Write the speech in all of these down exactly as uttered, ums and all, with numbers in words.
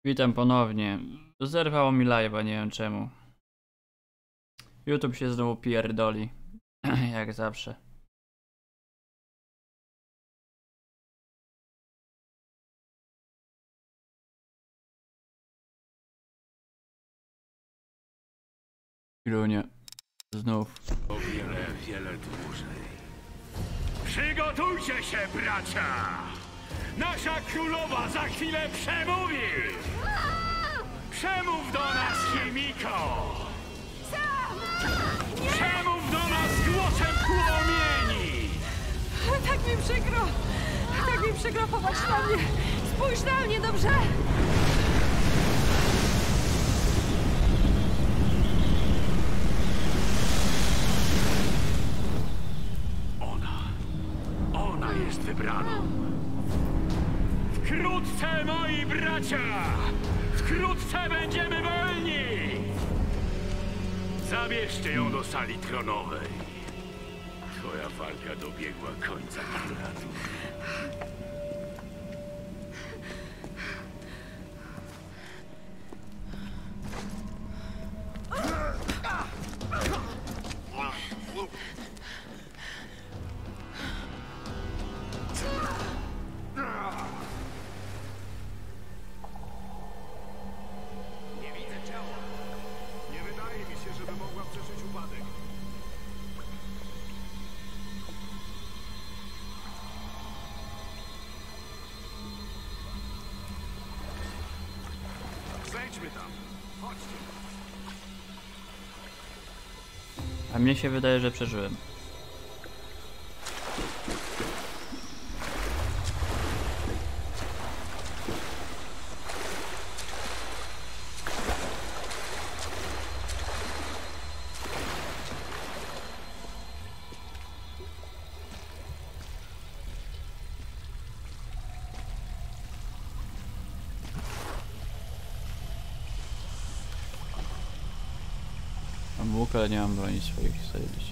Witam ponownie. Zerwało mi live'a, nie wiem czemu. YouTube się znowu pierdoli. Jak zawsze. Grunie. Znów. O wiele, wiele dłużej. Przygotujcie się, bracia! Nasza królowa za chwilę przemówi! Przemów do nas, Himiko! Przemów do nas głosem płomieni! Tak mi przykro! Tak mi przykro, popatrz na mnie! Spójrz na mnie, dobrze? Ona, ona jest wybraną. Wkrótce, moi bracia! Wkrótce będziemy wolni! Zabierzcie ją do sali tronowej. Twoja walka dobiegła końca, Konradu. Nie widzę ciała. Nie wydaje mi się, żeby mogła przeżyć upadek. Zejdźmy tam. Chodźcie. A mnie się wydaje, że przeżyłem. Mam łuk, ale nie mam broni swoich zajebiście.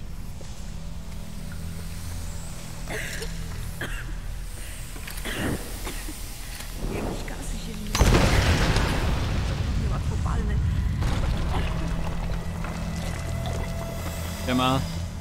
Jakieś gasy ziemne. Niełatwopalne. Siema.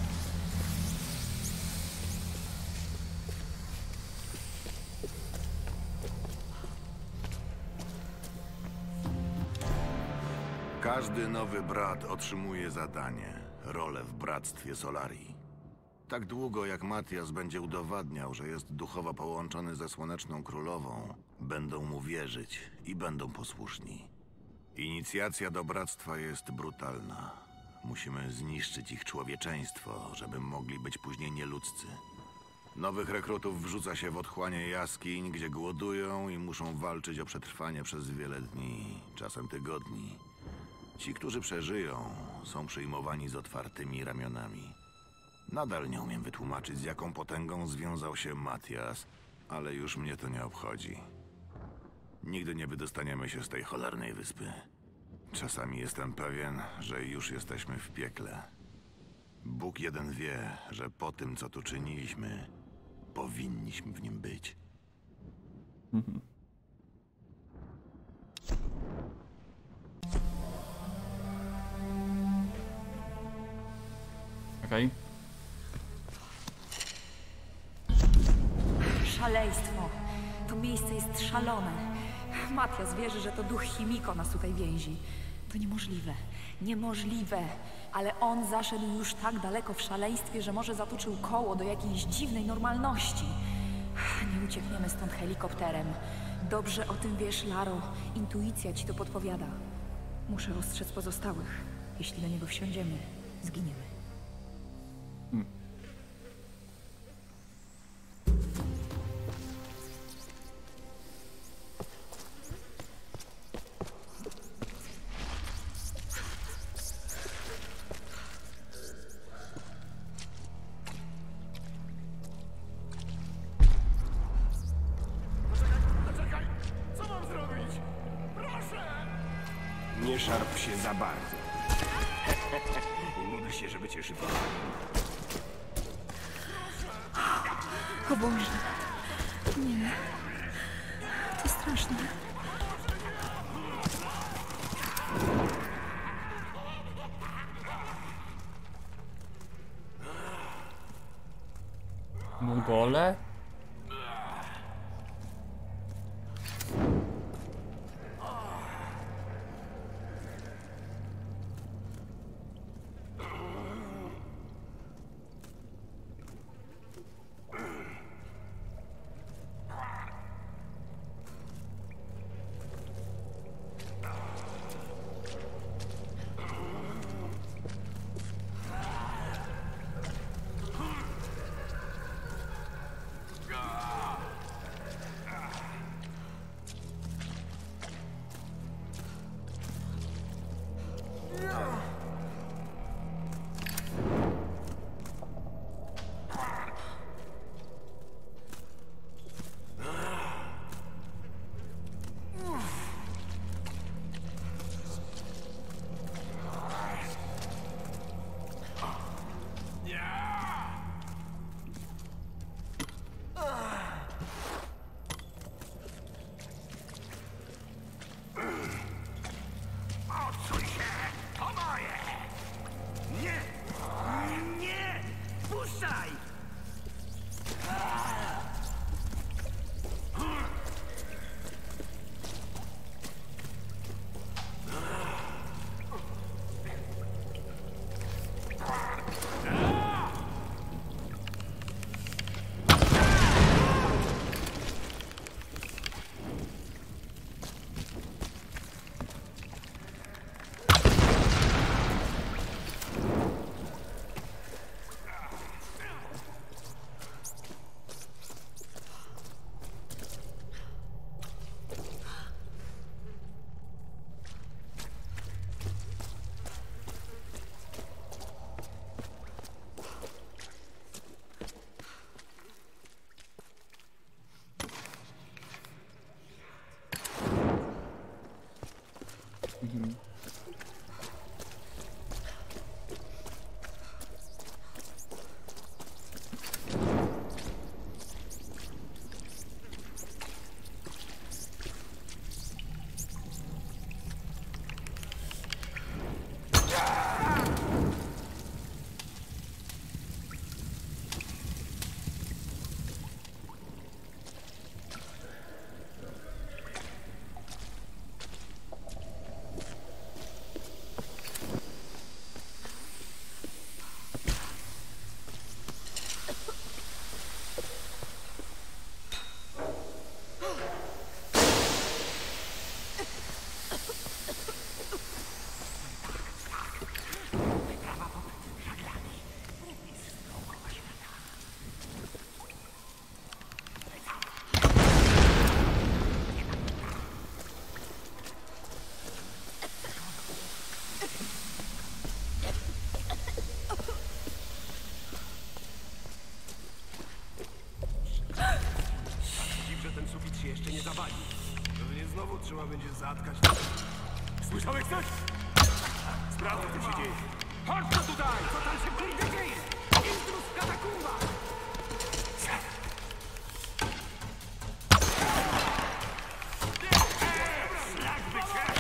Każdy nowy brat otrzymuje zadanie, rolę w Bractwie Solarii. Tak długo jak Matias będzie udowadniał, że jest duchowo połączony ze Słoneczną Królową, będą mu wierzyć i będą posłuszni. Inicjacja do Bractwa jest brutalna. Musimy zniszczyć ich człowieczeństwo, żeby mogli być później nieludzcy. Nowych rekrutów wrzuca się w otchłanie jaskiń, gdzie głodują i muszą walczyć o przetrwanie przez wiele dni, czasem tygodni. Ci, którzy przeżyją, są przyjmowani z otwartymi ramionami. Nadal nie umiem wytłumaczyć, z jaką potęgą związał się Matias, ale już mnie to nie obchodzi. Nigdy nie wydostaniemy się z tej cholernej wyspy. Czasami jestem pewien, że już jesteśmy w piekle. Bóg jeden wie, że po tym, co tu czyniliśmy, powinniśmy w nim być. Okej. Szaleństwo. To miejsce jest szalone. Matias wierzy, że to duch Himiko nas tutaj więzi. To niemożliwe. Niemożliwe. Ale on zaszedł już tak daleko w szaleństwie, że może zatoczył koło do jakiejś dziwnej normalności. Nie uciekniemy stąd helikopterem. Dobrze o tym wiesz, Laro. Intuicja ci to podpowiada. Muszę ostrzec pozostałych. Jeśli do niego wsiądziemy, zginiemy. Zaczekaj! Co mam zrobić? Proszę! Nie szarp się za bardzo. I módl się, żeby cię szybko. O Boże. Nie. To straszne. Mongole? Mhm. Jeszcze nie zawali. Pewnie znowu trzeba będzie zatkać. Słyszałeś coś? Sprawdź, co się dzieje. Chodź to tutaj! Co tam się kurde dzieje? Intruz w katakumbach! Szlak by cię!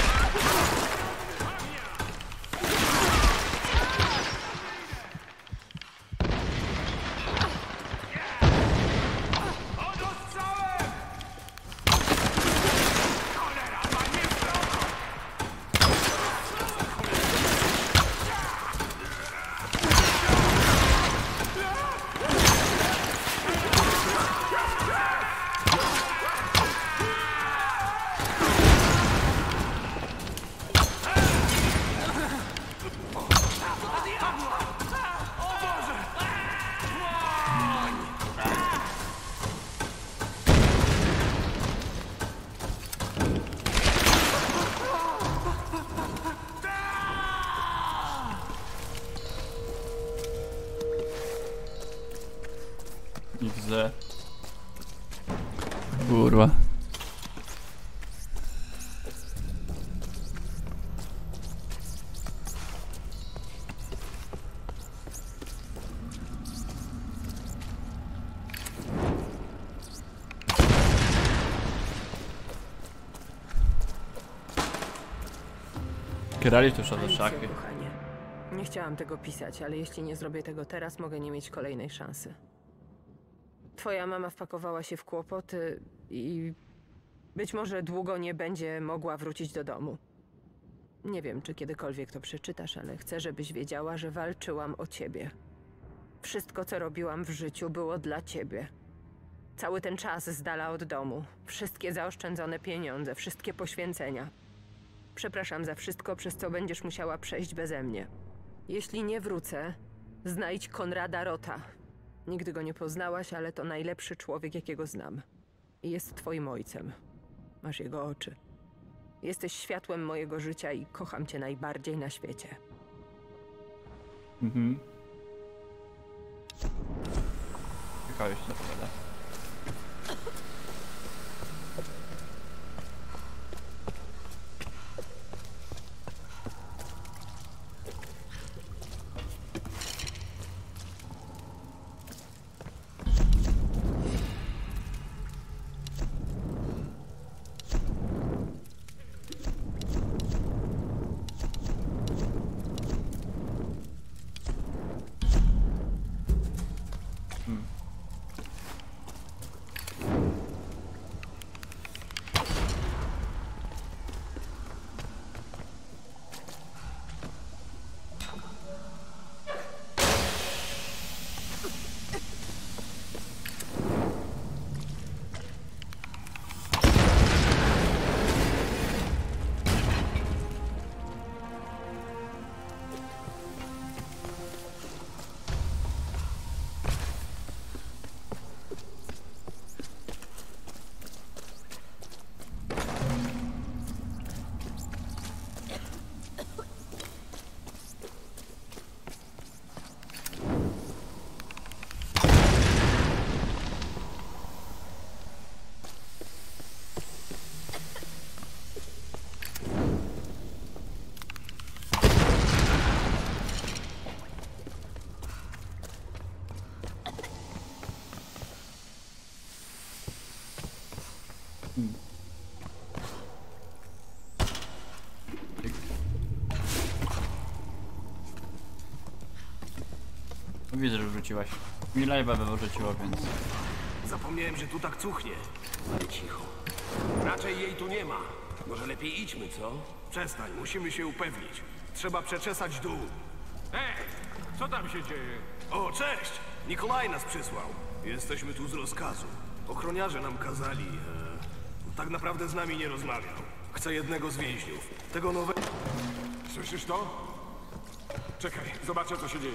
Widzę. Kurwa. Grali tuż o te szachy. Kochanie. Nie chciałam tego pisać, ale jeśli nie zrobię tego teraz, mogę nie mieć kolejnej szansy. Twoja mama wpakowała się w kłopoty i być może długo nie będzie mogła wrócić do domu. Nie wiem, czy kiedykolwiek to przeczytasz, ale chcę, żebyś wiedziała, że walczyłam o ciebie. Wszystko, co robiłam w życiu, było dla ciebie. Cały ten czas z dala od domu. Wszystkie zaoszczędzone pieniądze, wszystkie poświęcenia. Przepraszam za wszystko, przez co będziesz musiała przejść beze mnie. Jeśli nie wrócę, znajdź Konrada Rota. Nigdy go nie poznałaś, ale to najlepszy człowiek, jakiego znam. I jest twoim ojcem. Masz jego oczy. Jesteś światłem mojego życia i kocham cię najbardziej na świecie. Mhm. Ciekawe się zapowiada. Hmm. Widzę, że wrzuciłaś. Mi live'a by wrzuciło, więc... Zapomniałem, że tu tak cuchnie. Ale cicho. Raczej jej tu nie ma. Może lepiej idźmy, co? Przestań, musimy się upewnić. Trzeba przeczesać dół. Ej, co tam się dzieje? O, cześć! Nikolaj nas przysłał. Jesteśmy tu z rozkazu. Ochroniarze nam kazali... E, tak naprawdę z nami nie rozmawiał. Chce jednego z więźniów. Tego nowego... Słyszysz to? Czekaj, zobaczę, co się dzieje.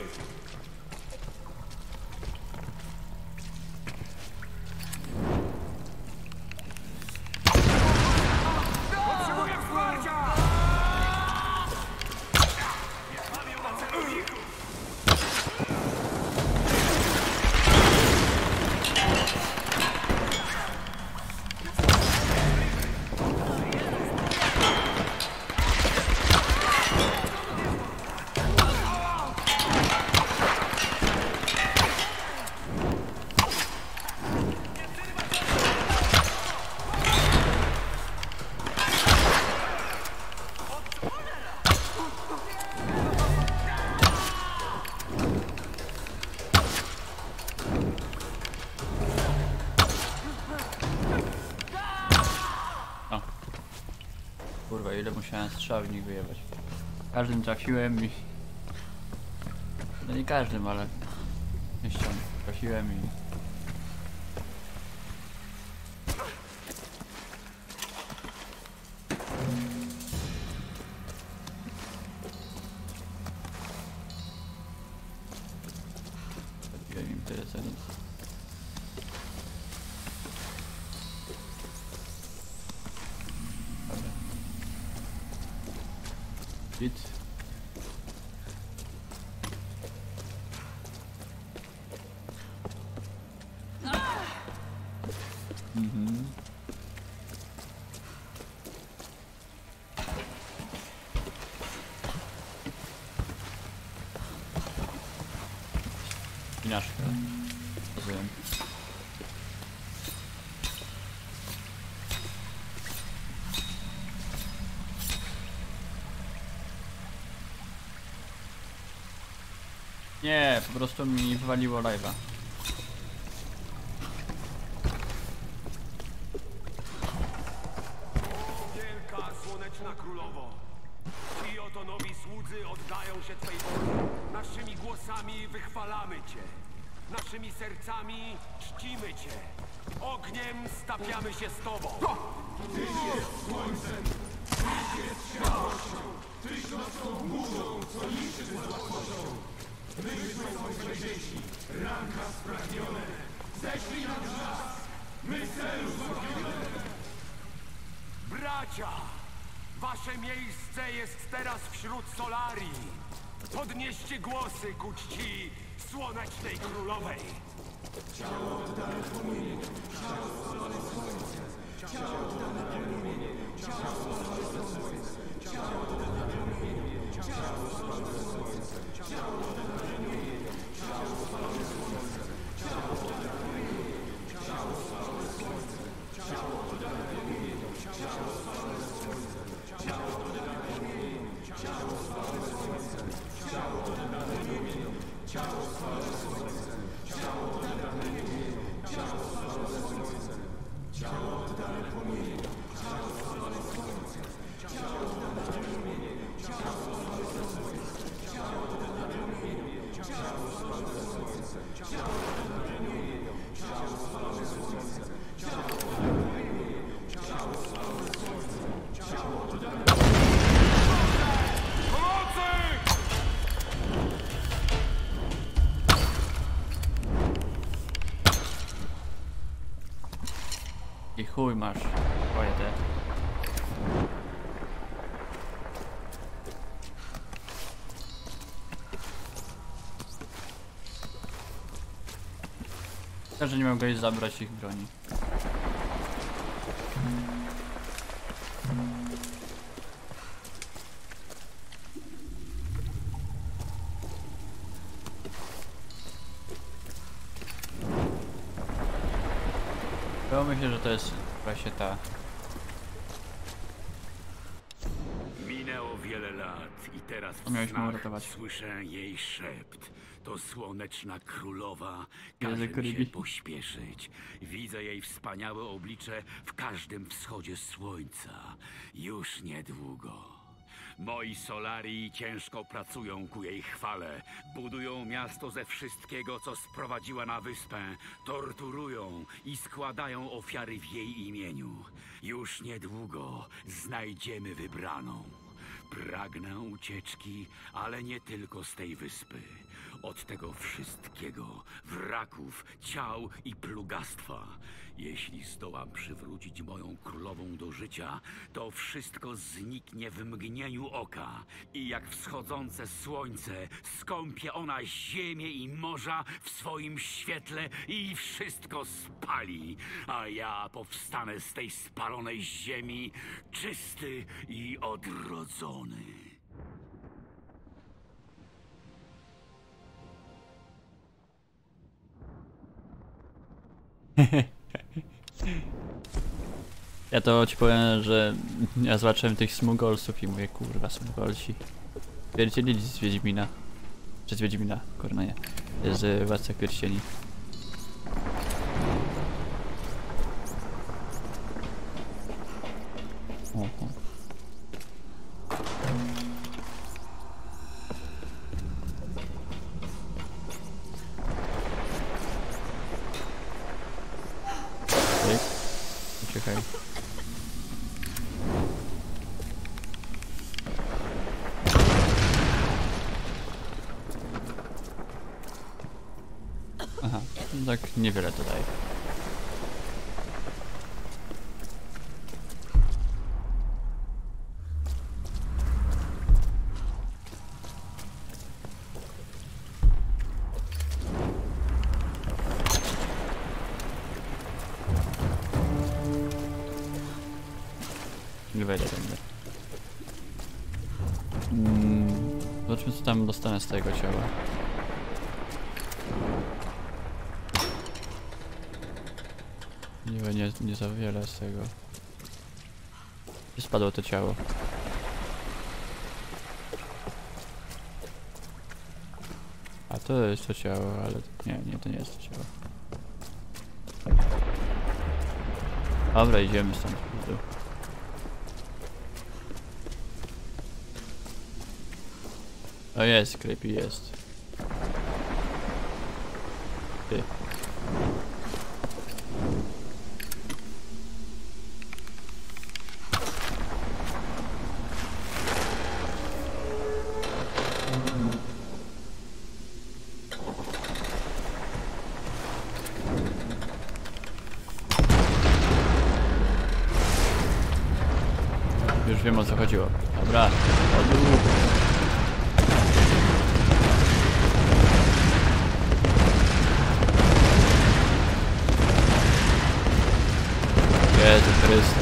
Potrzebuję wsparcia! Kurwa, ile musiałem strzał w nich wyjebać. Każdym trafiłem i... No nie każdym, ale... Częścią trafiłem i... Trafiłem im tyle co nic. Git. Mhm. Inaczej. Rozumiem. Nie, po prostu mi wywaliło live'a. Słoneczna Królowo, ci oto nowi słudzy oddają się Twej woli. Naszymi głosami wychwalamy Cię. Naszymi sercami czcimy Cię. Ogniem stapiamy się z Tobą. Bracia, wasze miejsce jest teraz wśród Solarii. Podnieście głosy ku czci Słonecznej Królowej. I chuj masz, pojedę. Też nie mogłeś zabrać ich broni. Ja myślę, że to jest właśnie ta. Minęło wiele lat i teraz To w miałeś mu snach uratować. słyszę jej szept. To Słoneczna Królowa każe Język mi się rybi. pośpieszyć. Widzę jej wspaniałe oblicze w każdym wschodzie słońca. Już niedługo. Moi Solarii ciężko pracują ku jej chwale. Budują miasto ze wszystkiego, co sprowadziła na wyspę. Torturują i składają ofiary w jej imieniu. Już niedługo znajdziemy wybraną. Pragnę ucieczki, ale nie tylko z tej wyspy. Od tego wszystkiego, wraków, ciał i plugastwa. Jeśli zdołam przywrócić moją królową do życia, to wszystko zniknie w mgnieniu oka. I jak wschodzące słońce skąpie ona ziemię i morza w swoim świetle i wszystko spali. A ja powstanę z tej spalonej ziemi czysty i odrodzony. Ja to ci powiem, że ja zobaczyłem tych smugolsów i mówię, kurwa, smugolsi. Pierdzielili z Wiedźmina. Czy z Wiedźmina, kurwa nie. Z Władca Pierścieni. Oho. Ej, uciekaj. Aha, tak niewiele to daje. Nie wejdę będę. Mm, zobaczmy, co tam dostanę z tego ciała. Nie, nie, nie za wiele z tego. Gdzie spadło to ciało? A to jest to ciało, ale nie, nie, to nie jest to ciało. Dobra, idziemy stąd. O jest, creepy jest. Ty. Już wiem, o co chodziło. Dobra, odół. Jezu Chryste.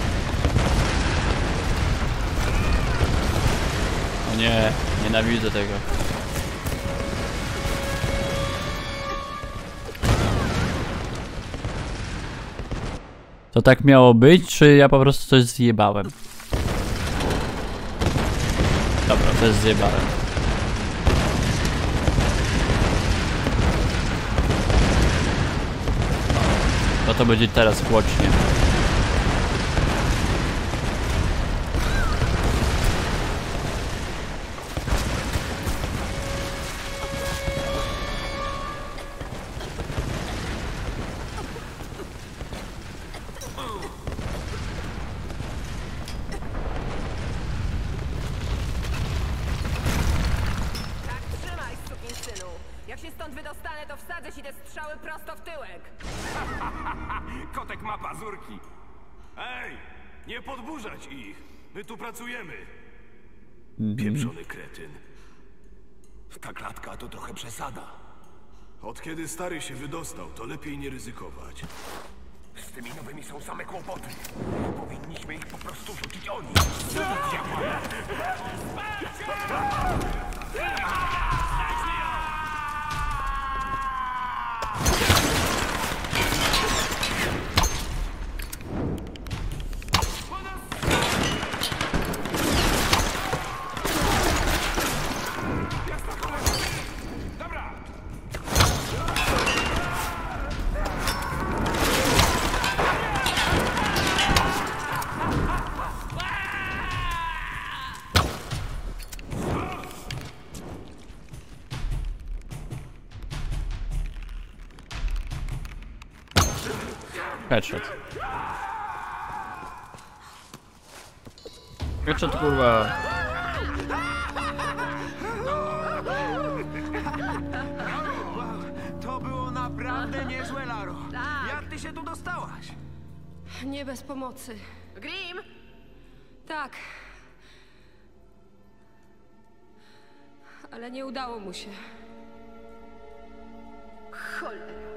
O nie, nienawidzę tego. To tak miało być, czy ja po prostu coś zjebałem? Dobra, to jest zjebałem. No to będzie teraz głośnie. Trzymaj, sukinsynu! Jak się stąd wydostanę, to wsadzę ci te strzały prosto w tyłek! Kotek ma pazurki. Ej, nie podburzać ich. My tu pracujemy. Pieprzony kretyn. Ta klatka to trochę przesada. Od kiedy stary się wydostał, to lepiej nie ryzykować. Z tymi nowymi są same kłopoty. Powinniśmy ich po prostu rzucić oni. Headshot. Headshot, kurwa. To było naprawdę niezłe, Laro. Jak ty się tu dostałaś? Nie bez pomocy. Grim! Tak. Ale nie udało mu się. Cholera.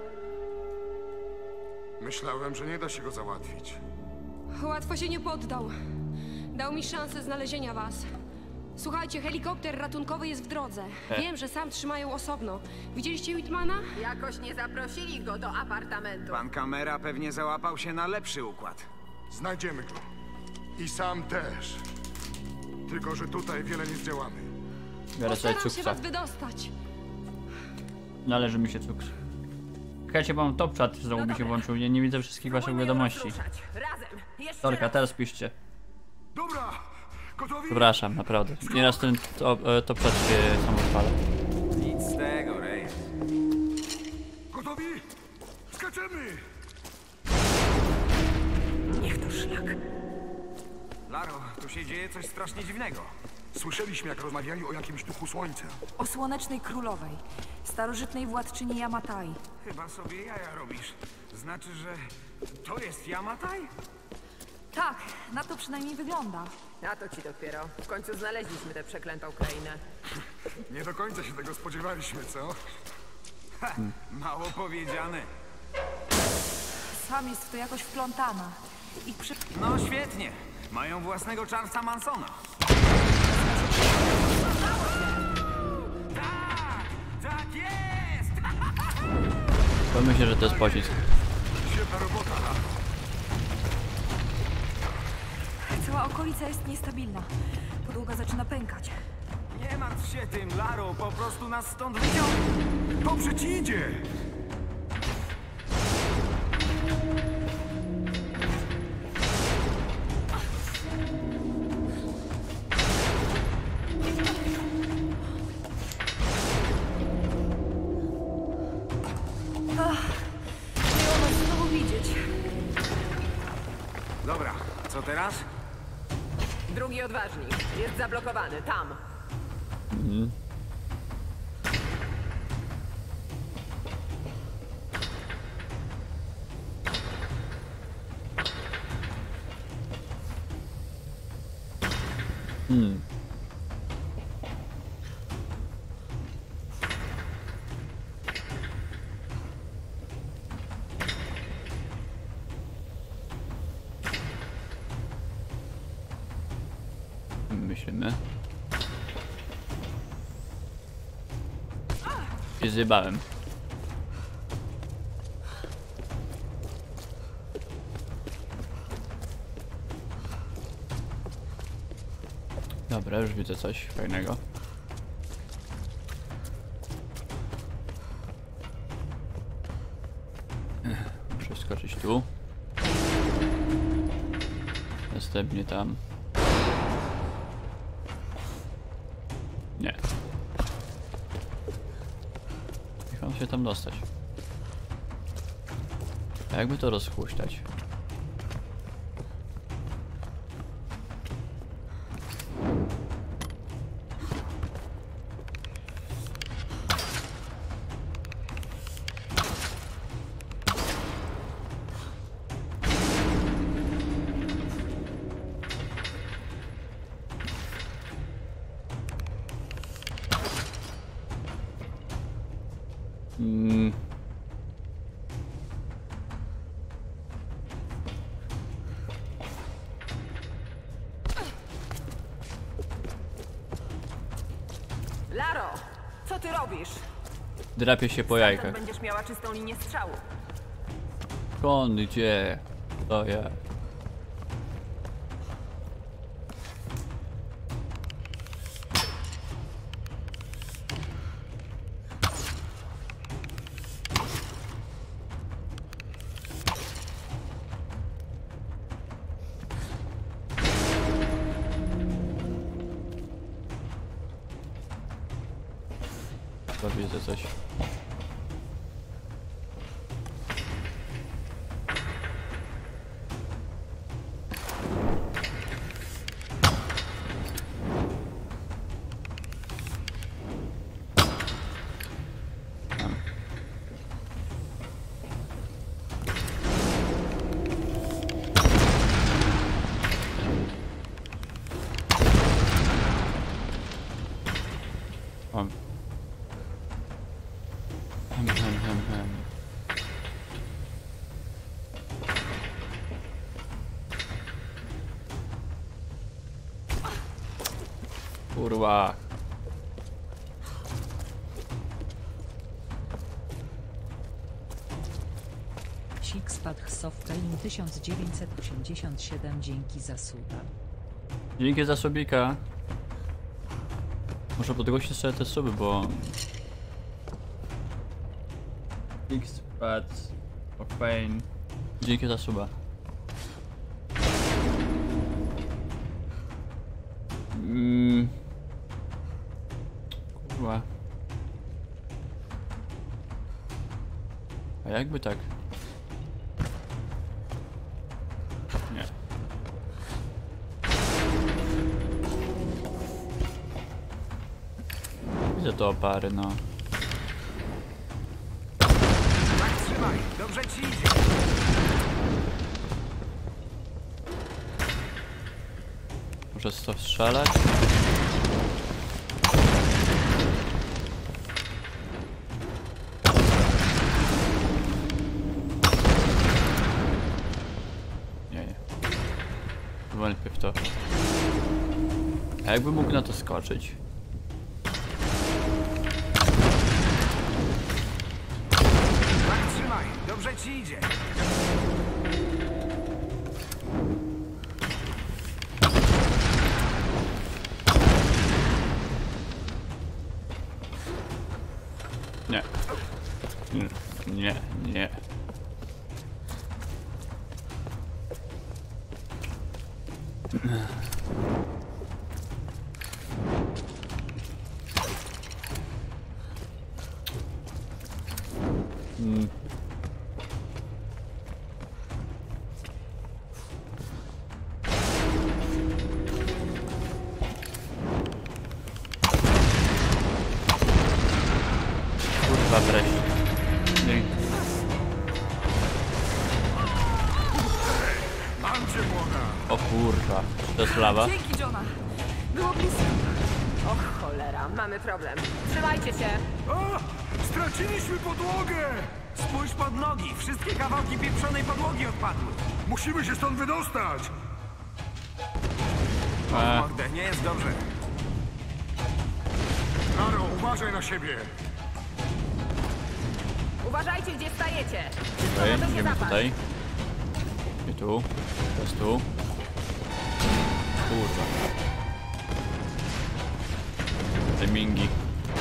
Myślałem, że nie da się go załatwić. Łatwo się nie poddał. Dał mi szansę znalezienia was. Słuchajcie, helikopter ratunkowy jest w drodze. Wiem, że sam trzymają osobno. Widzieliście Whitmana? Jakoś nie zaprosili go do apartamentu. Pan kamera pewnie załapał się na lepszy układ. Znajdziemy go. I sam też. Tylko, że tutaj wiele nie zdziałamy. Biorę sobie Postaram się cuksa. was wydostać. Należy mi się cuks. Czekajcie, bo mam top chat, znowu mi się włączył. Nie, nie widzę wszystkich waszych Spróbujmy ją wiadomości. rozruszać. Razem. Jeszcze Torka, raz. teraz piszcie. Dobra! Gotowi? Przepraszam, naprawdę. Nieraz ten top, e, top chat się sam odpala. Nic z tego, Reyes. Gotowi? Skaczemy! Niech to szlak. Laro, tu się dzieje coś strasznie dziwnego. Słyszeliśmy, jak rozmawiali o jakimś duchu słońca. O Słonecznej Królowej, starożytnej władczyni Yamatai. Chyba sobie jaja robisz. Znaczy, że to jest Yamatai? Tak, na to przynajmniej wygląda. Na to ci dopiero. W końcu znaleźliśmy tę przeklętą krainę. Nie do końca się tego spodziewaliśmy, co? Ha, mało powiedziane. Sam jest w to jakoś wplątana. Ich przy... No świetnie. Mają własnego Charlesa Mansona. Tak! Tak jest! To myślę, że to jest pocisk. Świetna robota. Cała okolica jest niestabilna. Podłoga zaczyna pękać. Nie martw się tym, Laro. Po prostu nas stąd wyciągnie. Dobrze ci idzie! Dobra, co teraz? Drugi odważnik. Jest zablokowany. Tam. Mhm. Hmm. Myślimy. I zjebałem. Dobra, już widzę coś fajnego. Muszę skoczyć tu. Następnie tam. Nie. Jak mam się tam dostać? A jakby to rozchłuśtać? Mm. Laro, co ty robisz? Drapie się po Stamtąd jajkach. będziesz miała czystą linię strzału. Skąd, gdzie? To ja. Chyba widzę coś. Mam. Hem, hem, hem, hem. Kurwa. Sixpack Software tysiąc dziewięćset osiemdziesiąt siedem, dzięki za suba. Dzięki za subika. Muszę podgłosić sobie te suby, bo... X-Pad of Pain. Dzięki za suba. Mm. Kurwa. A jakby tak? Nie. Widzę to opary, no. Tak, trzymaj, dobrze ci idzie. Muszę z to strzelać. Nie, nie. Chyba najpierw to. A jakby mógł na to skoczyć? Tak, trzymaj, dobrze ci idzie. Nie. Nie, nie. Hmm. kurwa wreszcie. Dzięki. Mam cię, młoda! O kurwa, to jest lawa? Dzięki, Johna. Było blisko. Och, cholera, mamy problem. Trzymajcie się! O! Straciliśmy podłogę! Spójrz pod nogi, wszystkie kawałki pieprzonej podłogi odpadły. Musimy się stąd wydostać! E, Mordę, nie jest dobrze. Laro, uważaj na siebie! Uważajcie, gdzie stajecie! Wszystko okej, może się idziemy zapaść. tutaj. I tu. Teraz tu. Kurwa. Timingi.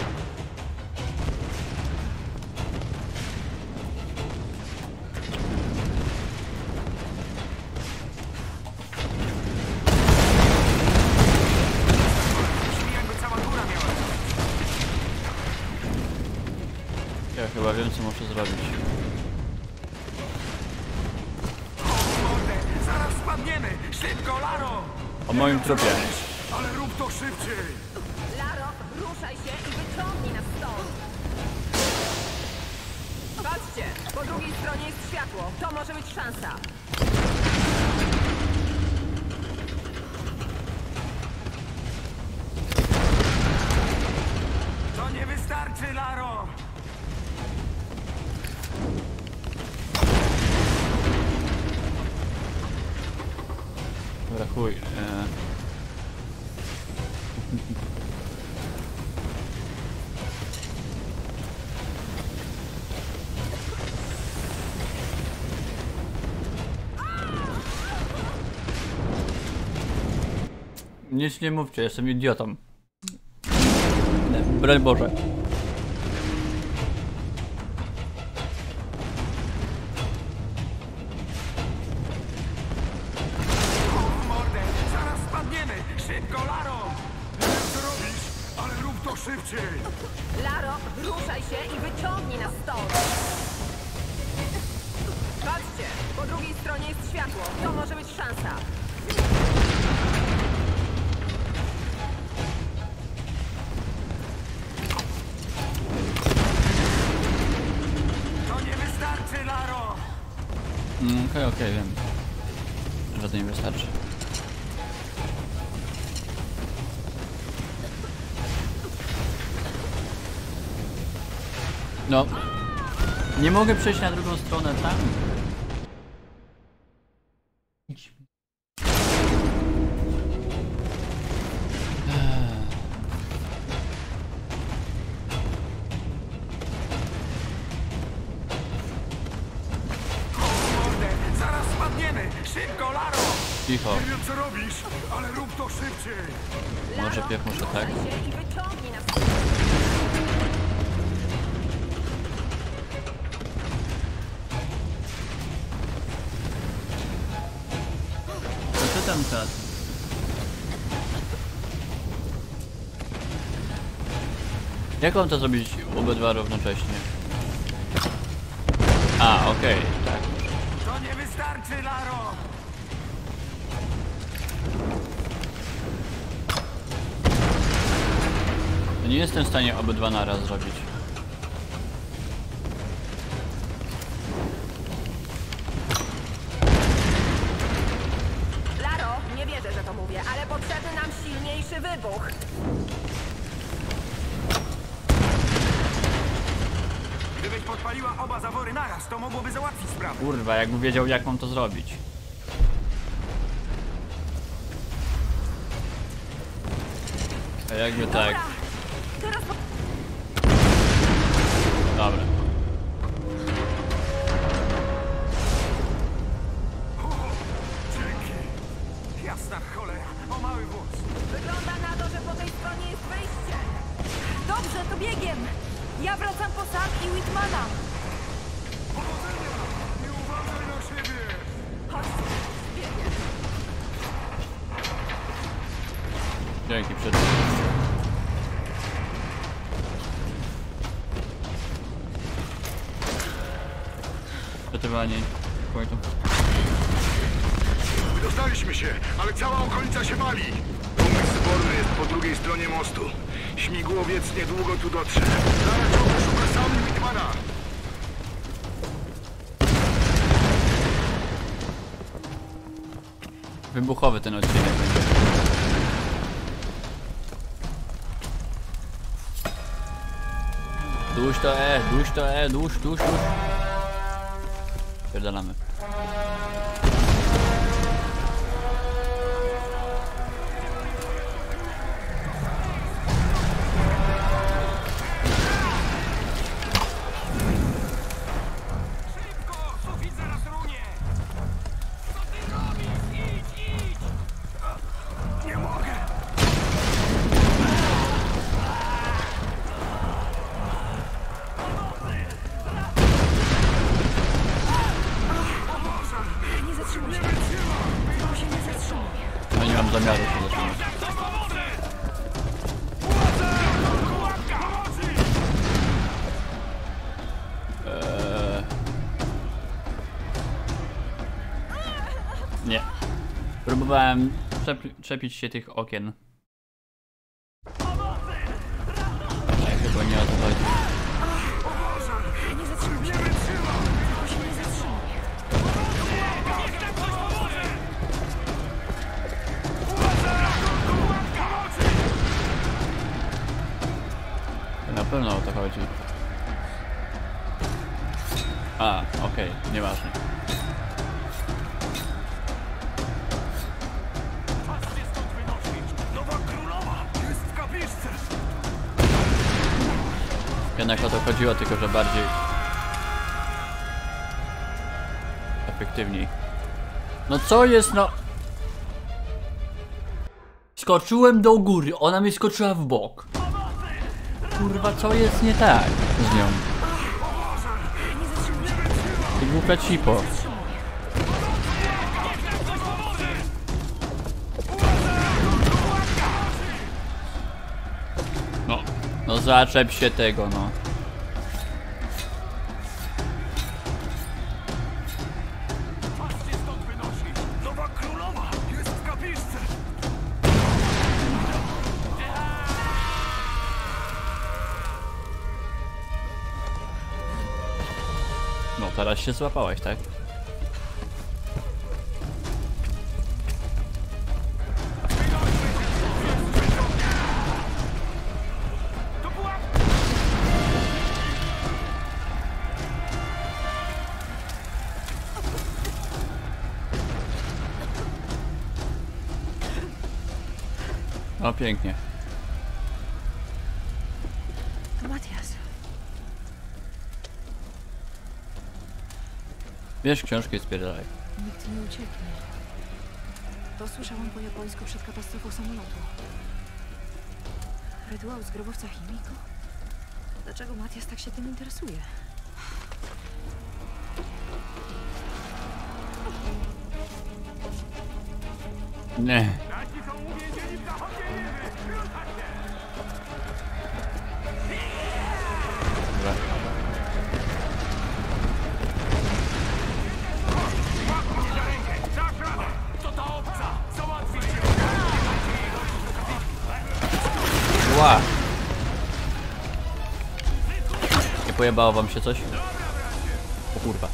Brzmi jakby cała góra miała. Ja chyba wiem, co muszę zrobić. Mordę, zaraz spadniemy! Szybko, Laro! O moim trupie. Ale rób to szybciej! Laro, ruszaj się i wyciągnij nas stąd! Patrzcie, po drugiej stronie jest światło. To może być szansa. To nie wystarczy, Laro! Dobra, chuj. E... Nic nie mówcie, jestem idiotą. Nie, broń Boże. Mordę, zaraz spadniemy! Szybko, Laro! Nie wiem, co robisz, ale rób to szybciej! Laro, ruszaj się i wyciągnij nas stąd. Patrzcie, po drugiej stronie jest światło. To może być szansa. To nie wystarczy, Laro! Mm, okej, okej, wiem. Że to nie wystarczy. No. Nie mogę przejść na drugą stronę tam. Idź. Mordę, zaraz spadniemy! Szybko, Laro! Cicho. Nie wiem, co robisz, ale rób to szybciej! Może pierw muszę tak. Ruszaj się i wyciągnij nas stąd. Co ty tam czas? Jak mam to zrobić obydwa równocześnie? A, okej, tak. To nie wystarczy, Laro! Nie jestem w stanie obydwa naraz zrobić. Laro, nie wierzę, że to mówię, ale potrzebny nam silniejszy wybuch. Gdybyś podpaliła oba zawory naraz, to mogłoby załatwić sprawę. Kurwa, jakbym wiedział, jak mam to zrobić. A jakby tak. Dobra, teraz po... Dobra. Dzięki! Jasna cholera, o mały włos. Wygląda na to, że po tej stronie jest wyjście. Dobrze, to biegiem. Ja wracam po Sam i Whitmana. Powodzenia! Nie uważaj na siebie! Chodźcie, biegiem. Dzięki, przed. Przetywanie. Wydostaliśmy się, ale cała okolica się wali! To Spory jest po drugiej stronie mostu. Śmigłowiec niedługo tu dotrze. Zaraz ciągle szuka sam Whitmana. Wybuchowy ten odcinek będzie. Duś to E, duś to E, duś, duś, duś. Pierdalamy. No nie mam zamiaru się zatrzymać. Eee... Nie. Próbowałem czepi czepić się tych okien. Nie, chyba nie o to chodzi. Na pewno o to chodzi. A, okej, okay, nieważne. Jednak o to chodziło, tylko że bardziej efektywniej. No co jest, no? Skoczyłem do góry, ona mi skoczyła w bok. Kurwa, co jest nie tak z nią? Ty głupia cipo. No, no zaczep się tego, no. No teraz się złapałeś, tak? No pięknie. Matias. Bierz książkę i spierdalaj. Nikt nie ucieknie. To słyszałam po japońsku przed katastrofą samolotu. Rytuał z grobowca Himiko? Dlaczego Matias tak się tym interesuje? Nie. Dobra. Ła! Nie pojebało wam się coś? O kurwa.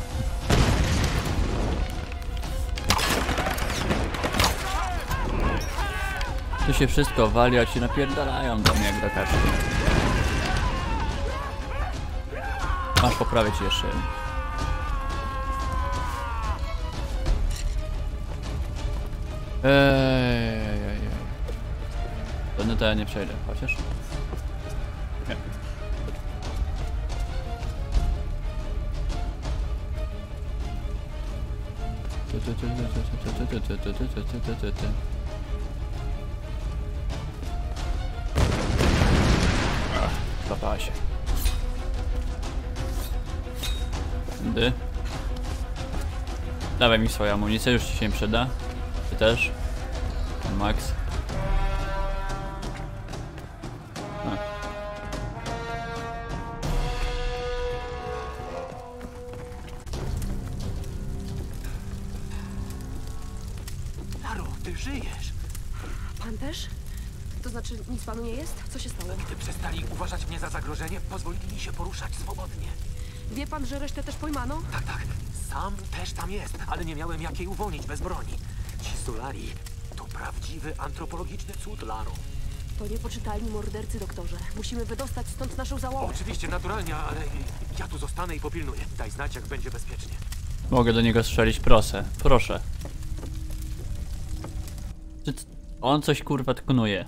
Tu się wszystko wali, a ci napierdalają do mnie jak do kaczki. Masz poprawić jeszcze. Ej, ej, ej. Pewnie to ja nie przejdę, chociaż. Nie. Złapała się. Dy. Dawaj mi swoją amunicję, już ci się nie przyda. Ty też. Max. A. Laro, ty żyjesz. Pan też? To znaczy, nic panu nie jest? Co się stało? Gdy przestali uważać mnie za zagrożenie, pozwolili mi się poruszać swobodnie. Wie pan, że resztę też pojmano? Tak, tak. Sam też tam jest, ale nie miałem jak jej uwolnić bez broni. Ci Solari to prawdziwy antropologiczny cud, Laro. To niepoczytalni mordercy, doktorze. Musimy wydostać stąd naszą załogę. Oczywiście, naturalnie, ale ja tu zostanę i popilnuję. Daj znać, jak będzie bezpiecznie. Mogę do niego strzelić, proszę. Proszę. Czy t- on coś kurwa tknuje?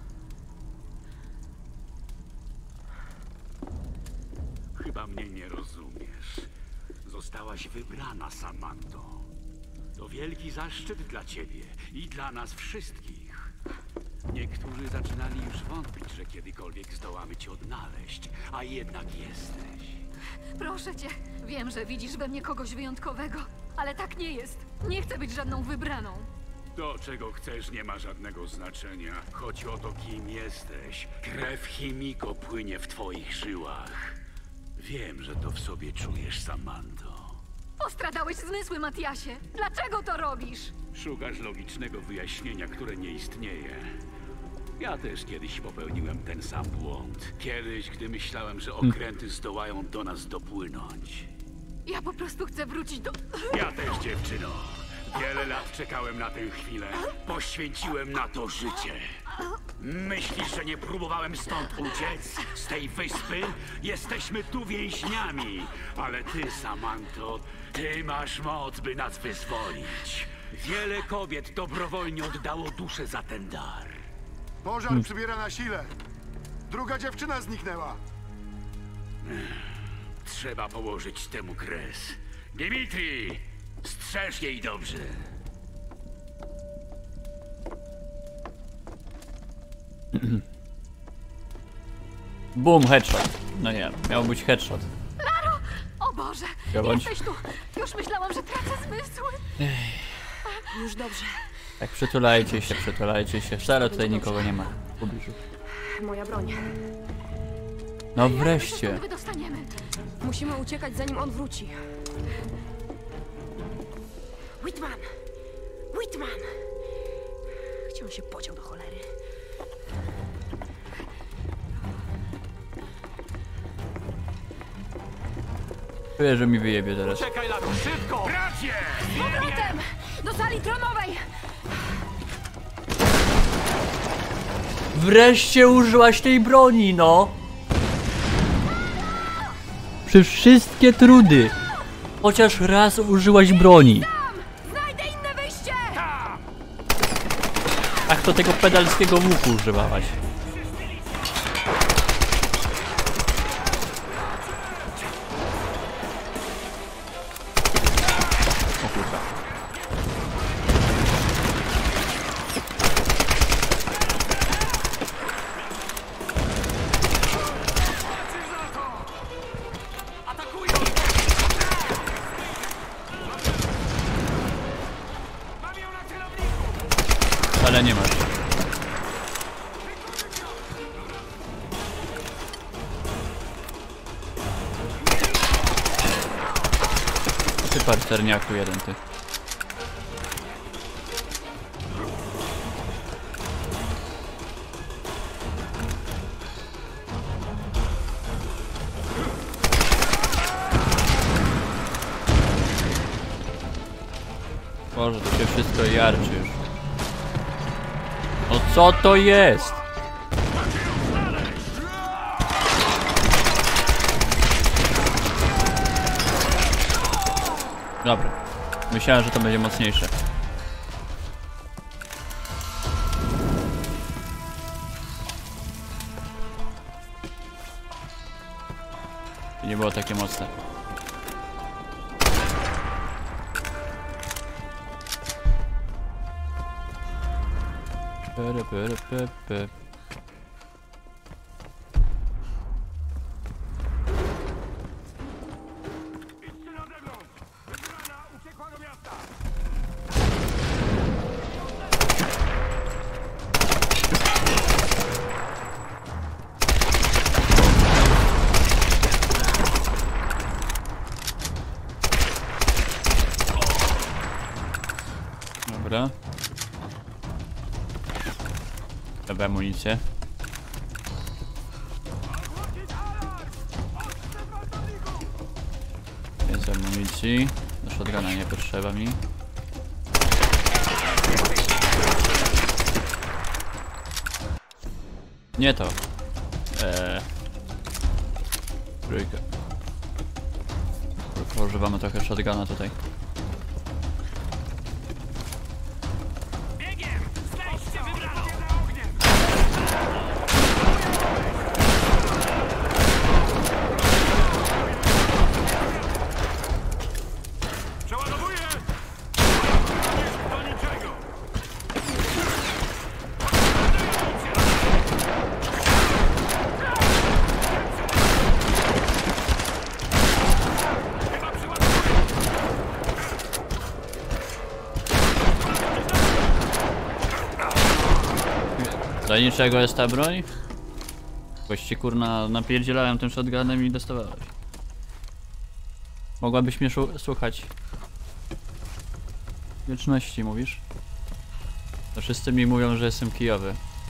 Chyba mnie nie rozumiesz. Zostałaś wybrana, Samanto. To wielki zaszczyt dla ciebie i dla nas wszystkich. Niektórzy zaczynali już wątpić, że kiedykolwiek zdołamy cię odnaleźć, a jednak jesteś. Proszę cię, wiem, że widzisz we mnie kogoś wyjątkowego, ale tak nie jest. Nie chcę być żadną wybraną. To, czego chcesz, nie ma żadnego znaczenia. Chodzi o to, kim jesteś. Krew Himiko płynie w twoich żyłach. Wiem, że to w sobie czujesz, Samanto. Postradałeś zmysły, Matiasie. Dlaczego to robisz? Szukasz logicznego wyjaśnienia, które nie istnieje. Ja też kiedyś popełniłem ten sam błąd. Kiedyś, gdy myślałem, że okręty zdołają do nas dopłynąć. Ja po prostu chcę wrócić do... Ja też, dziewczyno. Wiele lat czekałem na tę chwilę. Poświęciłem na to życie. Myślisz, że nie próbowałem stąd uciec? Z tej wyspy? Jesteśmy tu więźniami. Ale ty, Samanto, ty masz moc, by nas wyzwolić. Wiele kobiet dobrowolnie oddało duszę za ten dar. Pożar przybiera na sile. Druga dziewczyna zniknęła. Trzeba położyć temu kres. Dimitri, strzeż jej dobrze. Boom, headshot. No nie, miał być headshot. Laro! O Boże! Bądź. Jesteś tu! Już myślałam, że tracę zmysły. Już dobrze. Tak, przytulajcie się, przytulajcie się. Wcale tutaj nikogo nie ma w pobliżu. Moja broń. No Jak my się wreszcie. stąd wydostaniemy? Musimy uciekać, zanim on wróci. Whitman! Whitman! Gdzie on się podział do cholery? Czuję, że mi wyjebie teraz. Czekaj, Laro, szybko! Bracie! Z powrotem! Do sali tronowej! Wreszcie użyłaś tej broni, no! Przez wszystkie trudy. Chociaż raz użyłaś broni. Znajdę inne wyjście! Ach, to tego pedalskiego łuku używałaś. O kurwa. Atakują! Mam ją na celowniku! Ale nie masz. Ty parterniaku jeden, ty. Boże, to się wszystko jarczy już. No co to jest? Dobra. Myślałem, że to będzie mocniejsze. I nie było takie mocne. Pere, pere, pe, pe. Idźcie na zewnątrz! Wybrana uciekła do miasta! Dobra. Dobra, amunicję. Jest amunicji. Do shotguna nie potrzeba mi. Nie to. Eee. Trójkę. Używamy trochę shotguna tutaj. Do niczego jest ta broń? Właściwie kurna napierdzielałem tym shotgunem i dostawałeś. Mogłabyś mnie słuchać. Wieczności mówisz? To wszyscy mi mówią, że jestem kijowy.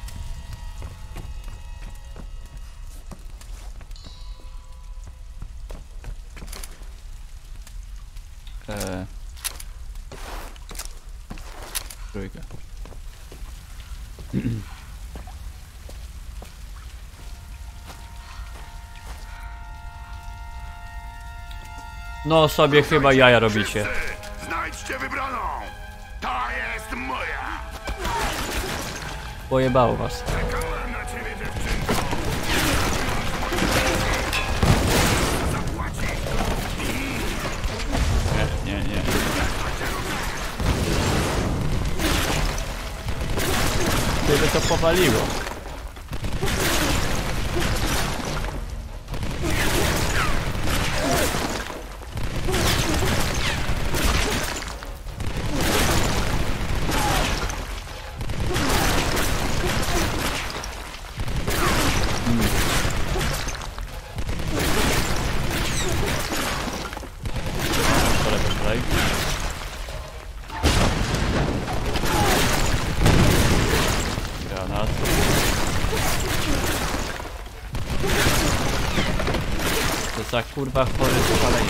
Eee. Trójkę. No sobie chyba jaja robicie. Znajdźcie wybraną! Ta jest moja! Pojebało was. Czekałem na ciebie, dziewczynko! Zapłacisz! Nie, nie, nie. Gdyby to powaliło. Granat. To za kurwa chory spalenie.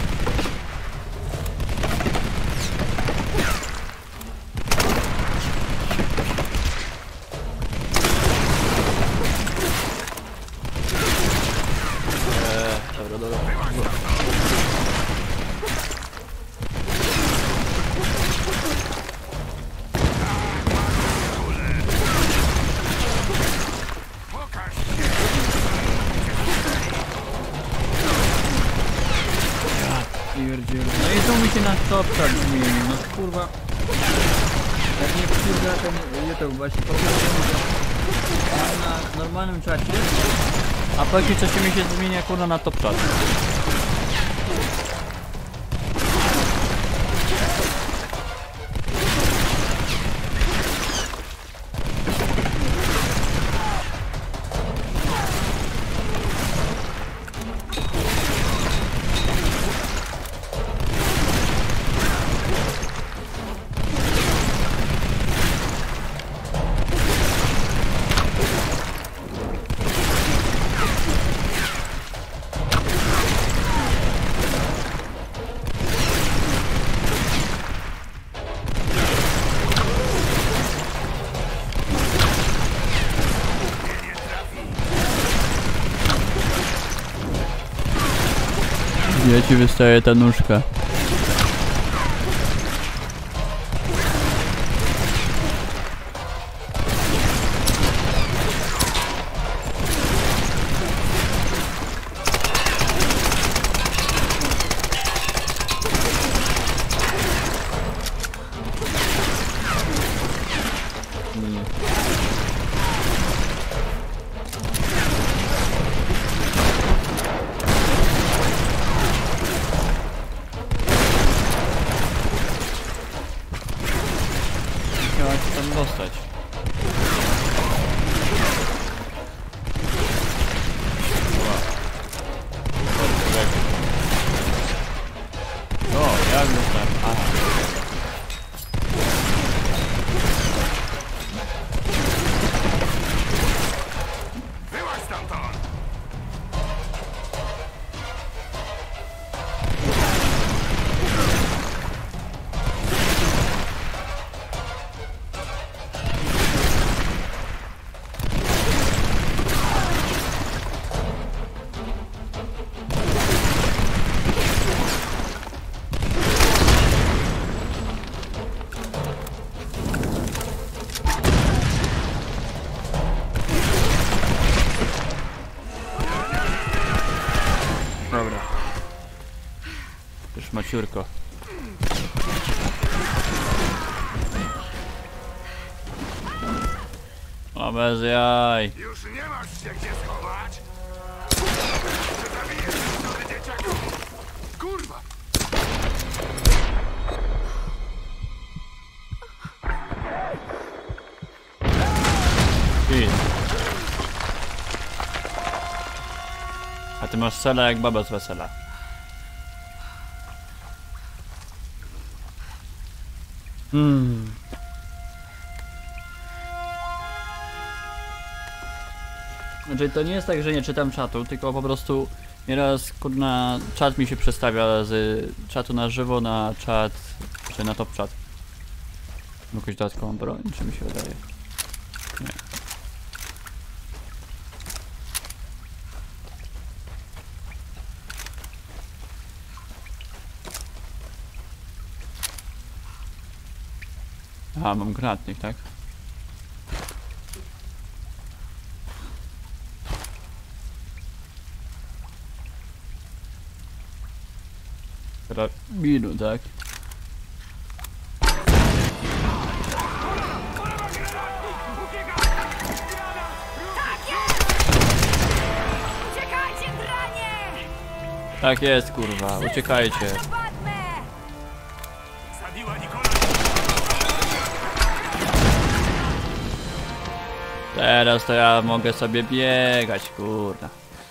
Eee, dobra, dobra. No i to mi się na topca zmienił, no kurwa. Jak nie przyjdę ten YouTube właśnie powiedziałem, że na normalnym czacie, a po jakimś czasie mi się zmienia kurwa na top chat. Gdzie ci wystaje ta nóżka? Hmm. Chciałem się tam dostać. O, jak dostałem? Aha. Siurko. O, bez jaj. Już nie masz się gdzie schować. Zabijesz sobie dzieciaka. Kurwa! Ty. A ty masz cela jak baba z wesela. Hmm. Znaczy to nie jest tak, że nie czytam czatu, tylko po prostu nieraz kurna czat mi się przestawia z czatu na żywo na czat, czy na top chat. Jakąś dodatkową broń, czy mi się wydaje? Nie. Aha, mam granatnik, tak? Karabinu, tak? Uciekajcie, dranie! Tak jest, kurwa, uciekajcie. Zabiła Nikola. Teraz to ja mogę sobie biegać, kurna.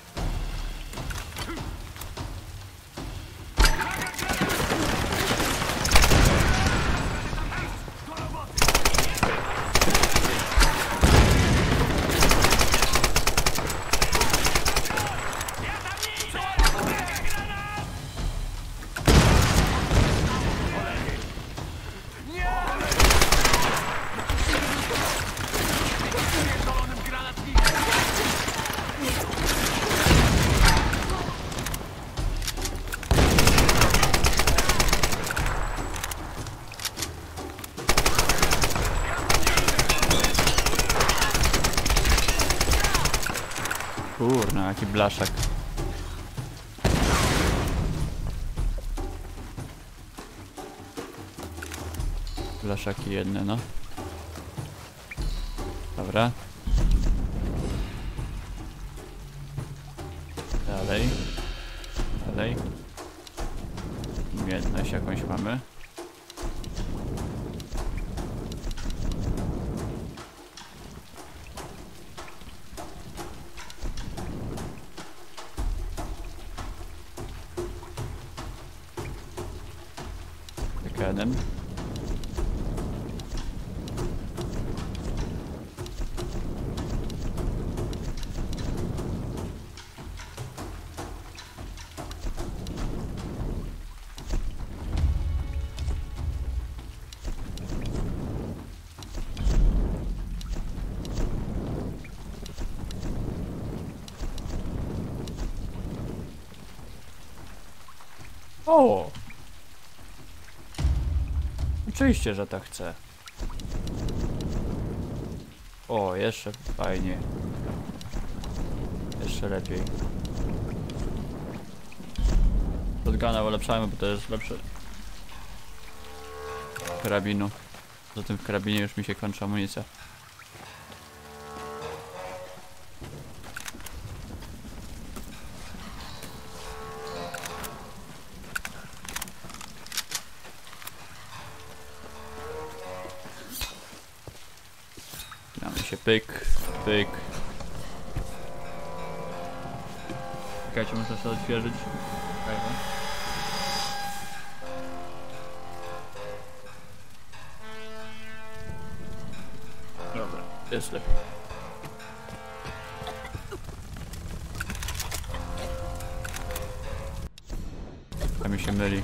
Kurna, jaki blaszak. Blaszaki jedne, no. Dobra. Dalej. Dalej. Umiejętność jakąś mamy. Jeden. O! Oczywiście, że tak chcę. O, jeszcze fajnie. Jeszcze lepiej. Shotguna ulepszamy, bo to jest lepsze. Karabinu. Za tym w karabinie już mi się kończy amunicja. Się pyk, pyk. Czekajcie, muszę sobie odświeżyć. Dobra, jest lepiej. A mi się myli.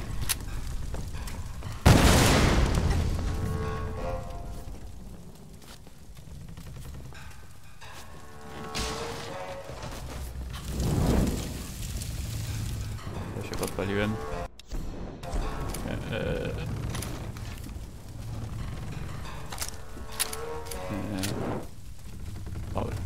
Podpaliłem. Eee. Eee. Dobra.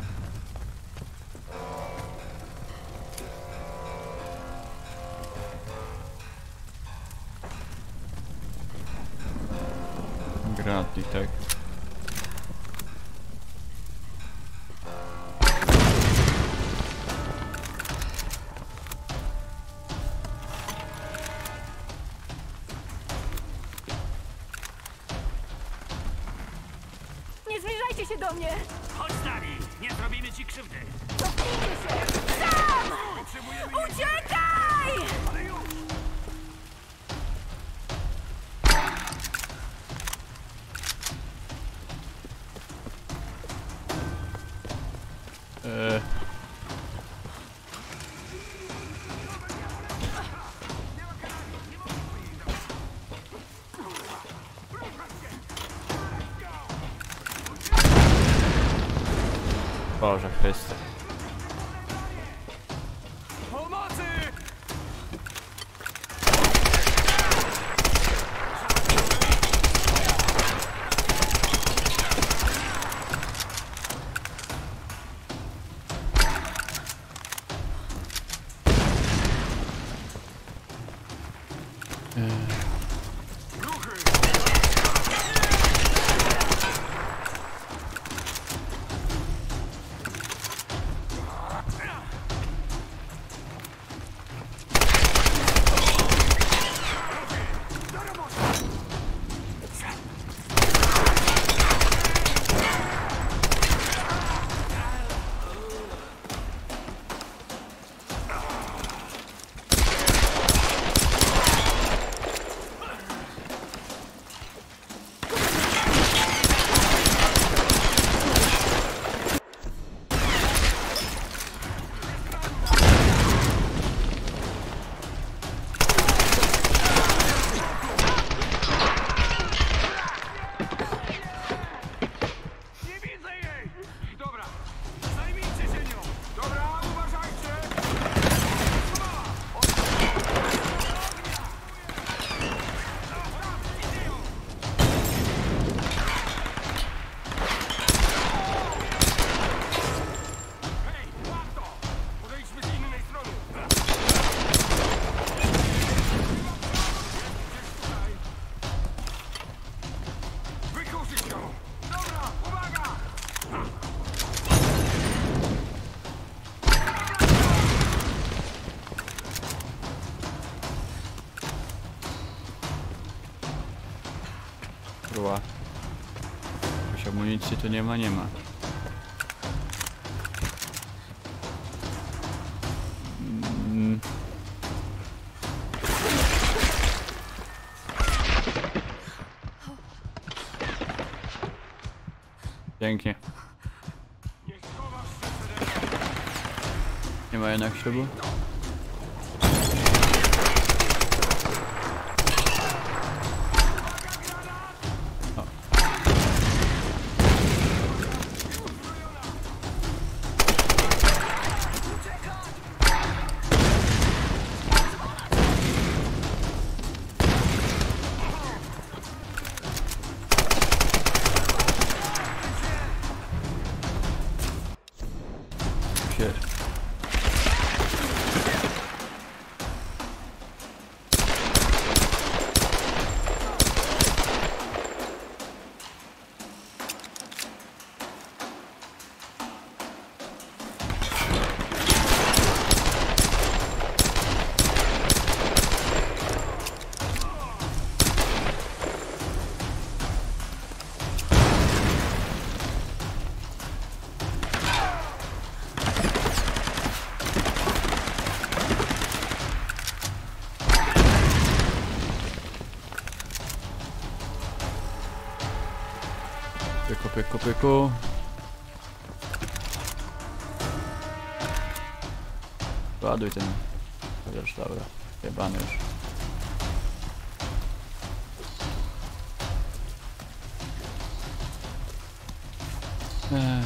ich, tak? Nie zbliżajcie się do mnie! Chodź z nami! Nie zrobimy ci krzywdy! Cofnijcie się! Sam! Uciekaj! Eee. Boże Chryste. Pomocy! Była. Już amunicji tu nie ma, nie ma. Mm. Pięknie. Nie ma jednak ślubu? Pyku, pyku, pyku. Ładuj ten. Chociaż dobra. Jebany już. Eee.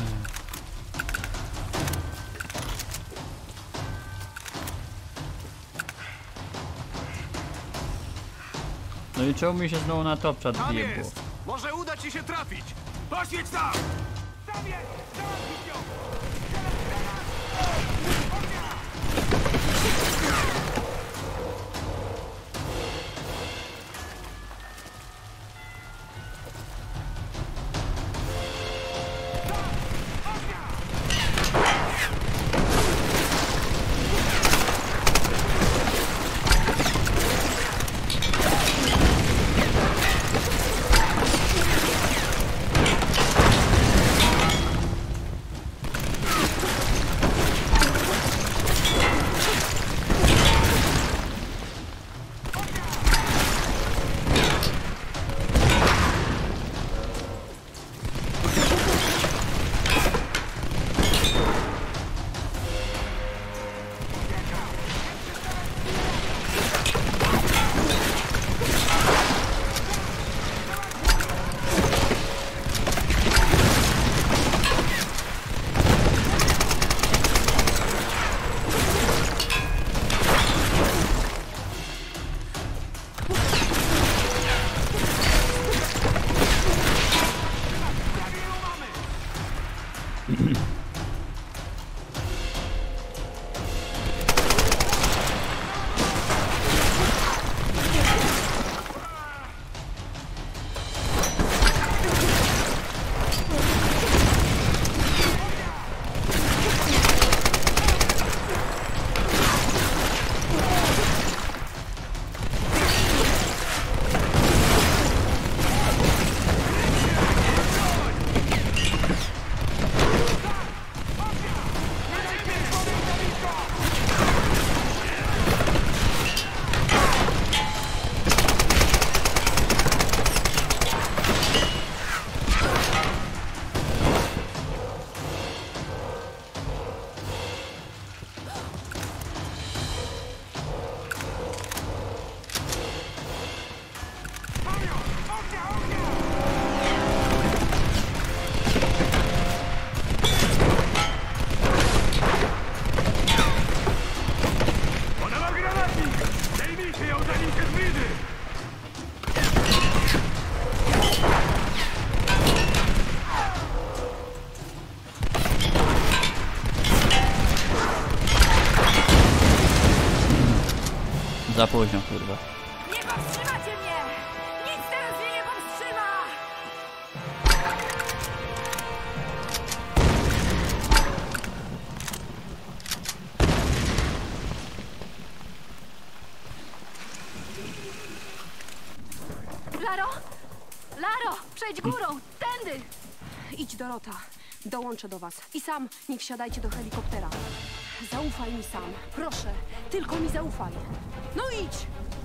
No i czemu mi się znowu na top czat Tam wjebło? jest! Może uda ci się trafić! Poświeć tam! Tam jest! Załatwić ją! Za późno, kurwa. Nie powstrzymacie mnie! Nic teraz mnie nie powstrzyma! Laro! Laro! Przejdź górą! Tędy! Idź, Dorota. Dołączę do was. I sam nie wsiadajcie do helikoptera. Zaufaj mi sam. Proszę, tylko mi zaufaj. No idź!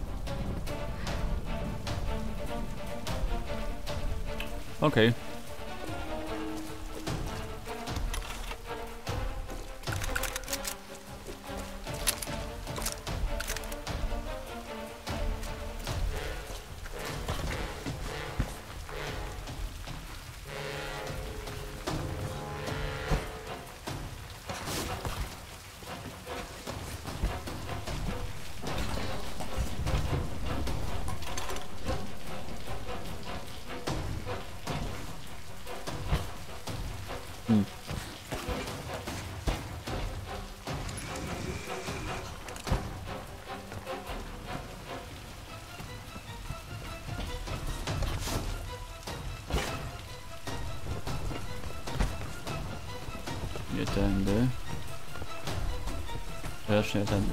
Okej. Okay. Hmm. Nie tędy. Też nie tędy.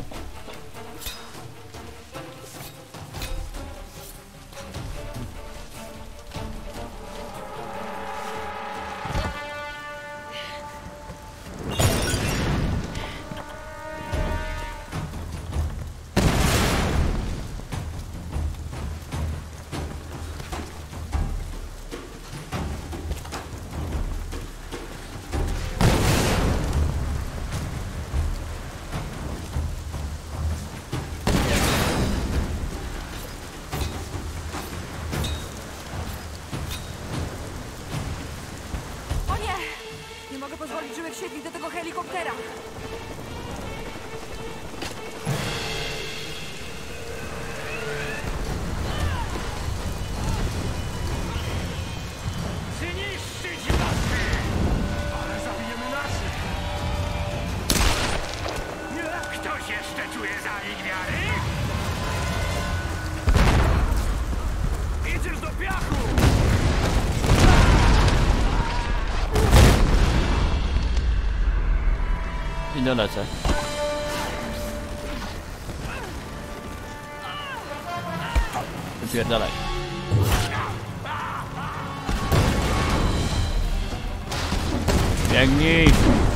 Nie mogę pozwolić, żeby wsiedli do tego helikoptera. Zniszczyć naszych! Ale zabijemy naszych! Ktoś jeszcze czuje zanik wiary? Idziesz do piachu! I dolecę. Wypierdalaj. Biegnij!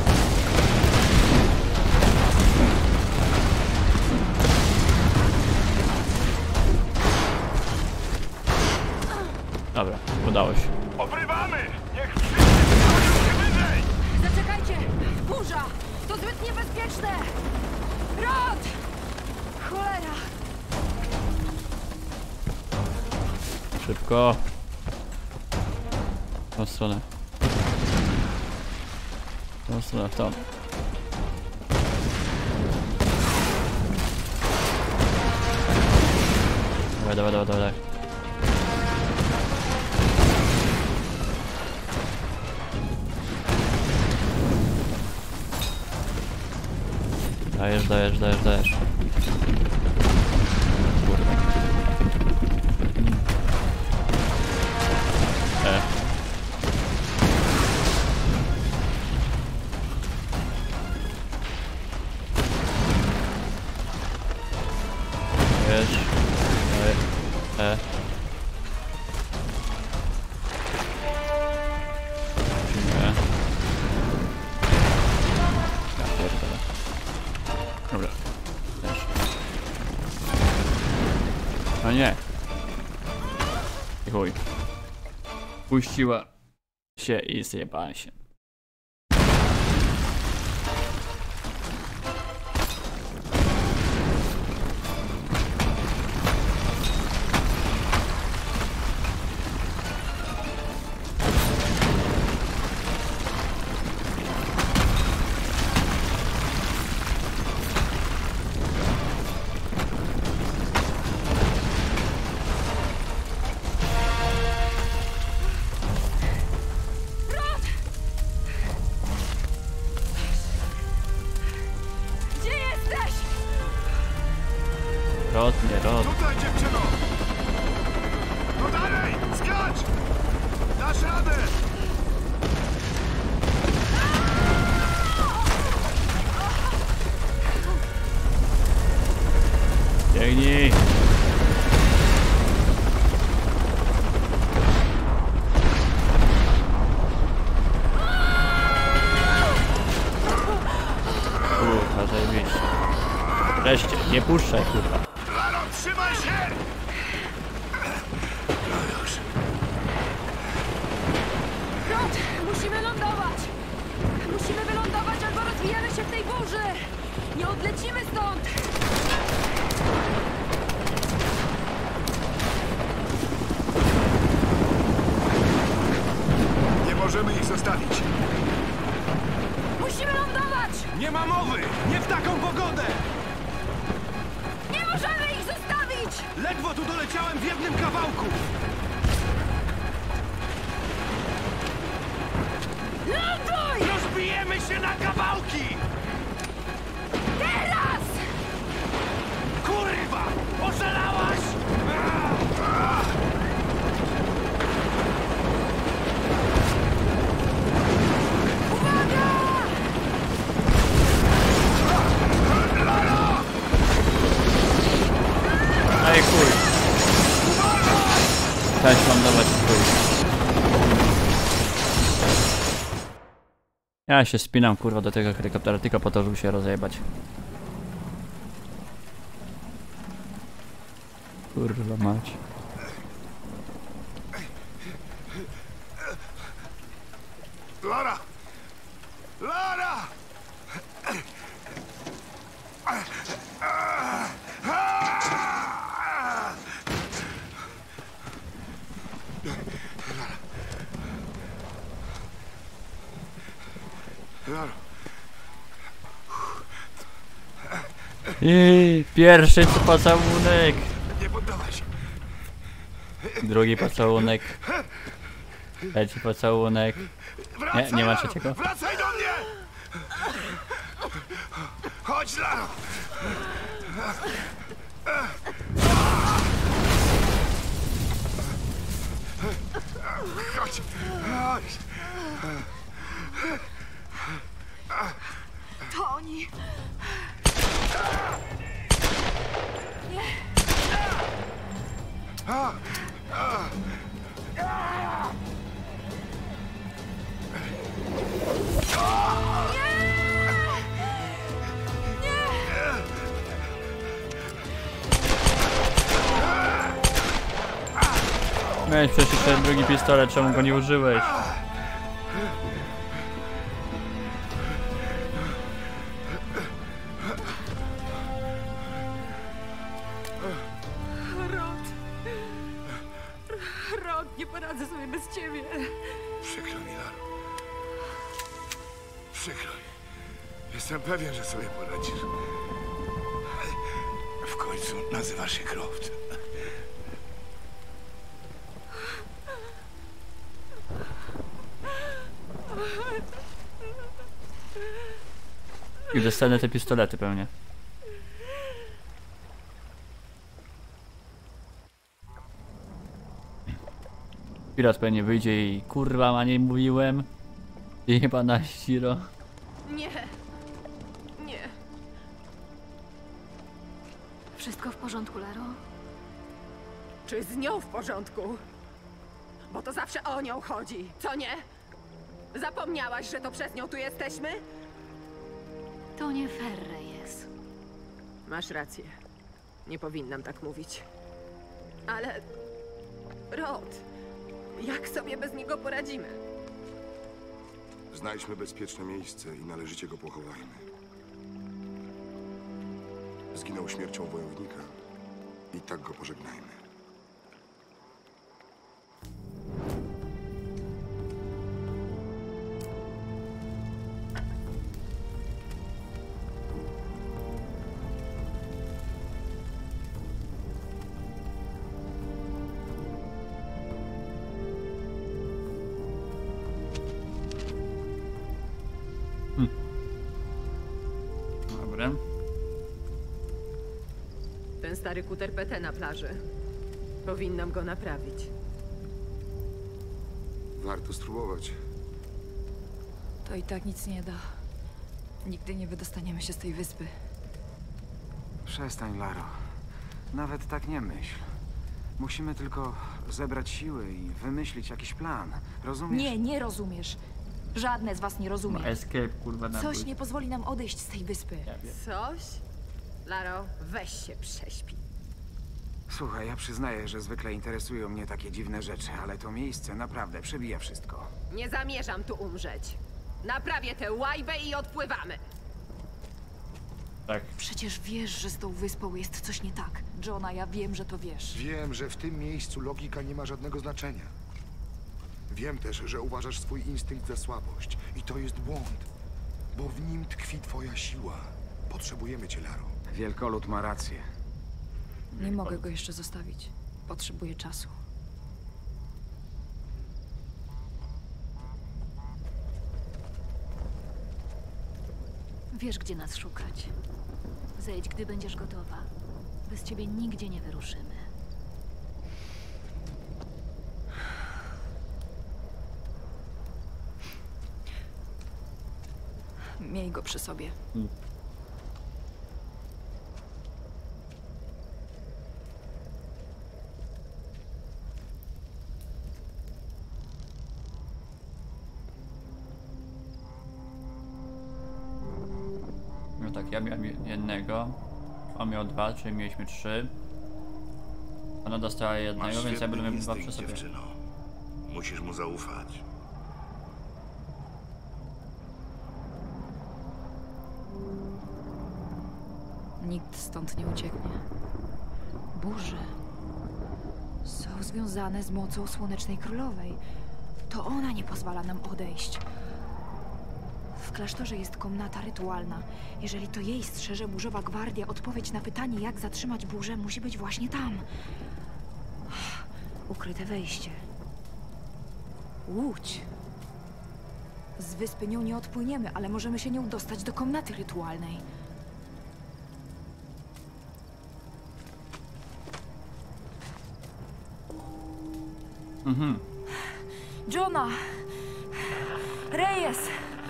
Dobra, udało się. Obrywamy! Niech wszyscy wychodzą się wyżej! Zaczekajcie! Burza! To zbyt niebezpieczne! Rod! Cholera! Szybko. W tą stronę. tą stronę, w tą. Dawaj, dawaj, dawaj, dawaj. Dajesz, dajesz, dajesz, dajesz. Kurde. E. Dajesz. Daj. E. Nie. Ja pierdolę. Dobra. Też. A nie. I chuj. Puściła się i zjebała się. Rod, nie rod. Tutaj, dziewczyno! No dalej! Skacz! Dasz radę! Biegnij! Kurwa, zajebiście. Wreszcie, nie puszczaj, kurwa. Laro, trzymaj się! No już. Rod, musimy lądować! Musimy wylądować, albo rozwijamy się w tej burzy! Nie odlecimy stąd! Nie możemy ich zostawić. Musimy lądować! Nie ma mowy! Nie w taką pogodę! Nie możemy ich zostawić! Ledwo tu doleciałem w jednym kawałku! Ląduj! Rozbijemy się na kawałki! Teraz! Kurwa! Oszalałaś! Ej, chuj. Cześć, lądować, chuj. Ja się spinam, kurwa, do tego helikoptera tylko po to, żeby się rozjebać. Kurwa mać. Lara! Lara! Lara! I pierwszy pocałunek. Nie poddawaj się! Drugi pocałunek. Trzeci pocałunek. Nie, nie ma trzeciego. Wracaj do mnie! Chodź, Laro! Chodź! Chodź! To oni! A, a. Miałeś przecież ten drugi pistolet, czemu go nie użyłeś? Rod! Rod, nie poradzę sobie bez ciebie! Przykro mi, Laro. przykro. Jestem pewien, że sobie poradzisz. W końcu nazywasz się Croft. I dostanę te pistolety pewnie. Pirat pewnie wyjdzie i kurwa ma nie mówiłem. I chyba na Shiro. Nie. Nie. Wszystko w porządku, Laro? Czy z nią w porządku? Bo to zawsze o nią chodzi, co nie? Zapomniałaś, że to przez nią tu jesteśmy? To nie fair, Reyes. Masz rację. Nie powinnam tak mówić. Ale... Rod, jak sobie bez niego poradzimy? Znajdźmy bezpieczne miejsce i należycie go pochowajmy. Zginął śmiercią wojownika i tak go pożegnajmy. Dobra. Ten stary kuter P T na plaży. Powinnam go naprawić. Warto spróbować. To i tak nic nie da. Nigdy nie wydostaniemy się z tej wyspy. Przestań, Laro. Nawet tak nie myśl. Musimy tylko zebrać siły i wymyślić jakiś plan. Rozumiesz? Nie, nie rozumiesz. Żadne z was nie rozumie. No, escape, kurwa, na Coś nie pozwoli nam odejść z tej wyspy. Ja wiem. Coś? Laro, weź się prześpi. Słuchaj, ja przyznaję, że zwykle interesują mnie takie dziwne rzeczy, ale to miejsce naprawdę przebija wszystko. Nie zamierzam tu umrzeć. Naprawię tę łajbę i odpływamy. Tak. Przecież wiesz, że z tą wyspą jest coś nie tak. Johna, ja wiem, że to wiesz. Wiem, że w tym miejscu logika nie ma żadnego znaczenia. Wiem też, że uważasz swój instynkt za słabość. I to jest błąd. Bo w nim tkwi twoja siła. Potrzebujemy cię, Laro. Wielkolud ma rację. Nie mogę go jeszcze zostawić. Potrzebuję czasu. Wiesz, gdzie nas szukać. Zejdź, gdy będziesz gotowa. Bez ciebie nigdzie nie wyruszymy. Miej go przy sobie. Hmm. No tak, ja miałem jednego, on miał dwa, czyli mieliśmy trzy. Ona dostała jednego, Masz więc ja będę miał świetny dwa przy instynkt, sobie. dziewczyno. Musisz mu zaufać. Nikt stąd nie ucieknie. Burze są związane z mocą Słonecznej Królowej. To ona nie pozwala nam odejść. W klasztorze jest komnata rytualna. Jeżeli to jej strzeże burzowa gwardia, odpowiedź na pytanie, jak zatrzymać burzę, musi być właśnie tam. Ukryte wejście. Łódź. Z wyspy nią nie odpłyniemy, ale możemy się nią dostać do komnaty rytualnej. Mhm. Johna! Reyes!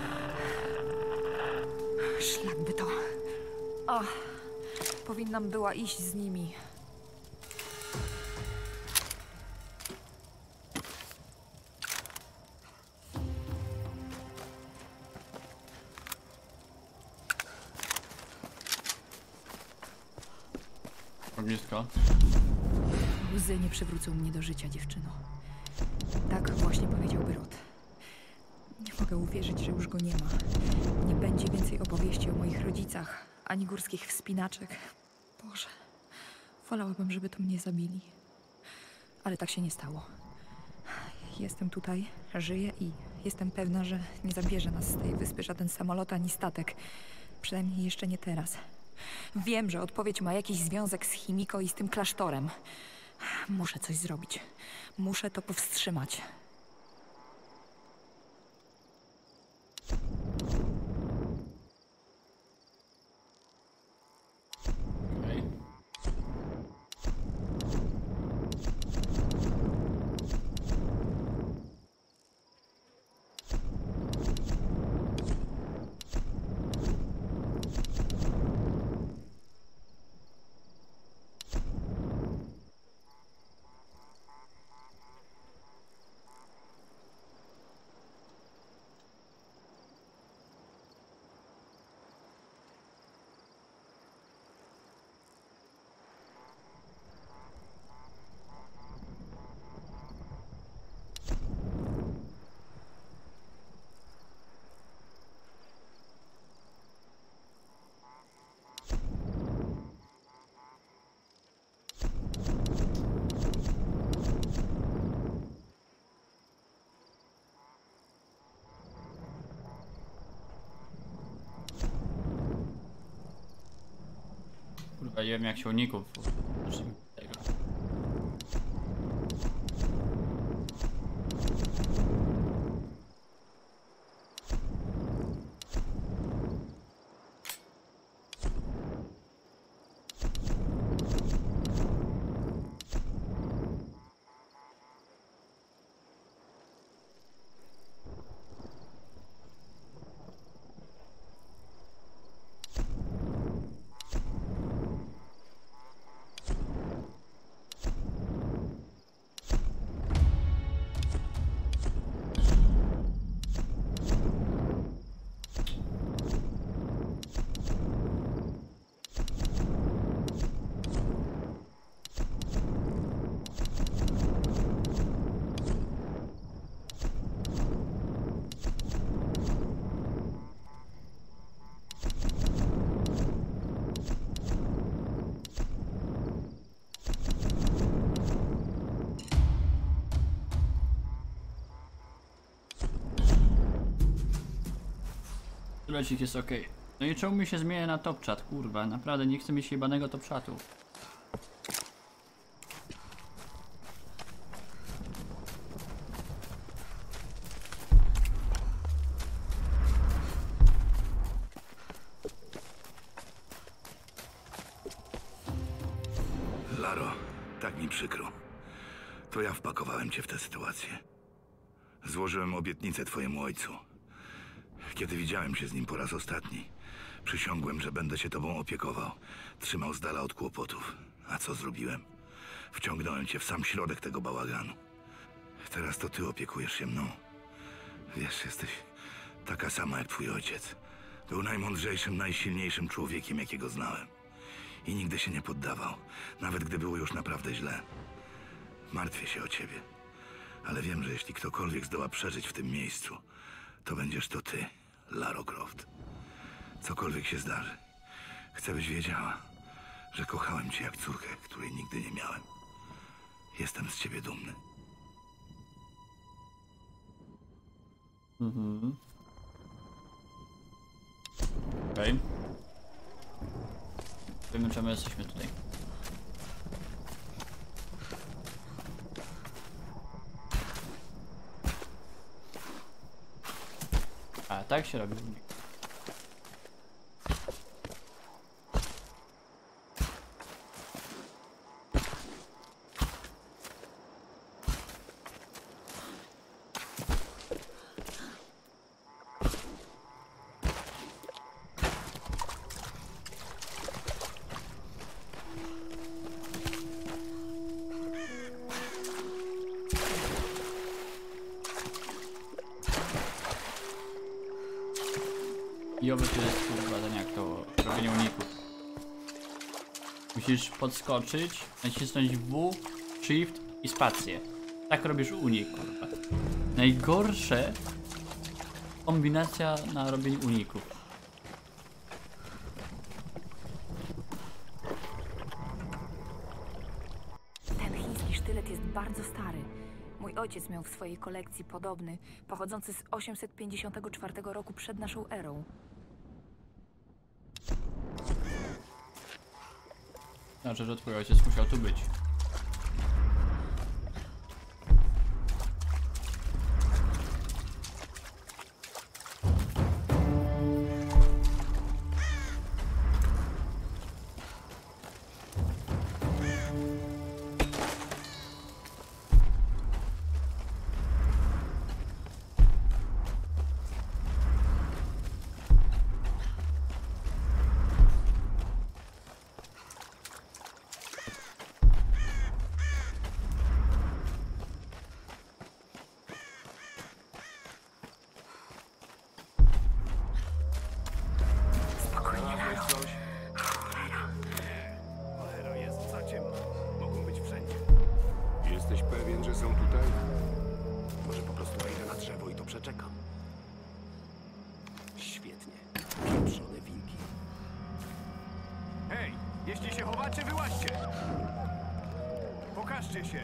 Szlak by to. Ach, powinnam była iść z nimi. Ognisko. Łzy nie przywrócą mnie do życia, dziewczyno. Tak właśnie powiedział Byrod. Nie mogę uwierzyć, że już go nie ma. Nie będzie więcej opowieści o moich rodzicach, ani górskich wspinaczek. Boże, wolałabym, żeby to mnie zabili. Ale tak się nie stało. Jestem tutaj, żyję i Jestem pewna, że nie zabierze nas z tej wyspy żaden samolot ani statek. Przynajmniej jeszcze nie teraz. Wiem, że odpowiedź ma jakiś związek z Himiko i z tym klasztorem. Muszę coś zrobić. Muszę to powstrzymać. Kurwa, nie wiem jak się uników. Tego. Lecik jest ok. No i czemu mi się zmienia na top chat, kurwa? Naprawdę nie chcę mieć jebanego top chatu. Laro, tak mi przykro. To ja wpakowałem cię w tę sytuację. Złożyłem obietnicę twojemu ojcu. Kiedy widziałem się z nim po raz ostatni, przysiągłem, że będę się tobą opiekował, trzymał z dala od kłopotów. A co zrobiłem? Wciągnąłem cię w sam środek tego bałaganu. Teraz to ty opiekujesz się mną. Wiesz, jesteś taka sama jak twój ojciec. Był najmądrzejszym, najsilniejszym człowiekiem, jakiego znałem. I nigdy się nie poddawał, nawet gdy było już naprawdę źle. Martwię się o ciebie, ale wiem, że jeśli ktokolwiek zdoła przeżyć w tym miejscu, to będziesz to ty, Lara Croft. Cokolwiek się zdarzy, chcę, byś wiedziała, że kochałem cię jak córkę, której nigdy nie miałem. Jestem z ciebie dumny. Mhm. Okej. Okay. Wiemy, czemu jesteśmy tutaj. A, tak się robi. I oby to jest kurwa ten jak to robienie uników. Musisz podskoczyć, nacisnąć W, Shift i spację. Tak robisz unik, kurwa. Najgorsze kombinacja na robienie uników. Ten chiński sztylet jest bardzo stary. Mój ojciec ojciec miał w swojej kolekcji podobny, pochodzący z osiemset pięćdziesiątego czwartego roku przed naszą erą. Znaczy, że twój ojciec musiał tu być. Jesteś pewien, że są tutaj? Może po prostu wejdę na drzewo i to przeczekam. Świetnie. Pieprzone wilki. Hej! Jeśli się chowacie, wyłaźcie! Pokażcie się!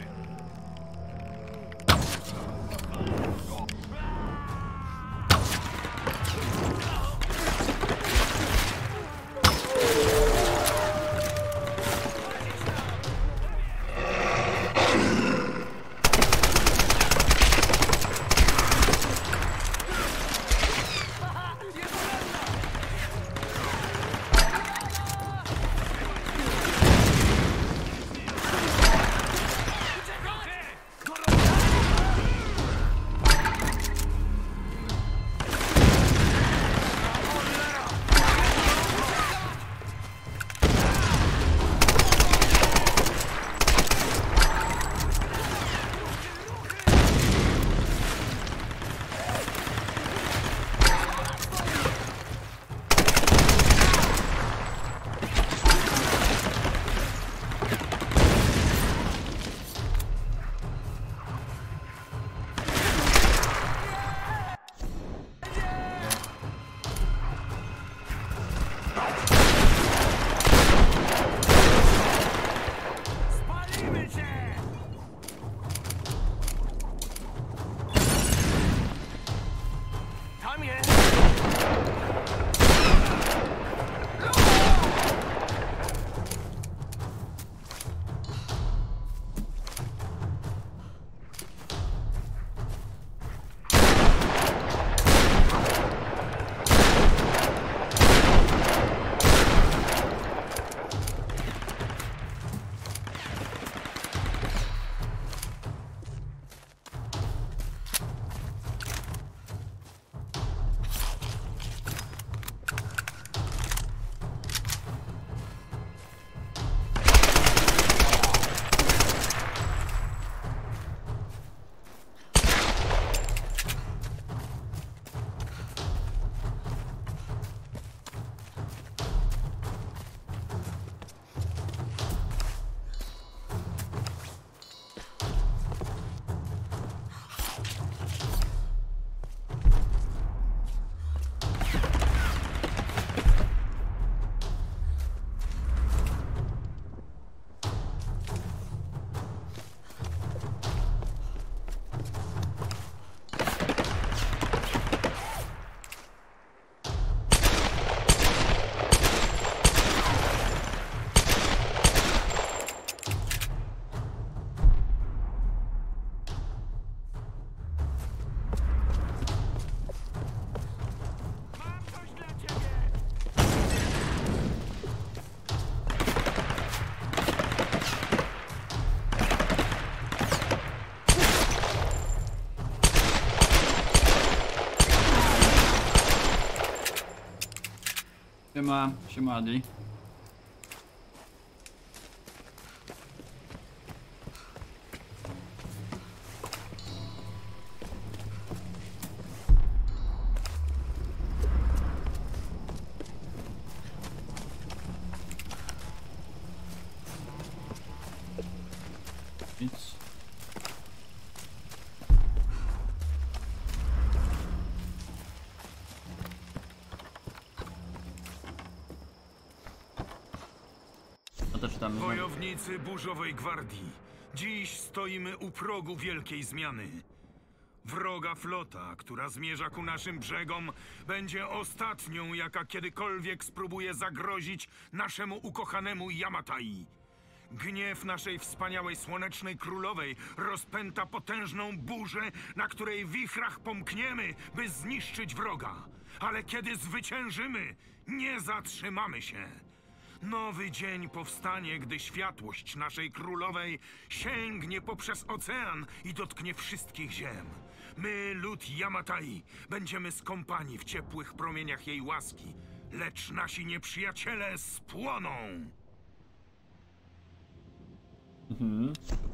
Siema, siema Adi. Nic. Wojownicy Burzowej Gwardii. Dziś stoimy u progu wielkiej zmiany. Wroga flota, która zmierza ku naszym brzegom, będzie ostatnią, jaka kiedykolwiek spróbuje zagrozić naszemu ukochanemu Yamatai. Gniew naszej wspaniałej Słonecznej Królowej rozpęta potężną burzę, na której wichrach pomkniemy, by zniszczyć wroga. Ale kiedy zwyciężymy, nie zatrzymamy się. Nowy dzień powstanie, gdy światłość naszej królowej sięgnie poprzez ocean i dotknie wszystkich ziem. My, lud Yamatai, będziemy skąpani w ciepłych promieniach jej łaski, lecz nasi nieprzyjaciele spłoną. Mhm.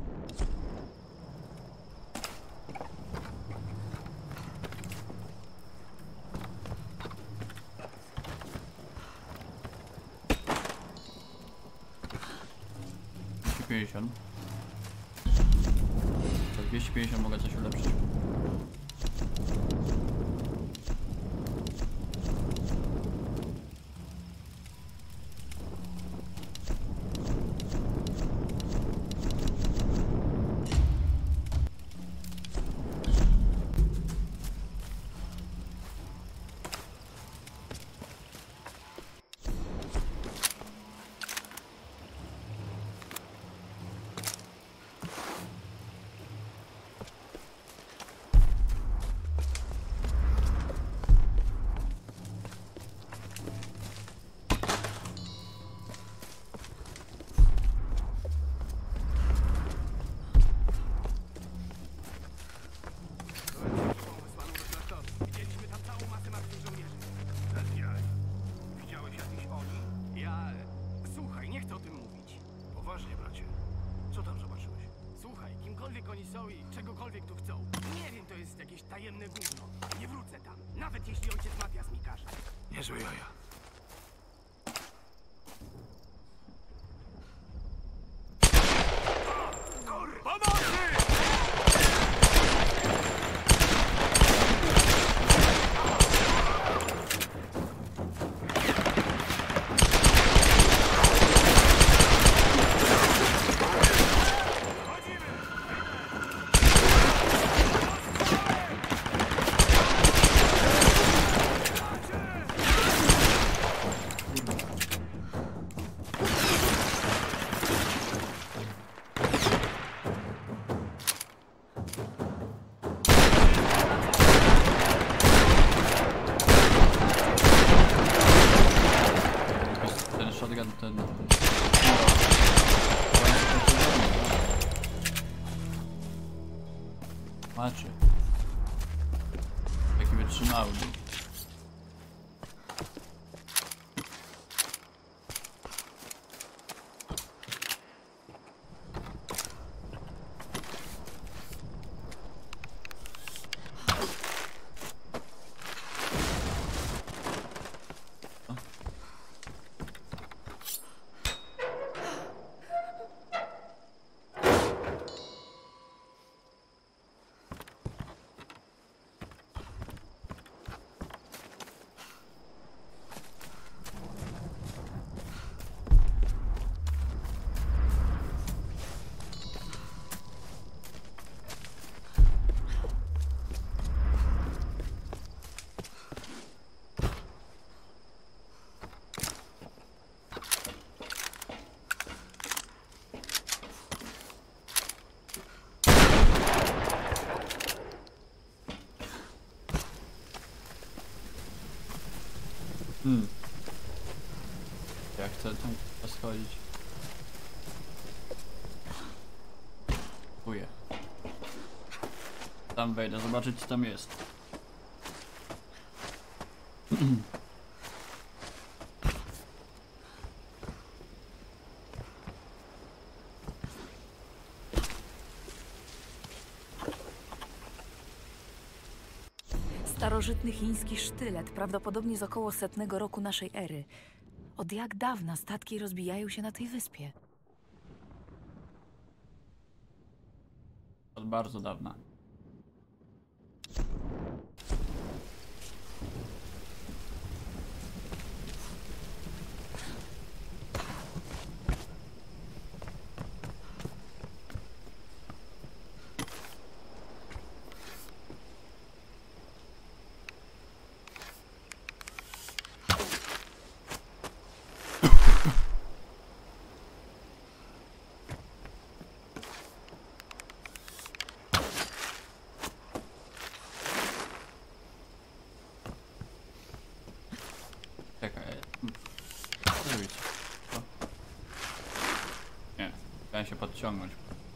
dwieście pięćdziesiąt. Za dwieście pięćdziesiąt mogę coś ulepszyć. Tajemne gówno. Nie wrócę tam, nawet jeśli ojciec Matias mi każe. Niezłe jaja. Pomocy! Ten... Macie. Jaki wytrzymały. Hmm. Ja chcę tam schodzić. Chuję. Tam wejdę, zobaczyć co tam jest. Starożytny chiński sztylet, prawdopodobnie z około setnego roku naszej ery. Od jak dawna statki rozbijają się na tej wyspie? Od bardzo dawna. Chciałem się podciągnąć.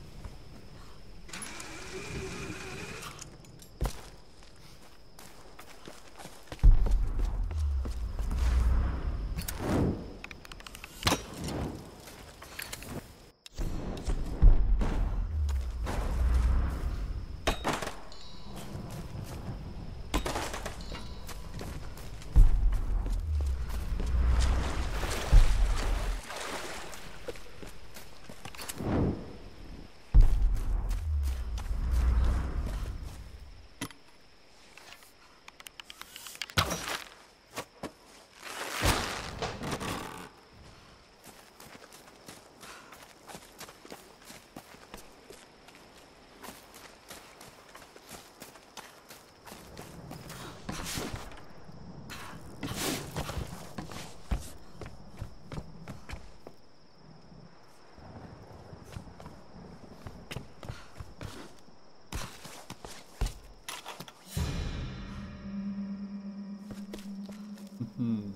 Hmm.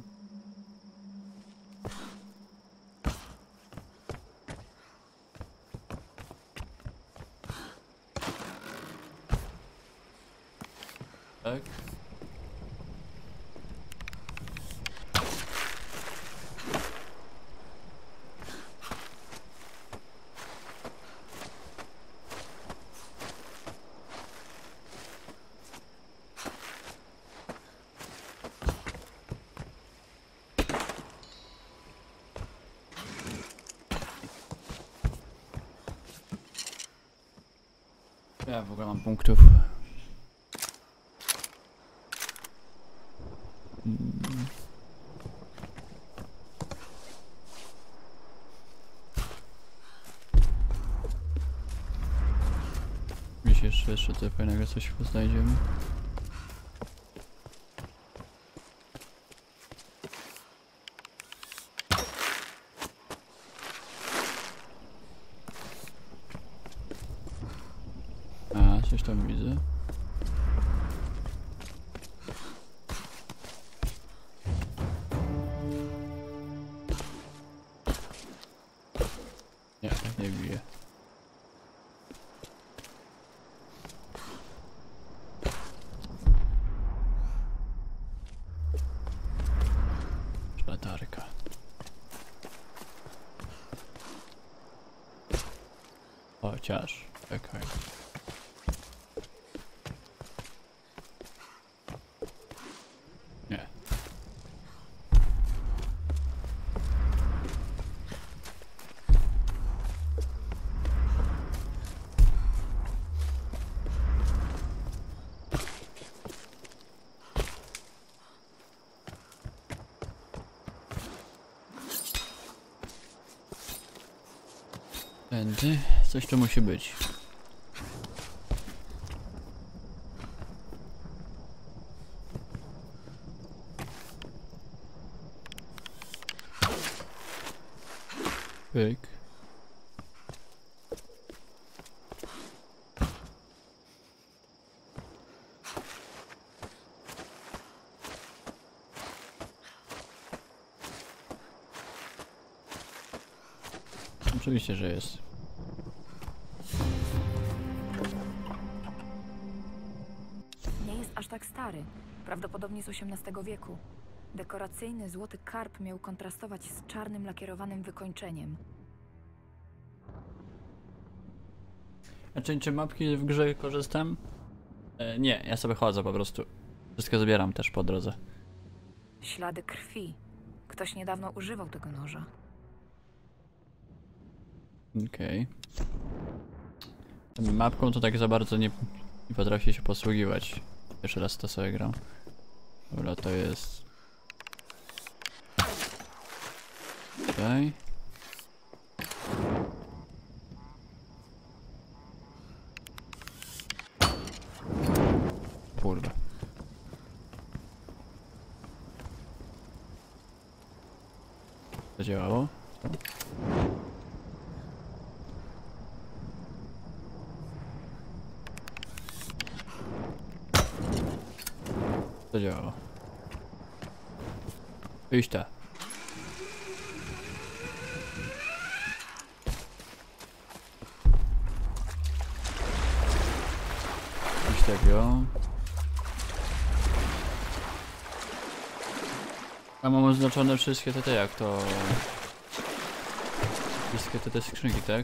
Tak. Ja w ogóle mam punktów. Hmm. Myślisz, że jeszcze tutaj fajnego coś znajdziemy? A, coś tam widzę. Nie, nie bije. Latarka. Chociaż, czekaj. Nie. Tędy coś tu musi być. Pyk. Oczywiście, że jest. Nie jest aż tak stary. Prawdopodobnie z osiemnastego wieku. Dekoracyjny złoty karp miał kontrastować z czarnym lakierowanym wykończeniem. A czy, czy mapki w grze korzystam? E, nie, ja sobie chodzę po prostu. Wszystko zabieram też po drodze. Ślady krwi. Ktoś niedawno używał tego noża. Okej. Okay. Mapką to tak za bardzo nie, nie potrafię się posługiwać. Pierwszy raz to sobie gram. Dobra, to jest... Okej. Kurwa. Zadziałało? Co? Zadziałało. Iść ta. tego. A mam oznaczone wszystkie te, te jak to... Wszystkie te, te skrzynki, tak?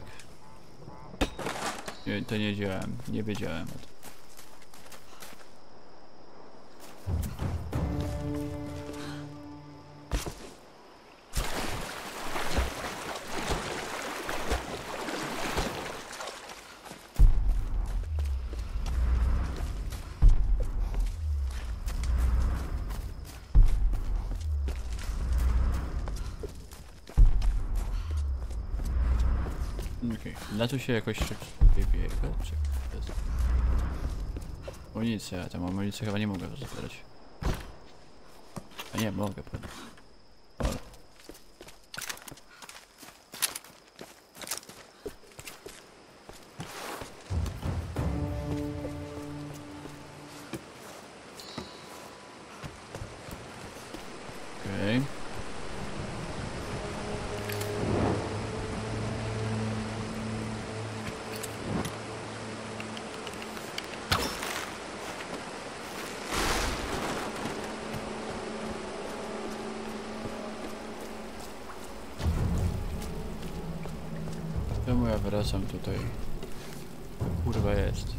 Nie, to nie wiedziałem, nie wiedziałem o tym. Okej, okay. Da tu się jakoś szybciej biega, czy to jest... Amunicja, ja tam amunicję chyba nie mogę zabierać. A nie, mogę pewnie. Ale... Okej. Okay. Czemu ja wracam tutaj? To kurwa jest.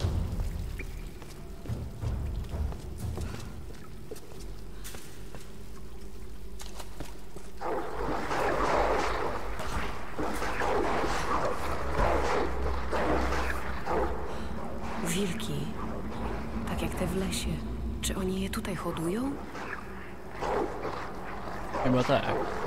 Wilki. Tak jak te w lesie. Czy oni je tutaj hodują? Chyba tak.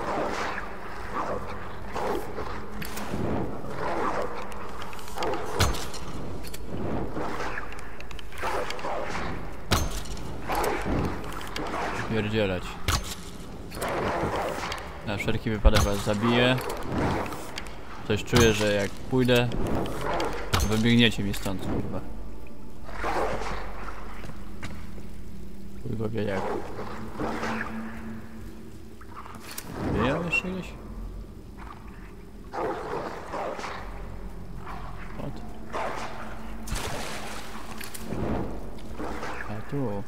Pierdzielać. Na wszelki wypadek was zabiję. Coś czuję, że jak pójdę, to wybiegniecie mi stąd, kurwa. Kurwa wie jak. Wyjechał jeszcze gdzieś? Od. A tu.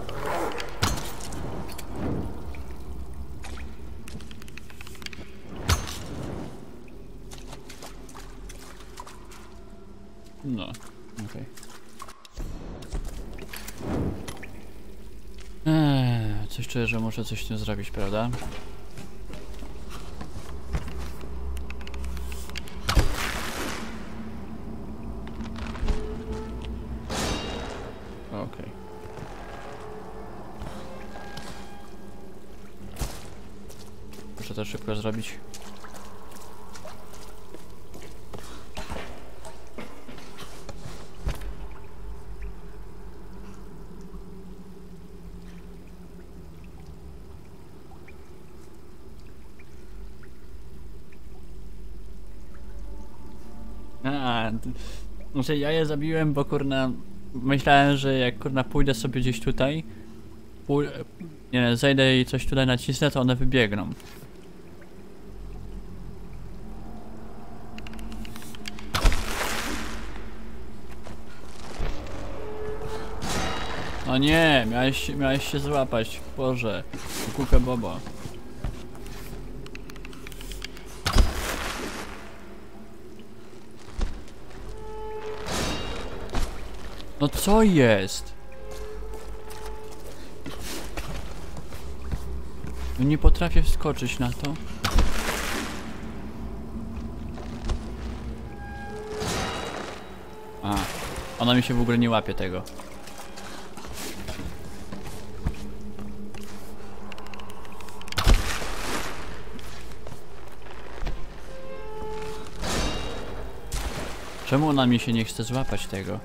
No, okej. Okay. Eee, coś czuję, że muszę coś z tym zrobić, prawda? Okej. Okay. Muszę to szybko zrobić. A, znaczy ja je zabiłem, bo kurna myślałem, że jak kurna pójdę sobie gdzieś tutaj, pój nie wiem, zejdę i coś tutaj nacisnę, to one wybiegną. No nie, miałeś, miałeś się złapać, Boże, kupę boba. No co jest? No nie potrafię wskoczyć na to. A, ona mi się w ogóle nie łapie tego. Czemu ona mi się nie chce złapać tego?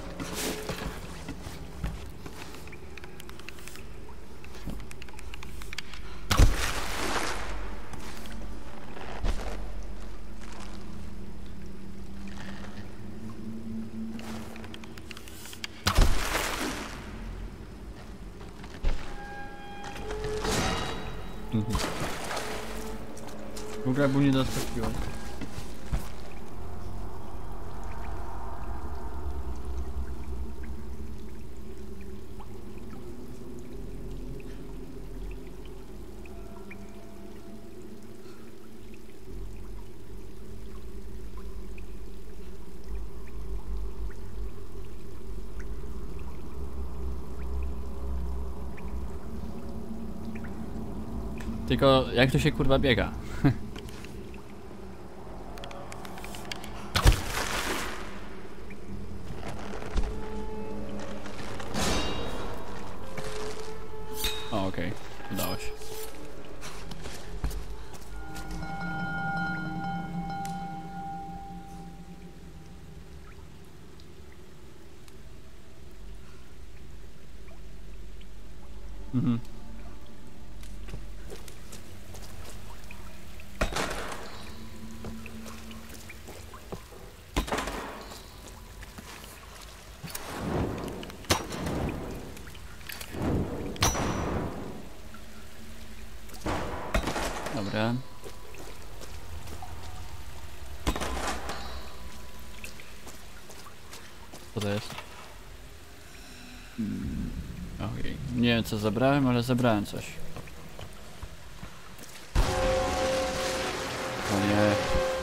Mhm. W ogóle był nie dostawiłem. Tylko jak tu się kurwa biega? O, okej, okay. Udało się. Mhm. Dobra. Co to jest? Hmm. Okej. Nie wiem co zabrałem, ale zabrałem coś. O nie.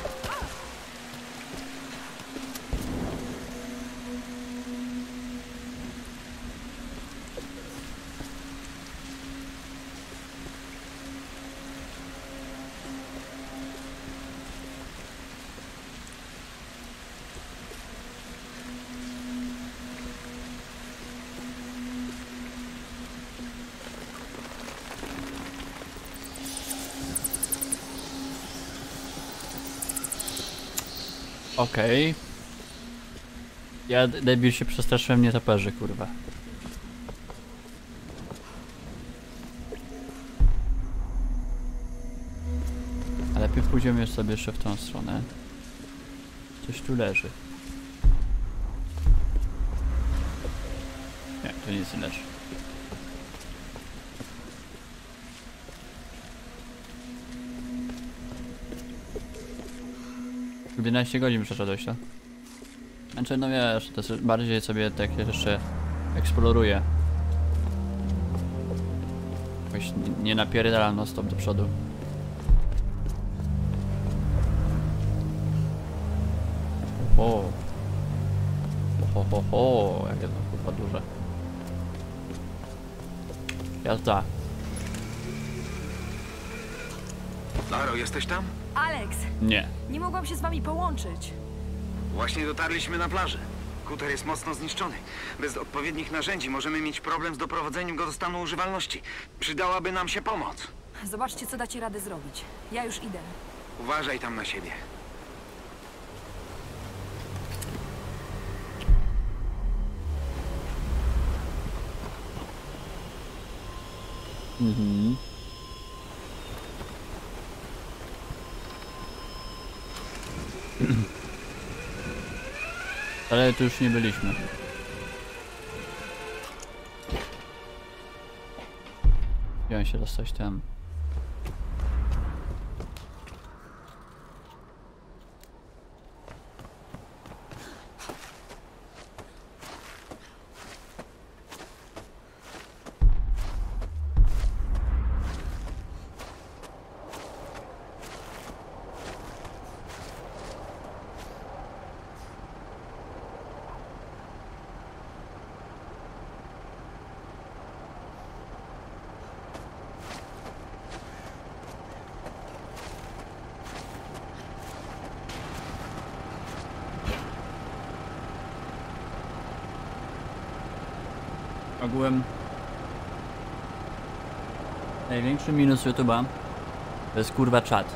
Okej. Okay. Ja debil się przestraszyłem nietoperzy, kurwa. Ale lepiej pójdziemy sobie jeszcze w tą stronę. Coś tu leży. Nie, to nic nie leży. jedenaście godzin przeszedłeś, to? Znaczy, no wiesz, to jest bardziej sobie tak jeszcze eksploruję. Jakoś nie napierdalam non stop do przodu. O, ho, ho, ho, jakie to kurwa duże. Jazda. Laro, jesteś tam? Alex! Nie. Nie mogłam się z wami połączyć. Właśnie dotarliśmy na plażę. Kuter jest mocno zniszczony. Bez odpowiednich narzędzi możemy mieć problem z doprowadzeniem go do stanu używalności. Przydałaby nam się pomoc. Zobaczcie, co dacie radę zrobić. Ja już idę. Uważaj tam na siebie. Mhm. Ale tu już nie byliśmy. Chciałem się dostać tam. Ogółem największy minus YouTube'a to jest kurwa czat.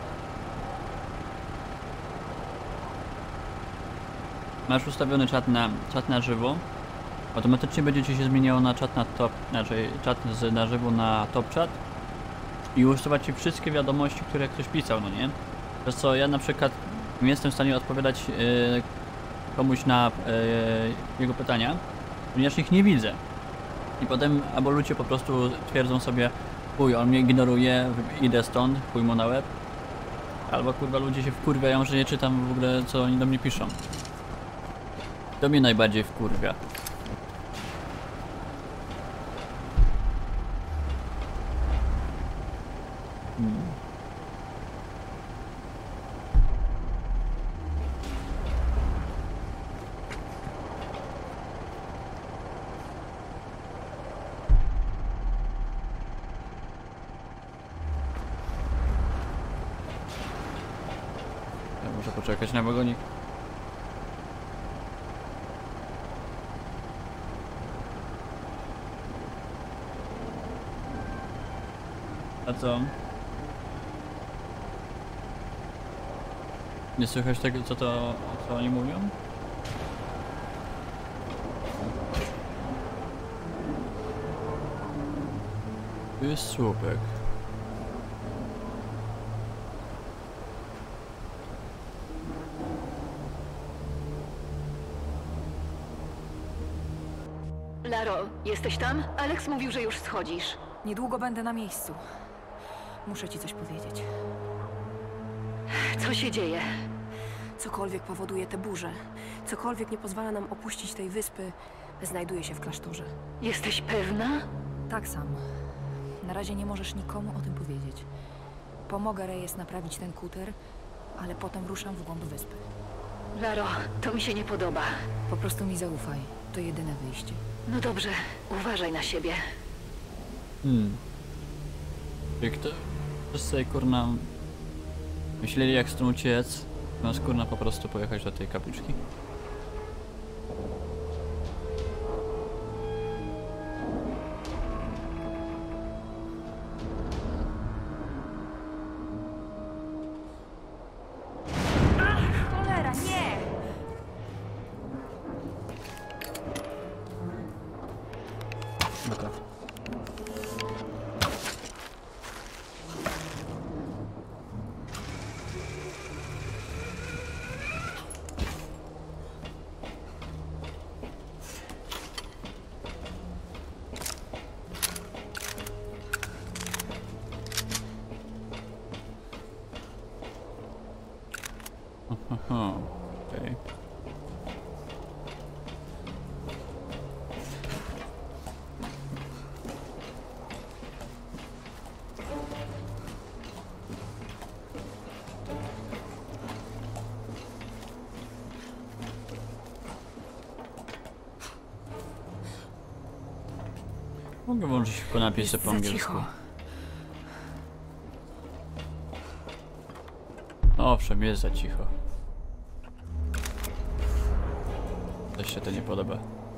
Masz ustawiony czat na czat na żywo, automatycznie będzie ci się zmieniało na czat na top, znaczy czat z na żywo na top chat i usuwać ci wszystkie wiadomości, które ktoś pisał, no nie? Przez co ja na przykład nie jestem w stanie odpowiadać yy, komuś na yy, jego pytania, ponieważ ich nie widzę. I potem albo ludzie po prostu twierdzą sobie, chuj, on mnie ignoruje, idę stąd, chuj mu na łeb. Albo kurwa ludzie się wkurwiają, że nie czytam w ogóle co oni do mnie piszą. To mnie najbardziej wkurwia. Hmm. Muszę poczekać na wagonik. A co? Nie słychać tego, co to, co oni mówią? Tu jest słupek. Laro, jesteś tam? Alex mówił, że już schodzisz. Niedługo będę na miejscu. Muszę ci coś powiedzieć. Co się dzieje? Cokolwiek powoduje te burze, cokolwiek nie pozwala nam opuścić tej wyspy, znajduje się w klasztorze. Jesteś pewna? Tak sam. Na razie nie możesz nikomu o tym powiedzieć. Pomogę Reyes naprawić ten kuter, ale potem ruszam w głąb wyspy. Laro, to mi się nie podoba. Po prostu mi zaufaj. To jedyne wyjście. No dobrze, uważaj na siebie. Hmm. Jak to... Wszyscy kurna... Myśleli jak stąd uciec, zamiast kurna po prostu pojechać do tej kapliczki. Cholera, nie! Dobra. Aha, okej. Mogę włączyć tylko napisy po angielsku. Owszem, jest za cicho. Też się to nie podoba.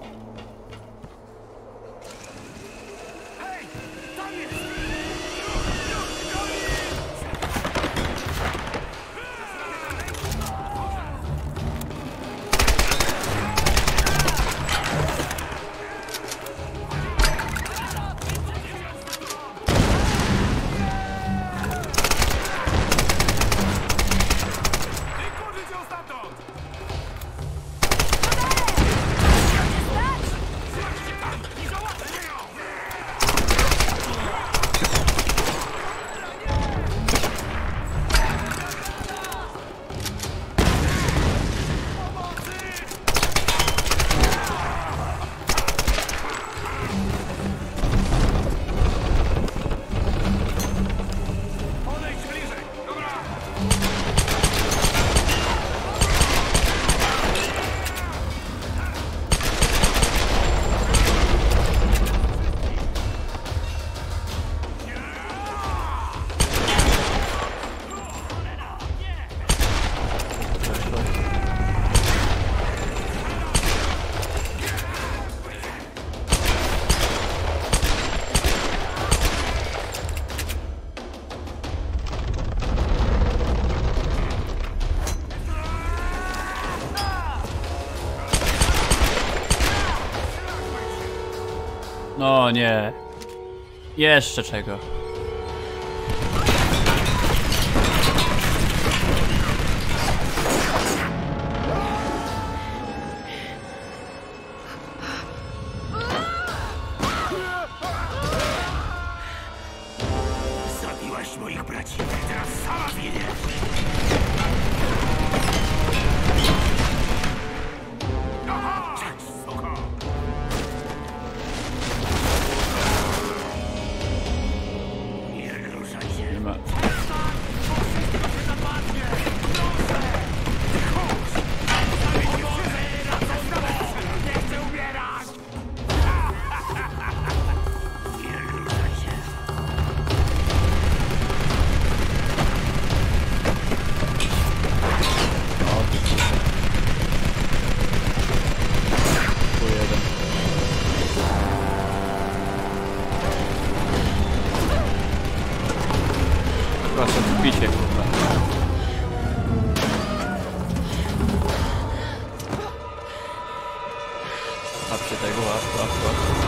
No nie. Jeszcze czego? Zabiłaś moich braci, teraz sama zginiesz! Aha! Cześć, suko! Nie ruszaj się! Nie ma. Nie chcę umierać! Nie ruszaj się! Proszę, picie, kurwa. Łap się tego, łap, łap, łap.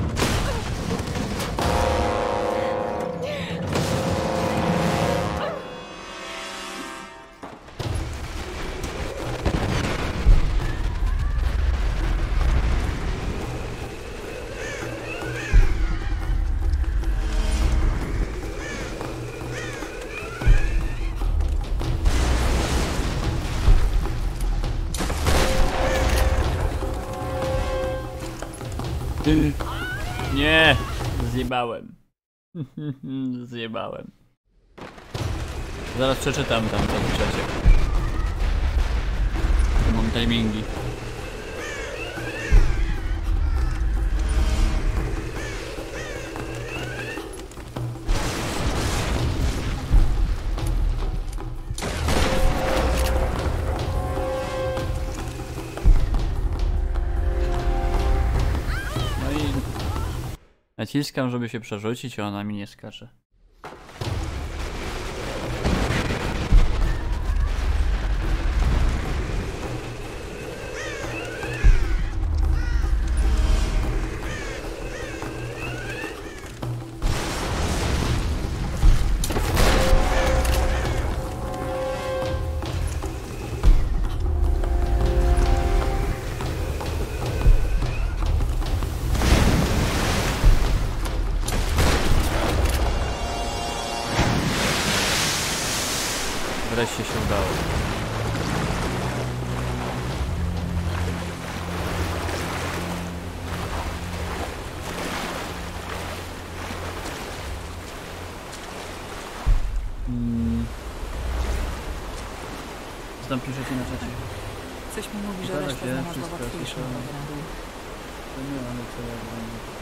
Nie! Zjebałem. Zjebałem. Zaraz przeczytam tam to w czacie. Mam timingi. Naciskam, żeby się przerzucić, a ona mi nie skacze. Wreszcie się udało. Hmm. Co tam piszecie na czacie? Coś mi mówi, że resztę znalazła łatwiejszą drogę. To nie, ale co ja będę.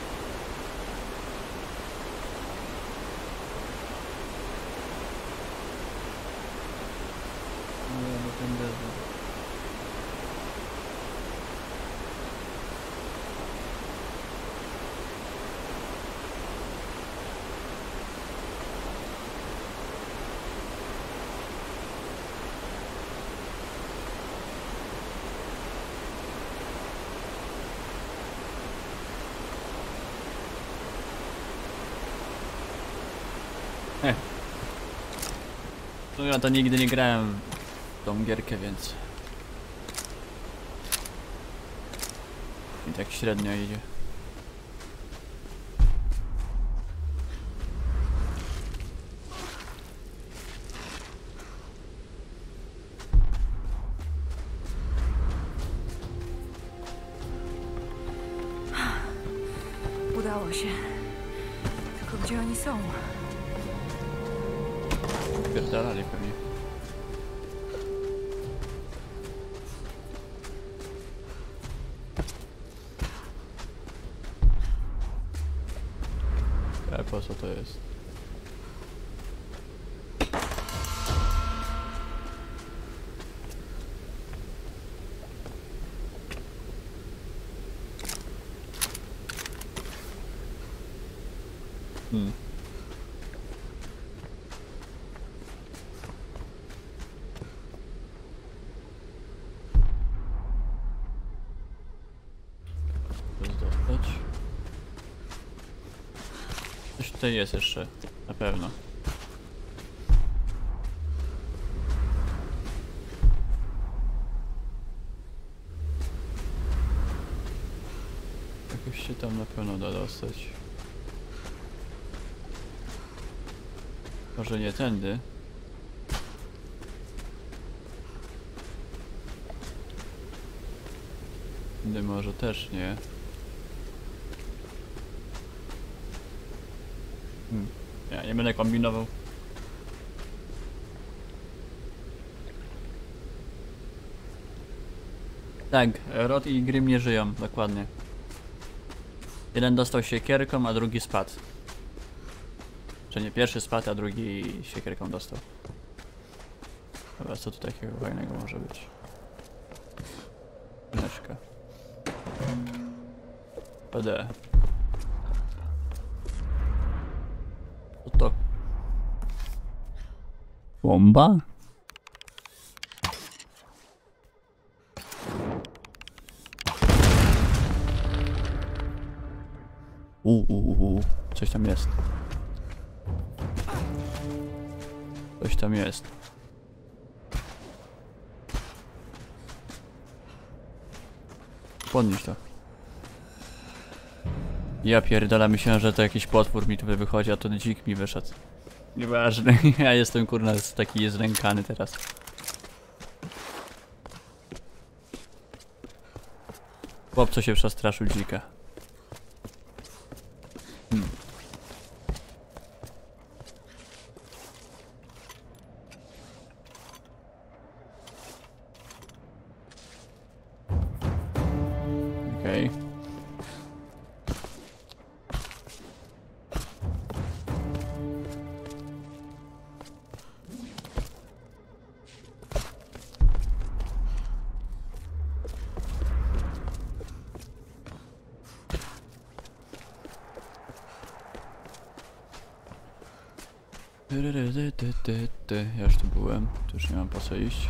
Eh. No ja to nigdy nie grałem w tą gierkę, więc i tak średnio idzie. Udało się. Tylko gdzie oni są? Pierdalali pewnie. A po co to jest? Hmm. Coś tutaj jest jeszcze, na pewno. Jakoś się tam na pewno da dostać. Może nie tędy. Tędy może też nie. Hmm. Ja nie będę kombinował. Tak, Rod i Grim nie żyją, dokładnie. Jeden dostał siekierką, a drugi spadł. Czy nie, pierwszy spadł, a drugi siekierką dostał. Dobra, co tu takiego fajnego może być? Neczka. P D. Co to? Bomba? Uuu, coś tam jest. Coś tam jest. Podnieś to. Ja pierdolę, myślałem, że to jakiś potwór mi tu wychodzi, a to dzik mi wyszedł. Nieważne, ja jestem kurna taki zrękany teraz. Chłop, co się przestraszył dzika. Hmm. Okej. Okay. Ja już tu byłem, tu już nie mam po co iść.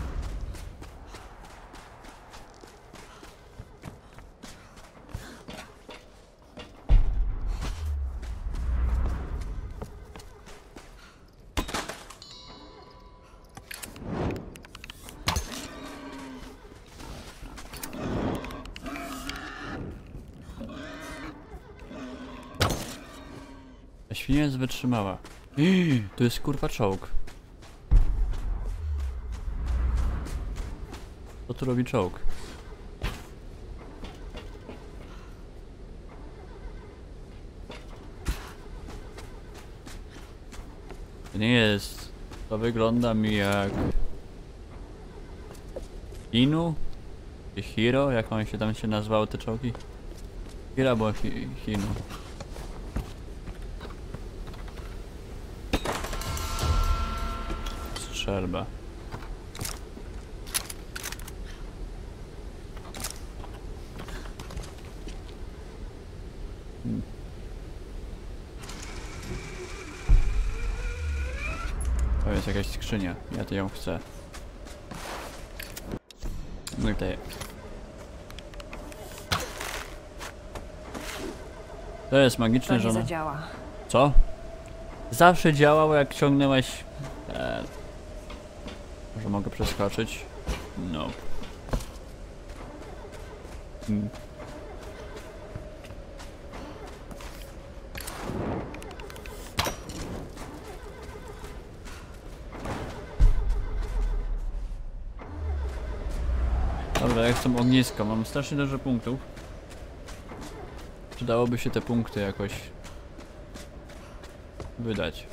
Ta świnia jest wytrzymała. To jest kurwa czołg. Co tu robi czołg? To nie jest... To wygląda mi jak... Inu? Czy Hiro? Jak on się tam się nazywały te czołgi? Hiro albo hi Hinu? Strzelba. Hmm. To jest jakaś skrzynia. Ja to ją chcę. No i tutaj. To jest magiczne, to że nie ona... zadziała. Co? Zawsze działało, jak ciągnęłaś... E... Może mogę przeskoczyć? No. Hmm. Dobra, jak chcę ognisko, mam strasznie dużo punktów. Przydałoby się te punkty jakoś wydać.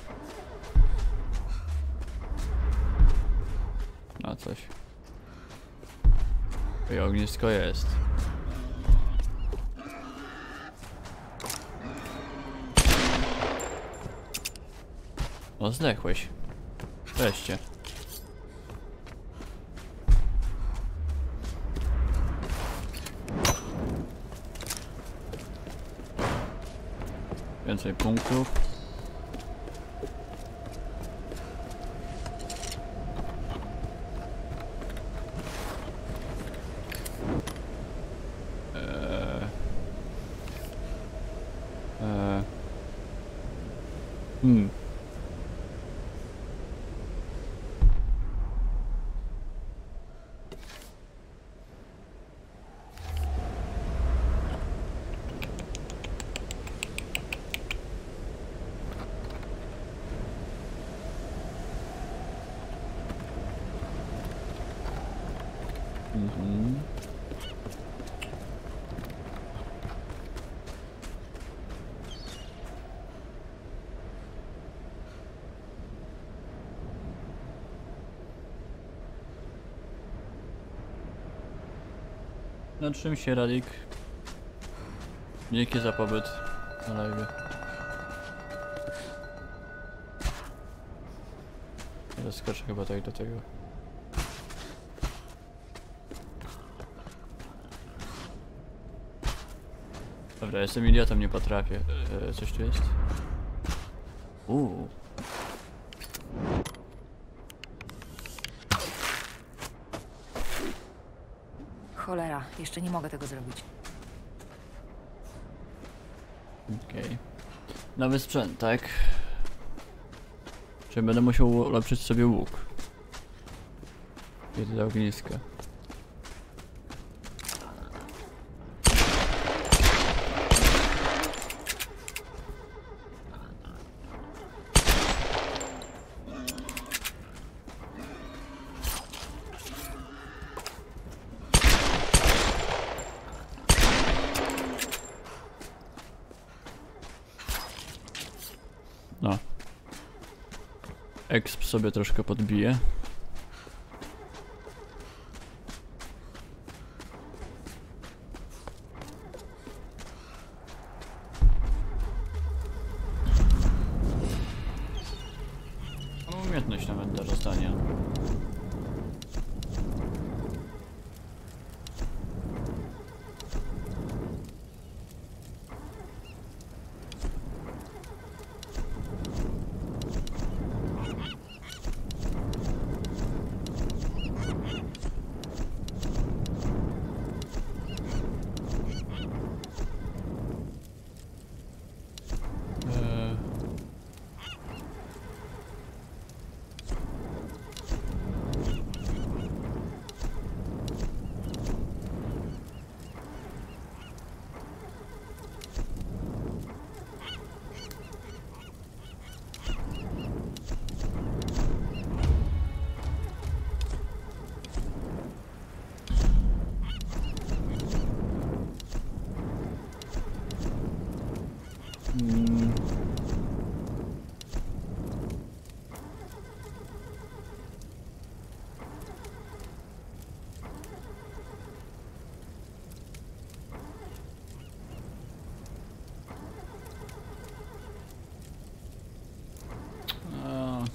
Na coś. I ognisko jest. No zdechłeś. Wreszcie. Więcej punktów. Eee. Eee. Hmm. Mhm. Na czym się Radik? Dzięki za pobyt na live. Teraz skoczę chyba tak do tego. Dobra, jestem idiotą, nie potrafię. Eee, coś tu jest? Uuu. Cholera, jeszcze nie mogę tego zrobić. Okej. Okay. Nowy sprzęt, tak? Czy będę musiał ulepszyć sobie łuk? Idę do ogniska. No. Exp sobie troszkę podbije. Mam umiejętność nawet do dostania. Hmm. A.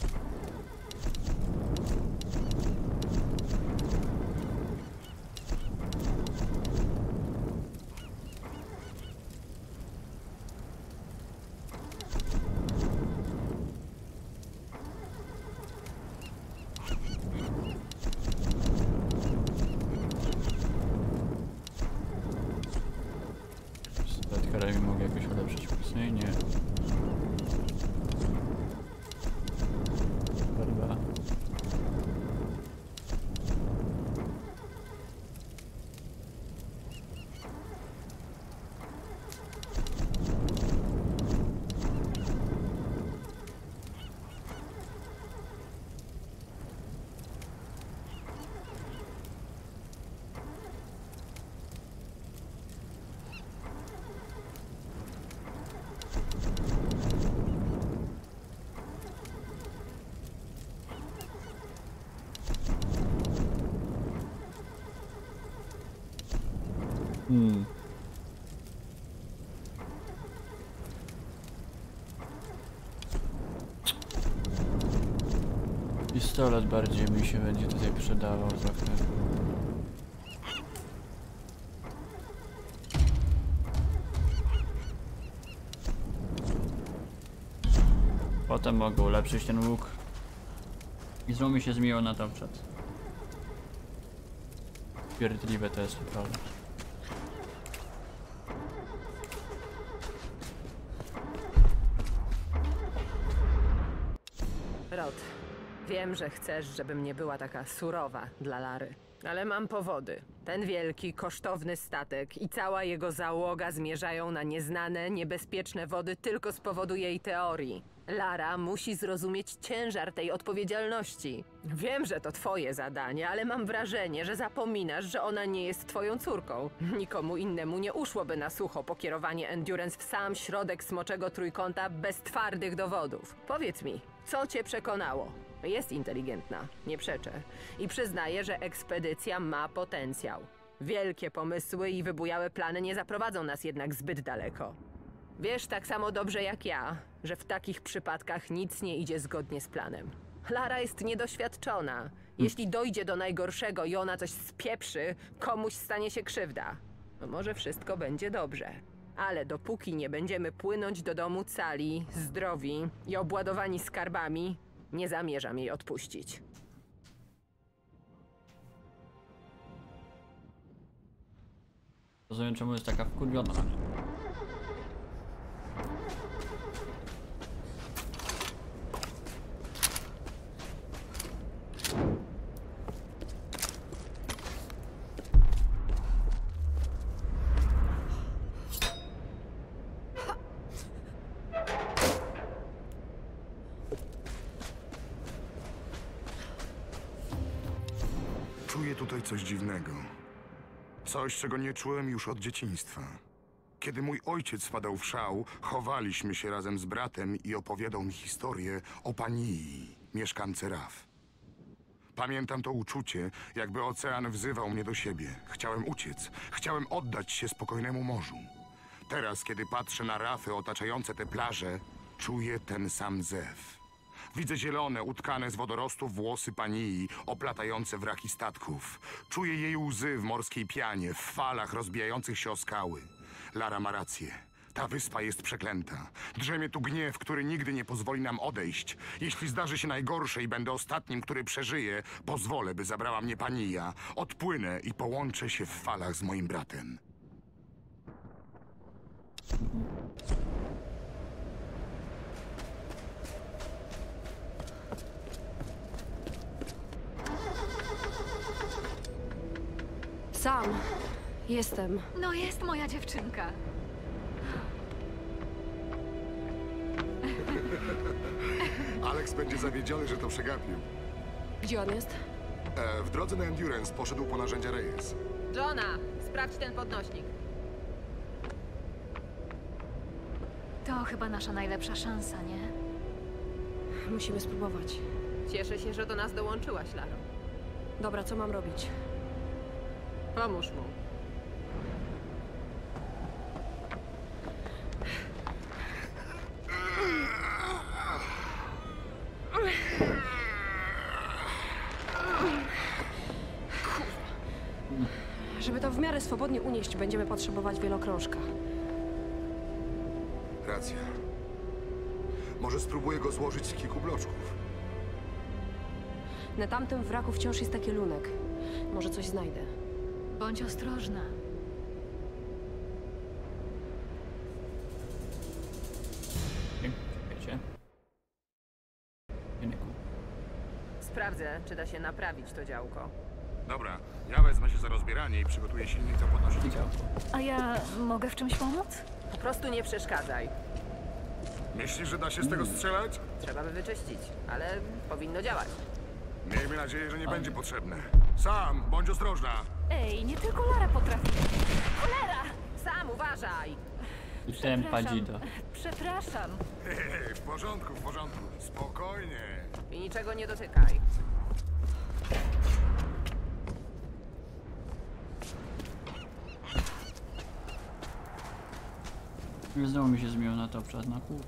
Karami mogę jakoś ulepszyć mocniej? Nie. Barba. Hmm. Pistolet bardziej mi się będzie tutaj przydawał trochę. Potem mogę ulepszyć ten łuk. I znowu mi się zmieniło na to przed. Pierdliwe to jest naprawdę. Rod, wiem, że chcesz, żebym nie była taka surowa dla Lary. Ale mam powody. Ten wielki, kosztowny statek i cała jego załoga zmierzają na nieznane, niebezpieczne wody tylko z powodu jej teorii. Lara musi zrozumieć ciężar tej odpowiedzialności. Wiem, że to twoje zadanie, ale mam wrażenie, że zapominasz, że ona nie jest twoją córką. Nikomu innemu nie uszłoby na sucho pokierowanie Endurance w sam środek smoczego trójkąta bez twardych dowodów. Powiedz mi, co cię przekonało? Jest inteligentna, nie przeczę. I przyznaję, że ekspedycja ma potencjał. Wielkie pomysły i wybujałe plany nie zaprowadzą nas jednak zbyt daleko. Wiesz tak samo dobrze jak ja, że w takich przypadkach nic nie idzie zgodnie z planem. Lara jest niedoświadczona. Jeśli dojdzie do najgorszego i ona coś spieprzy, komuś stanie się krzywda. No może wszystko będzie dobrze. Ale dopóki nie będziemy płynąć do domu cali, zdrowi i obładowani skarbami, nie zamierzam jej odpuścić. Rozumiem, czemu jest taka wkurwiona. Czuję tutaj coś dziwnego. Coś, czego nie czułem już od dzieciństwa. Kiedy mój ojciec wpadał w szał, chowaliśmy się razem z bratem i opowiadał mi historię o Panii, mieszkance Raf. Pamiętam to uczucie, jakby ocean wzywał mnie do siebie. Chciałem uciec, chciałem oddać się spokojnemu morzu. Teraz, kiedy patrzę na rafy otaczające te plaże, czuję ten sam zew. Widzę zielone, utkane z wodorostów włosy Panii, oplatające wraki statków. Czuję jej łzy w morskiej pianie, w falach rozbijających się o skały. Lara ma rację. Ta wyspa jest przeklęta. Drzemie tu gniew, który nigdy nie pozwoli nam odejść. Jeśli zdarzy się najgorsze i będę ostatnim, który przeżyje, pozwolę, by zabrała mnie Pania. Odpłynę i połączę się w falach z moim bratem. Sam. Jestem. No jest moja dziewczynka. Alex będzie zawiedziony, że to przegapił. Gdzie on jest? E, w drodze na Endurance poszedł po narzędzia Reyes. Johna, sprawdź ten podnośnik. To chyba nasza najlepsza szansa, nie? Musimy spróbować. Cieszę się, że do nas dołączyłaś, Laro. Dobra, co mam robić? Pomóż mu. Żeby to w miarę swobodnie unieść, będziemy potrzebować wielokrążka. Racja. Może spróbuję go złożyć z kilku bloczków. Na tamtym wraku wciąż jest taki lunek. Może coś znajdę. Bądź ostrożna. Czekajcie. Jenyku. Sprawdzę, czy da się naprawić to działko. Dobra, ja wezmę się za rozbieranie i przygotuję silnik do podnośnika. A ja mogę w czymś pomóc? Po prostu nie przeszkadzaj. Myślisz, że da się z tego strzelać? Trzeba by wyczyścić, ale powinno działać. Miejmy nadzieję, że nie będzie potrzebne. Sam, bądź ostrożna. Ej, nie tylko Lara potrafi. Cholera! Sam, uważaj! Ten Padzido. Przepraszam. Hej, w porządku, w porządku. Spokojnie. I niczego nie dotykaj. Znowu mi się zmieniło na to przed na pół.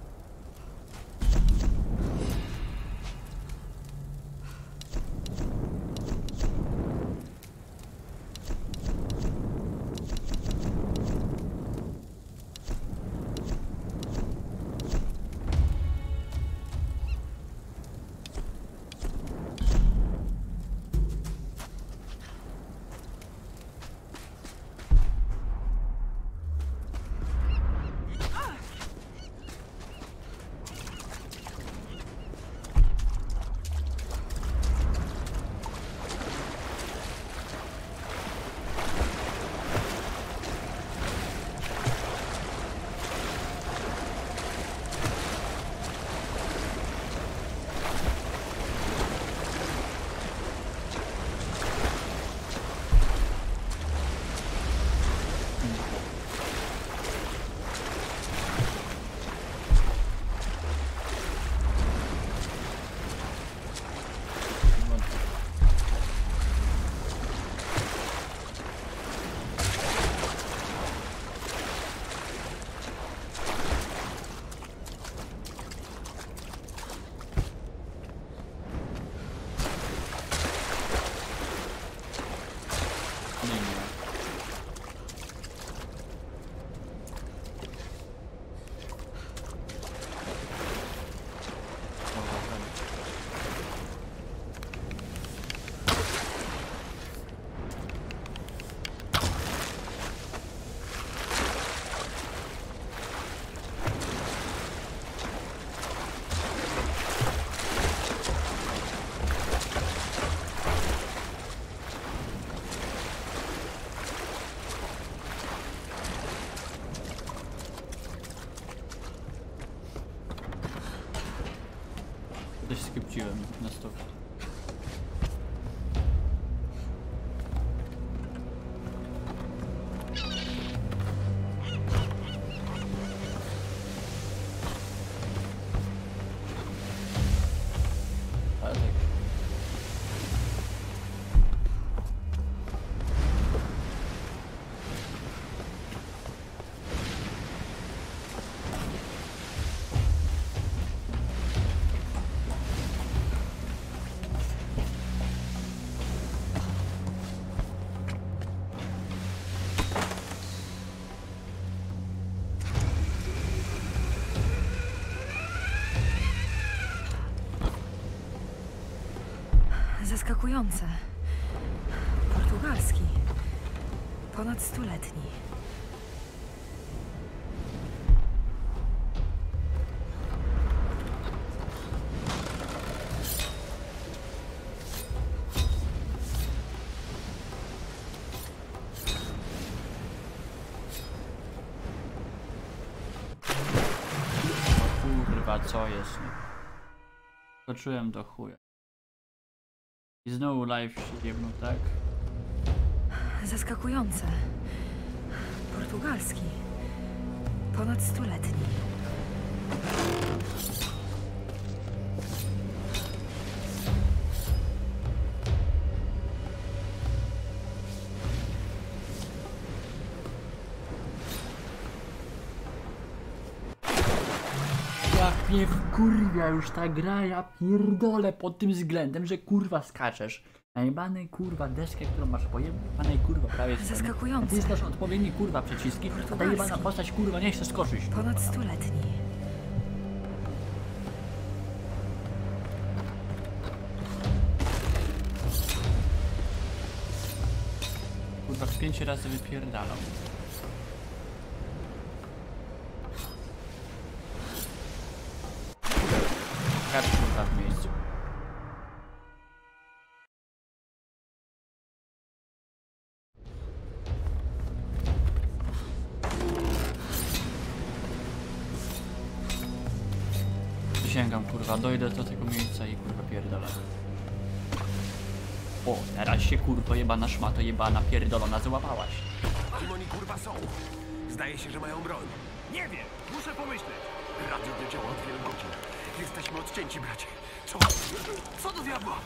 Coś skipciłem na stół. Zaskakujące. Portugalski. Ponad stuletni. Kurwa, co jest? Poczułem do chuja. I znowu live się jebnął, tak? Zaskakujące. Portugalski. Ponad stuletni. Jak mnie wkurwia już ta gra, ja pierdolę pod tym względem, że kurwa skaczesz. Najebany kurwa deskę, którą masz pojebanej kurwa prawie strony. Zaskakujące. Ty znasz odpowiedni kurwa przyciski, a ta jebana postać kurwa nie chce skoczyć. Ponad stuletni. Kurwa pięć razy wypierdalał. Kacz kurwa w miejscu. Sięgam kurwa, dojdę do tego miejsca i kurwa pierdolę. O, teraz się kurwa jebana szmato jebana pierdolona złapałaś. Kim oni kurwa są? Zdaje się, że mają broń. Nie wiem, muszę pomyśleć. Radio nie działa od wielu godzin. Jesteśmy odcięci, bracie. Co? Co do diabła?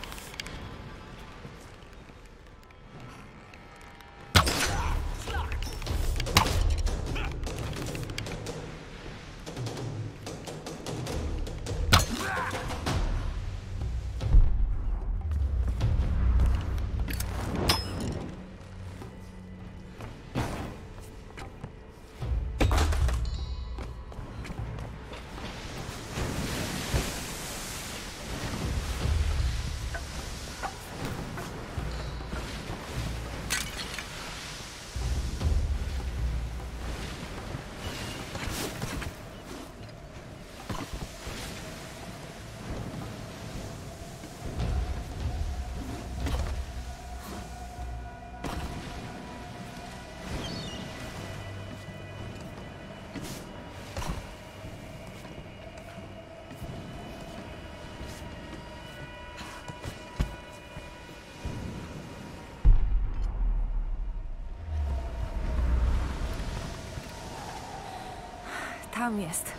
Tam jest.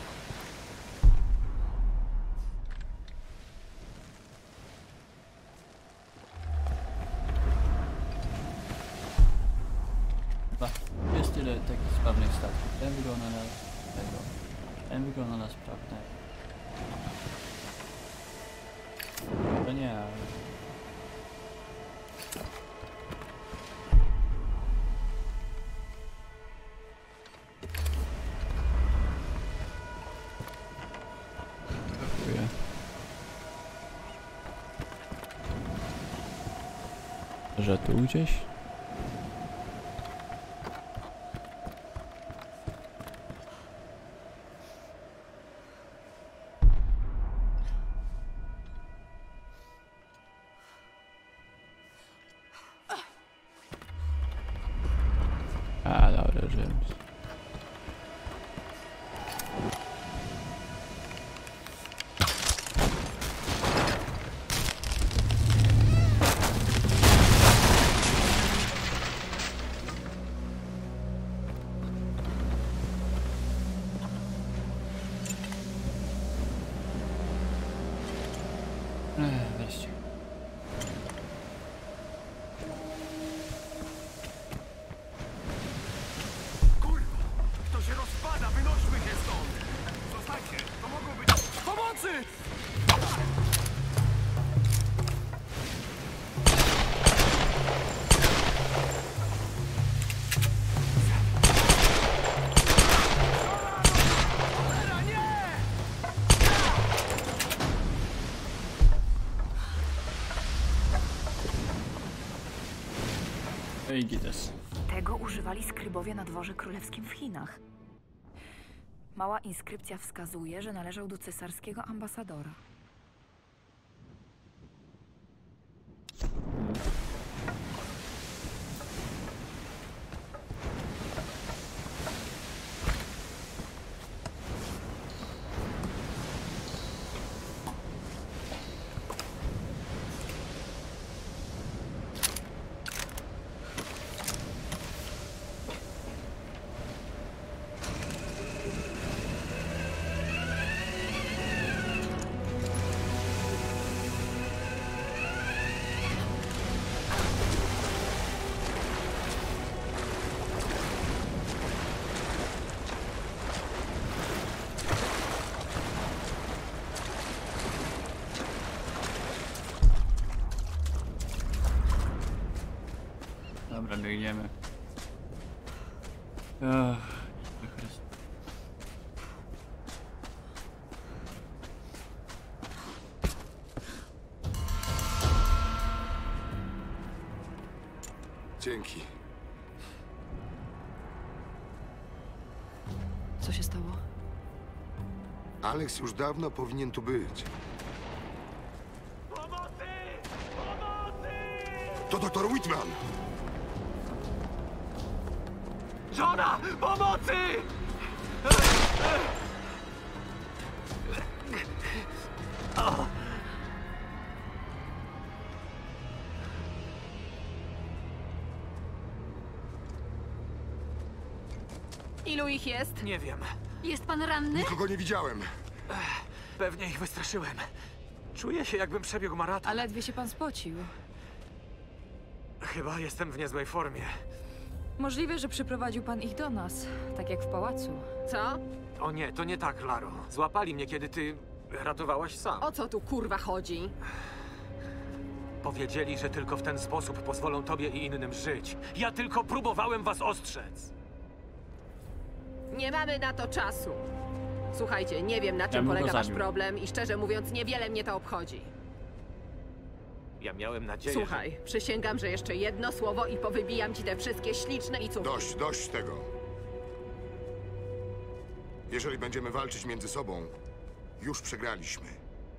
Chyba jest tyle takich sprawnych statków. Ten wygląda na tego. Ten wygląda na sprawne. To nie, ale... Że tu gdzieś? A, dobra, James. Ech, wreszcie. Kurwa! To się rozpada, wynośmy się stąd! Zostańcie, to mogą być... Pomocy! Ej, gites. Tego używali skrybowie na dworze królewskim w Chinach. Mała inskrypcja wskazuje, że należał do cesarskiego ambasadora. Dobra, biegniemy. Ech, Dzięki. Co się stało? Alex już dawno powinien tu być. To doktor Whitman! Johna! Pomocy! Ilu ich jest? Nie wiem. Jest pan ranny? Nikogo nie widziałem. Pewnie ich wystraszyłem. Czuję się, jakbym przebiegł maraton. A ledwie się pan spocił. Chyba jestem w niezłej formie. Możliwe, że przyprowadził pan ich do nas, tak jak w pałacu. Co? O nie, to nie tak, Laro. Złapali mnie, kiedy ty ratowałaś sam. O co tu kurwa chodzi? Powiedzieli, że tylko w ten sposób pozwolą tobie i innym żyć. Ja tylko próbowałem was ostrzec. Nie mamy na to czasu. Słuchajcie, nie wiem, na Ja czym bym go polega wasz zabił. problem i szczerze mówiąc, niewiele mnie to obchodzi. Ja miałem nadzieję, Słuchaj, przysięgam, że jeszcze jedno słowo i powybijam ci te wszystkie śliczne i córki. Dość, dość tego. Jeżeli będziemy walczyć między sobą, już przegraliśmy.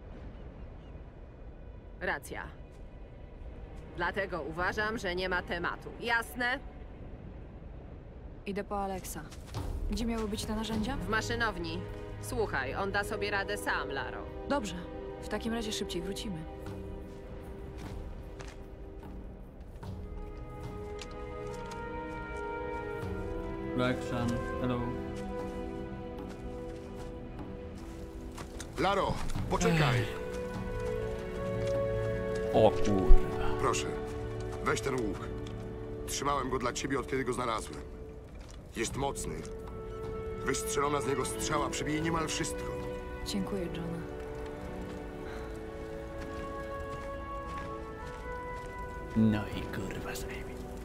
Racja. Dlatego uważam, że nie ma tematu. Jasne? Idę po Alexa. Gdzie miały być te narzędzia? W maszynowni. Słuchaj, on da sobie radę sam, Laro. Dobrze. W takim razie szybciej wrócimy. Black Sun, hello. Laro, poczekaj. O kurwa. Proszę, weź ten łuk. Trzymałem go dla ciebie, od kiedy go znalazłem. Jest mocny. Wystrzelona z niego strzała przebije niemal wszystko. Dziękuję, Johna. No i kurwa sobie.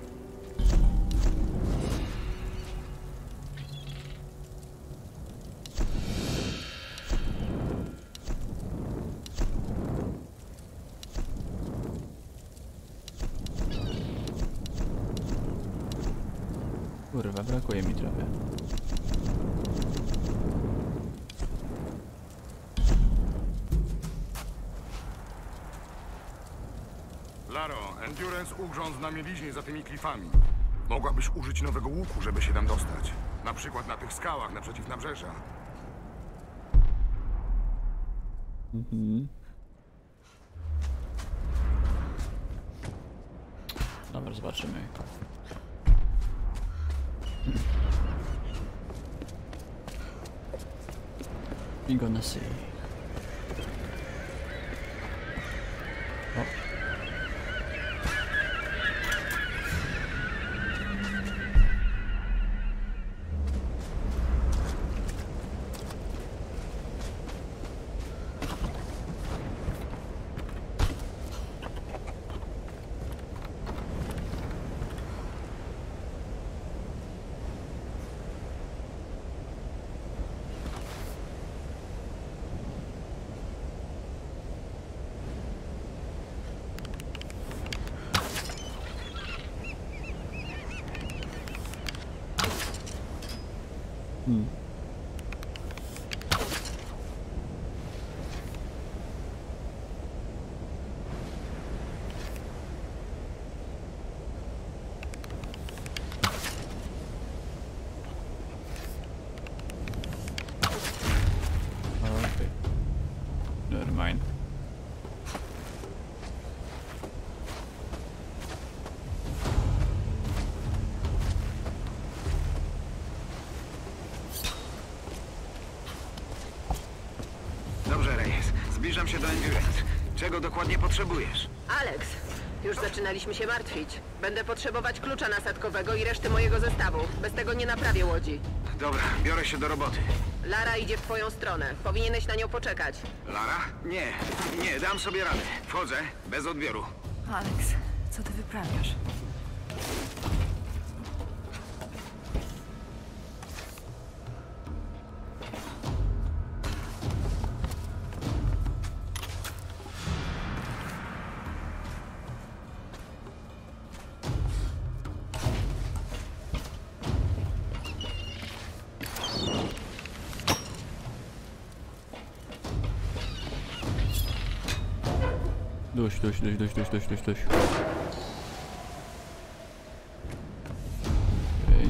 Kurwa, brakuje mi trochę. Laro, Endurance ugrzązł na mieliźnie za tymi klifami. Mogłabyś użyć nowego łuku, żeby się tam dostać. Na przykład na tych skałach naprzeciw nabrzeża. Mhm. Dobra, zobaczymy. We gonna see. Zgłaszam się do Endurance. Czego dokładnie potrzebujesz? Alex, już zaczynaliśmy się martwić. Będę potrzebować klucza nasadkowego i reszty mojego zestawu. Bez tego nie naprawię łodzi. Dobra, biorę się do roboty. Lara idzie w twoją stronę. Powinieneś na nią poczekać. Lara? Nie, nie, dam sobie radę. Wchodzę, bez odbioru. Alex, co ty wyprawiasz? Duś, duś, duś, duś, duś, duś, duś, duś. Okej.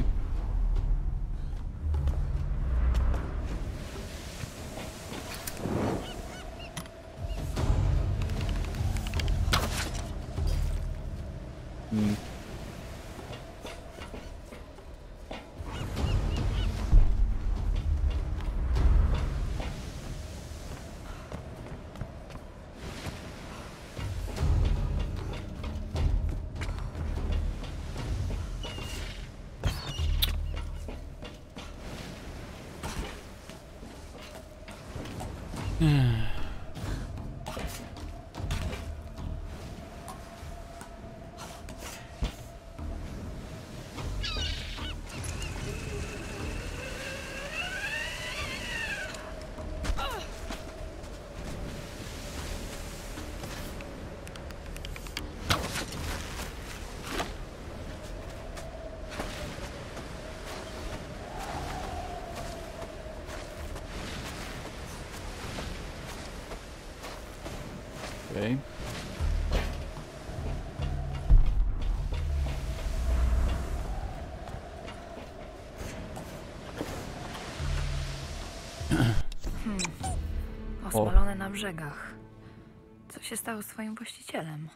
Hmm. Okej. Hmm. Ospalone na brzegach. Co się stało z twoim właścicielem?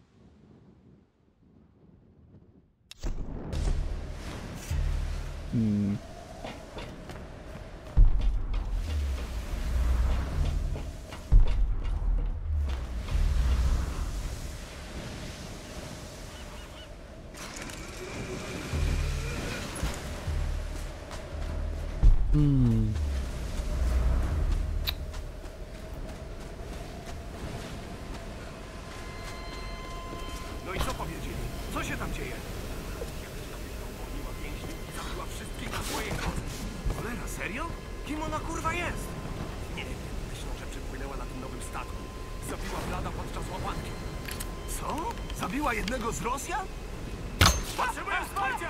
Hmm. Hmm. No i co powiedzieli? Co się tam dzieje? Jakaś napięta uwolniła więźniów i zabiła wszystkich na swojej drodze. Cholera, serio? Kim ona kurwa jest? Nie wiem, myślą, że przypłynęła na tym nowym statku. Zabiła Vlada podczas łapanki. Co? Zabiła jednego z Rosjan? Potrzebuję wsparcia!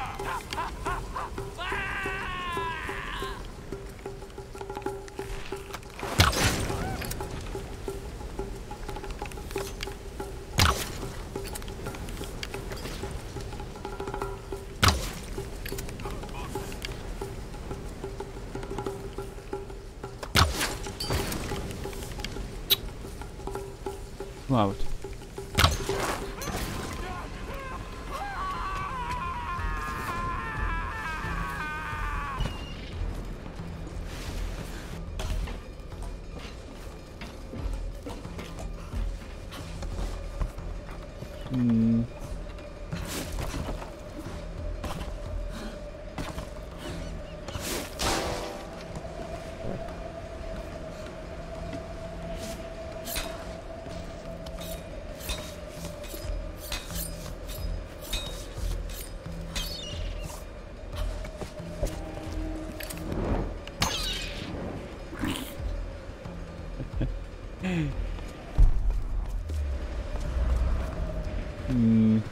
Wow. Hmm. Hmm.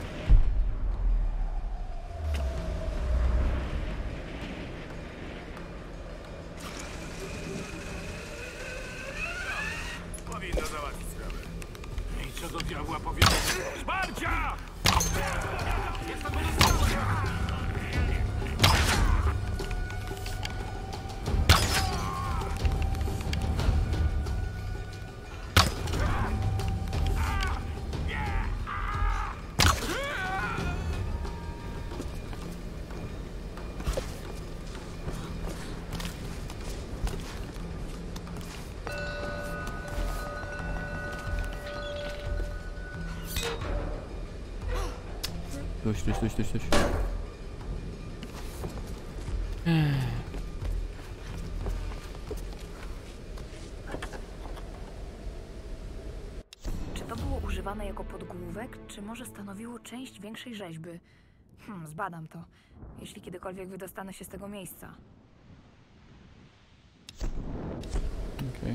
Powinno załatwić sprawę. I co do diabła powiedzieć? Wsparcia! Jestem pozostały! Tuś, tuś, tuś, tuś, tuś. Czy to było używane jako podgłówek, czy może stanowiło część większej rzeźby? Hmm, zbadam to, jeśli kiedykolwiek wydostanę się z tego miejsca. Okej. Okay.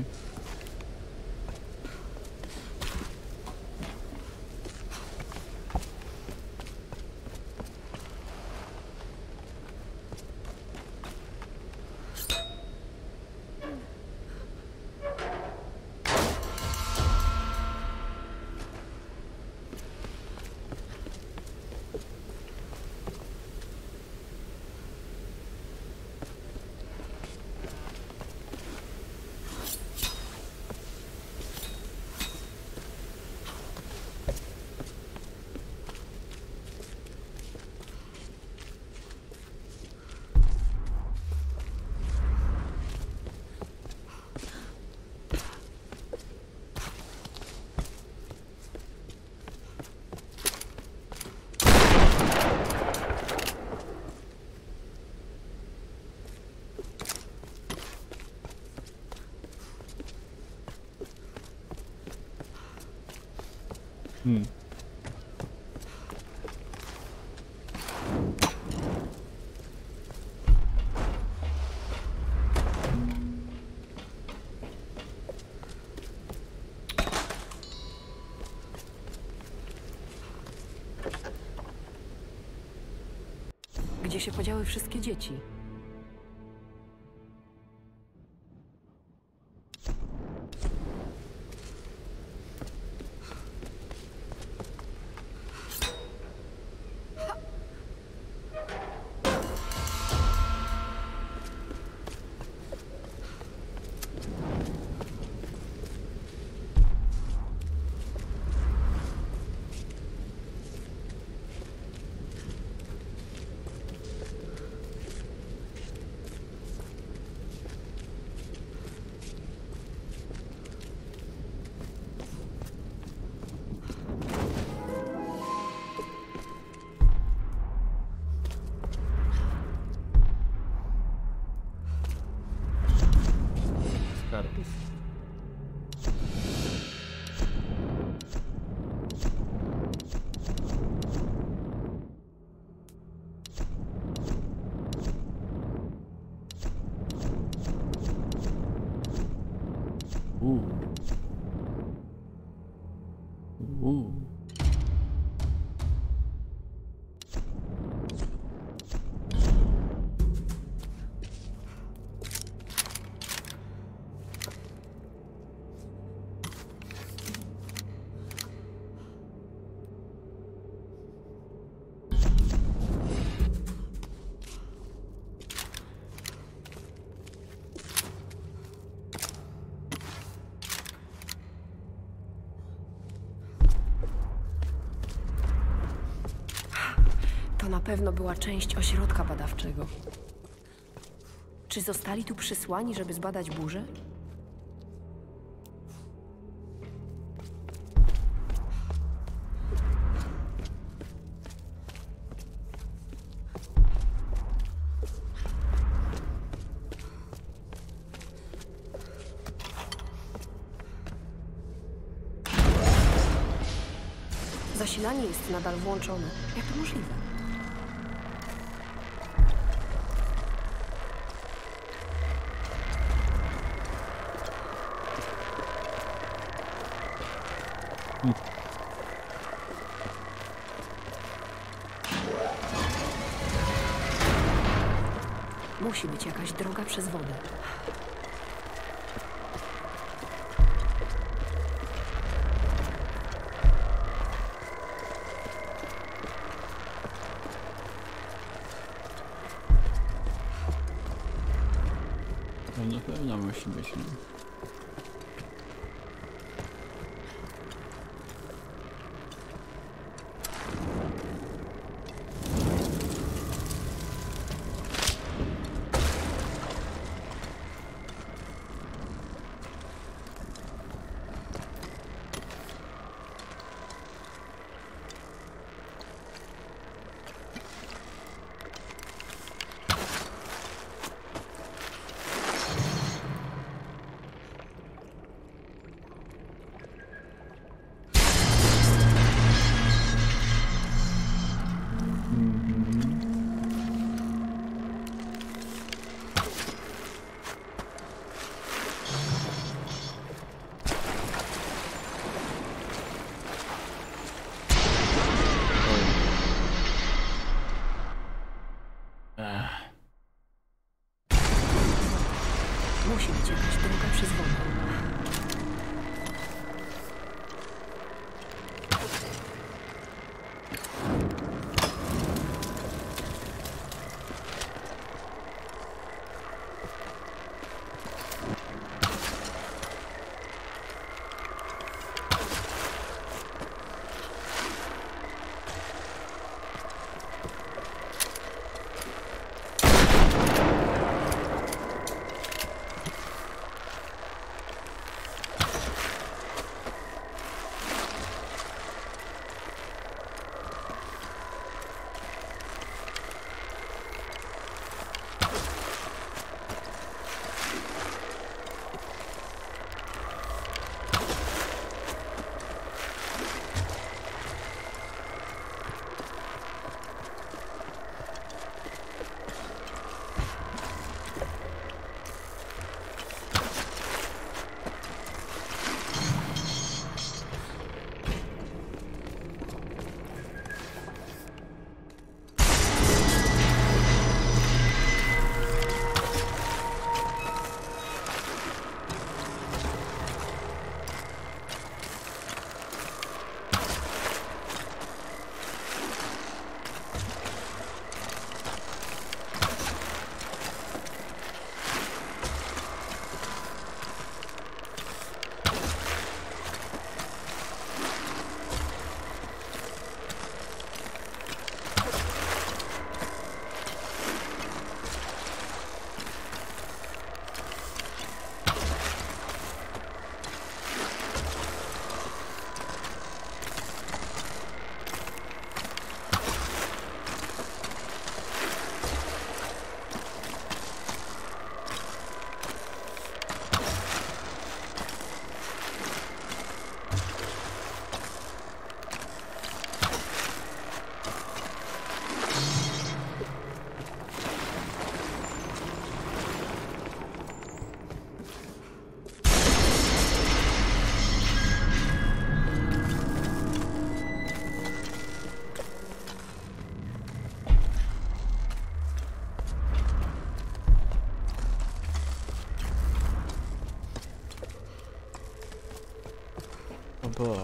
Hmm. Gdzie się podziały wszystkie dzieci? Uuu. Uuu. To na pewno była część ośrodka badawczego. Czy zostali tu przysłani, żeby zbadać burzę? Zasilanie jest nadal włączone. Jak to możliwe? Musi być jakaś droga przez wodę. To na pewno musi być, nie? O Boże.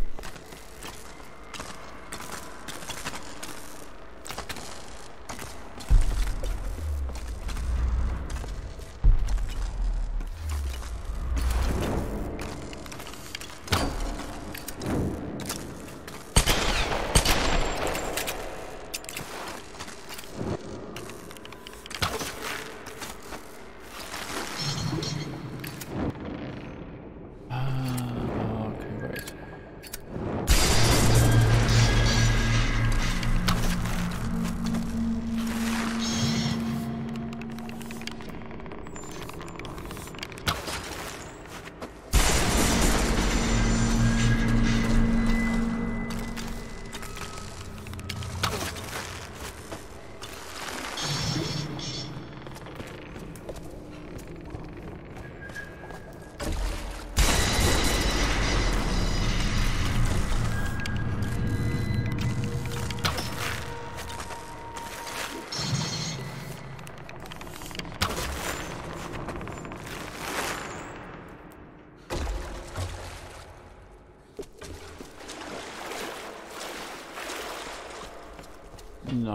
No.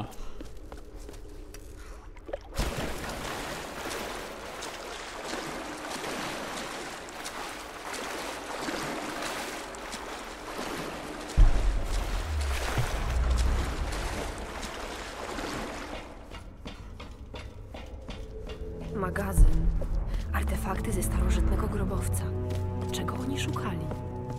Magazyn. Artefakty ze starożytnego grobowca. Czego oni szukali?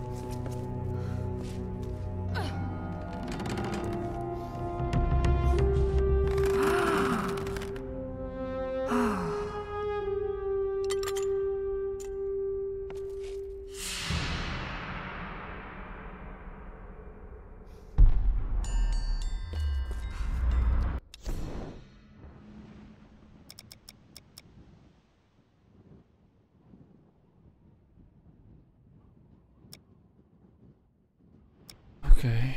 Okej.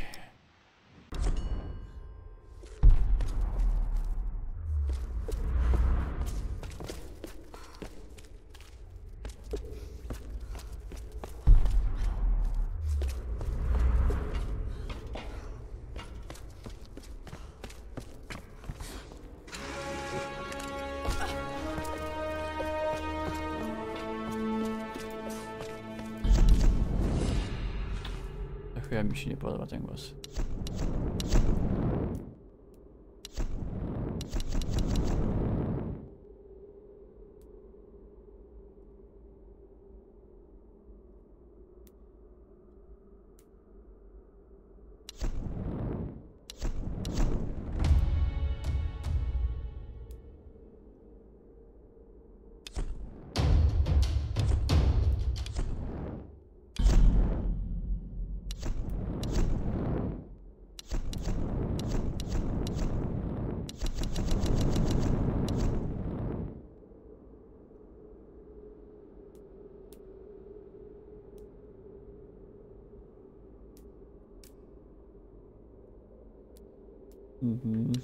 Chyba mi się nie podoba ten głos. Mhm.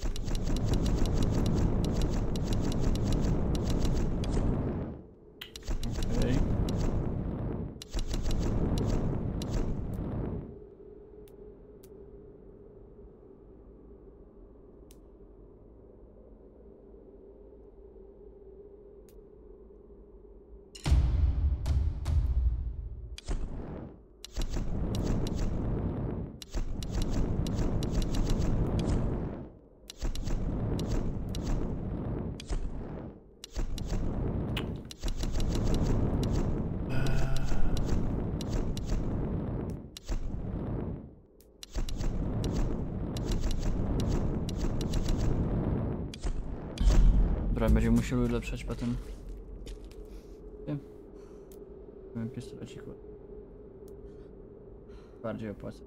Okej. Dobra, będziemy musieli ulepszać potem. Wiem. Wiem, pistolecik. Bardziej opłaca.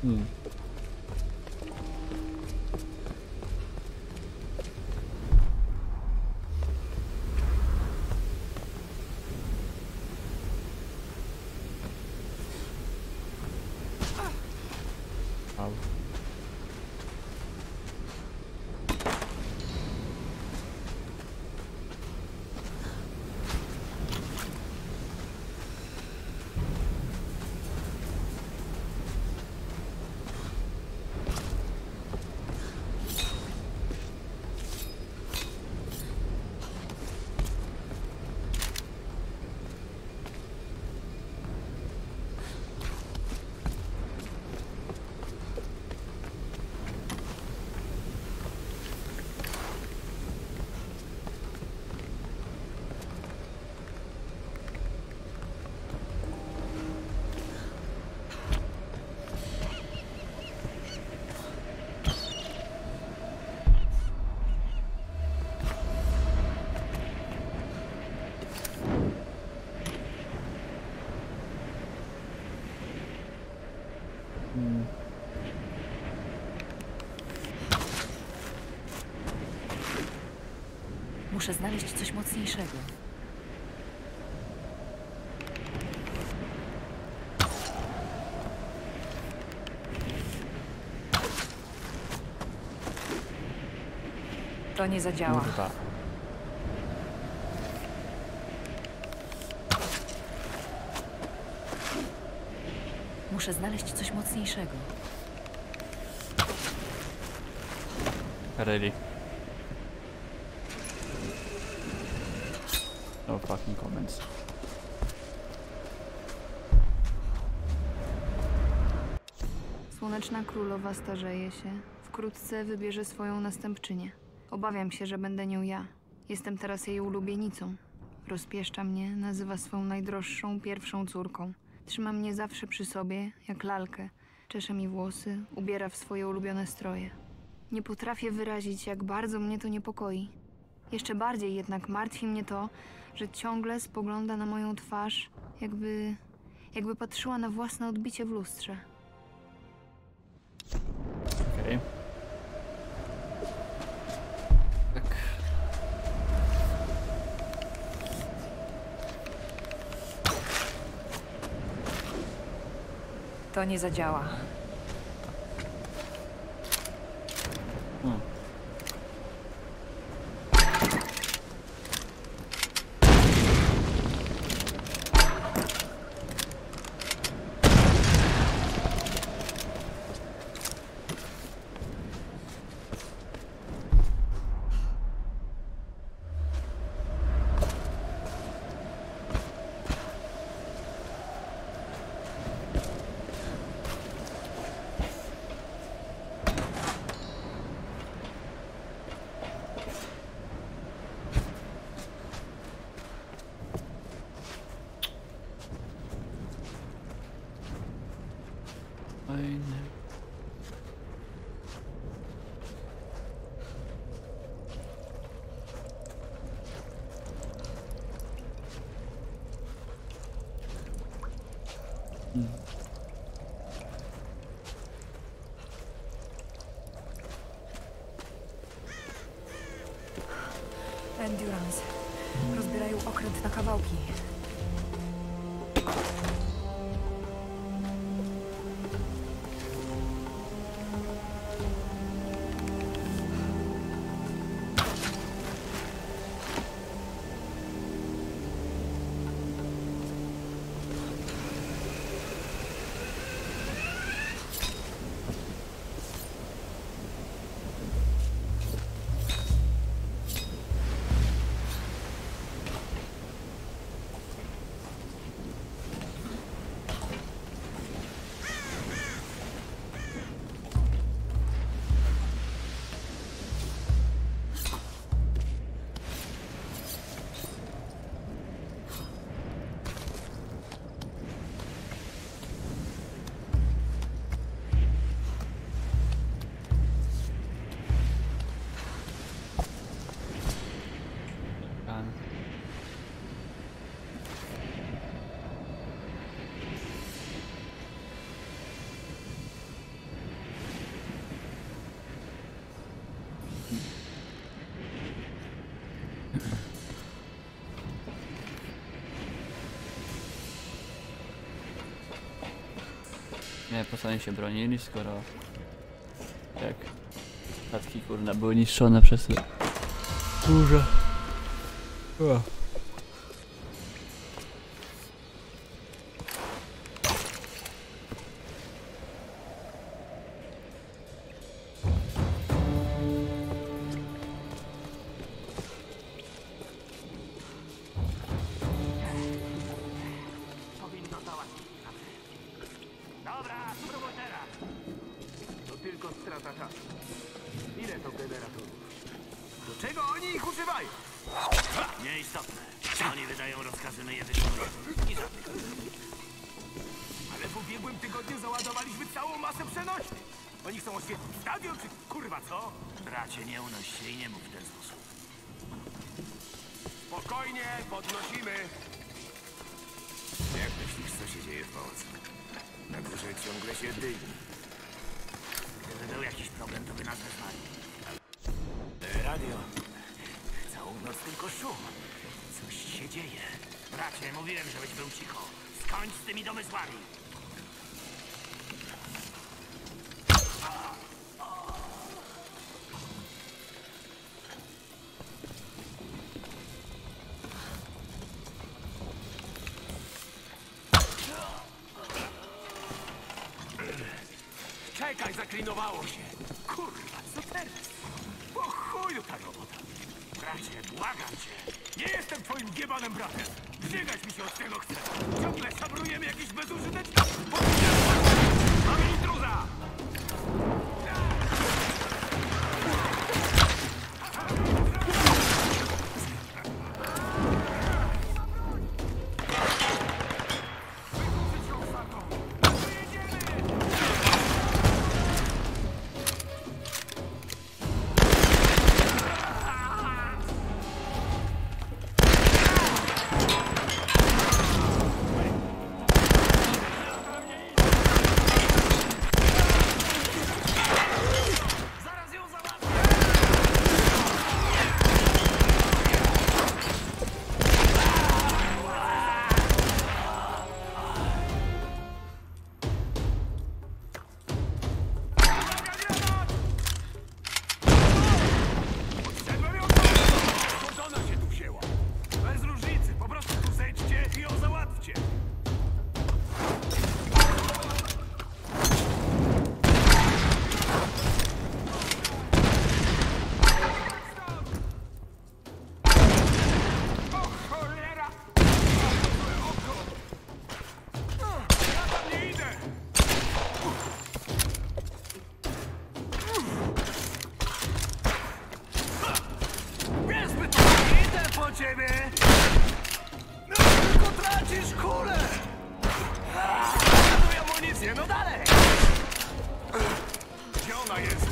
Hmm. Au. Hmm. Muszę znaleźć coś mocniejszego. To nie zadziała. Kurwa. Muszę znaleźć coś mocniejszego. Really? No fucking comments. Słoneczna Królowa starzeje się. Wkrótce wybierze swoją następczynię. Obawiam się, że będę nią ja. Jestem teraz jej ulubienicą. Rozpieszcza mnie, nazywa swą najdroższą pierwszą córką. Trzyma mnie zawsze przy sobie, jak lalkę. Czesze mi włosy, ubiera w swoje ulubione stroje. Nie potrafię wyrazić, jak bardzo mnie to niepokoi. Jeszcze bardziej jednak martwi mnie to, że ciągle spogląda na moją twarz, jakby... jakby patrzyła na własne odbicie w lustrze. Okej. Okay. Tak. To nie zadziała. Hmm. Fajne. Hmm. Endurance. Rozbierają okręt na kawałki. Nie, po co oni się bronili, skoro... Jak... Statki kurna były niszczone przez... Burze. O. Dobra, spróbuj teraz. To tylko strata czasu. Ile to generatorów? Do czego oni ich używają? Nieistotne. Oni wydają rozkazy, my je wykonujemy. I żadnych. Ale w ubiegłym tygodniu załadowaliśmy całą masę przenośnych. Oni chcą oświetlić stadion, czy kurwa co? Bracie, nie unoś się i nie mów w ten sposób. Spokojnie, podnosimy. Jak myślisz, co się dzieje w pałacu? Na górze ciągle się dymi. Gdyby był jakiś problem, to by nas wezwali. E, radio. Całą noc tylko szum. Coś się dzieje. Bracie, mówiłem, żebyś był cicho. Skończ z tymi domysłami. Czekaj, zaklinowało się. Kurwa, co teraz? Po chuju ta robota. Bracie, błagam cię. Nie jestem twoim giebanem bratem. Biegać mi się od tego chce. Ciągle szabrujemy jakieś bezużyteczne... Mamy intruza! ciebie! No tylko tracisz kulę! Ładuj amunicję, no dalej! Gdzie ona jest?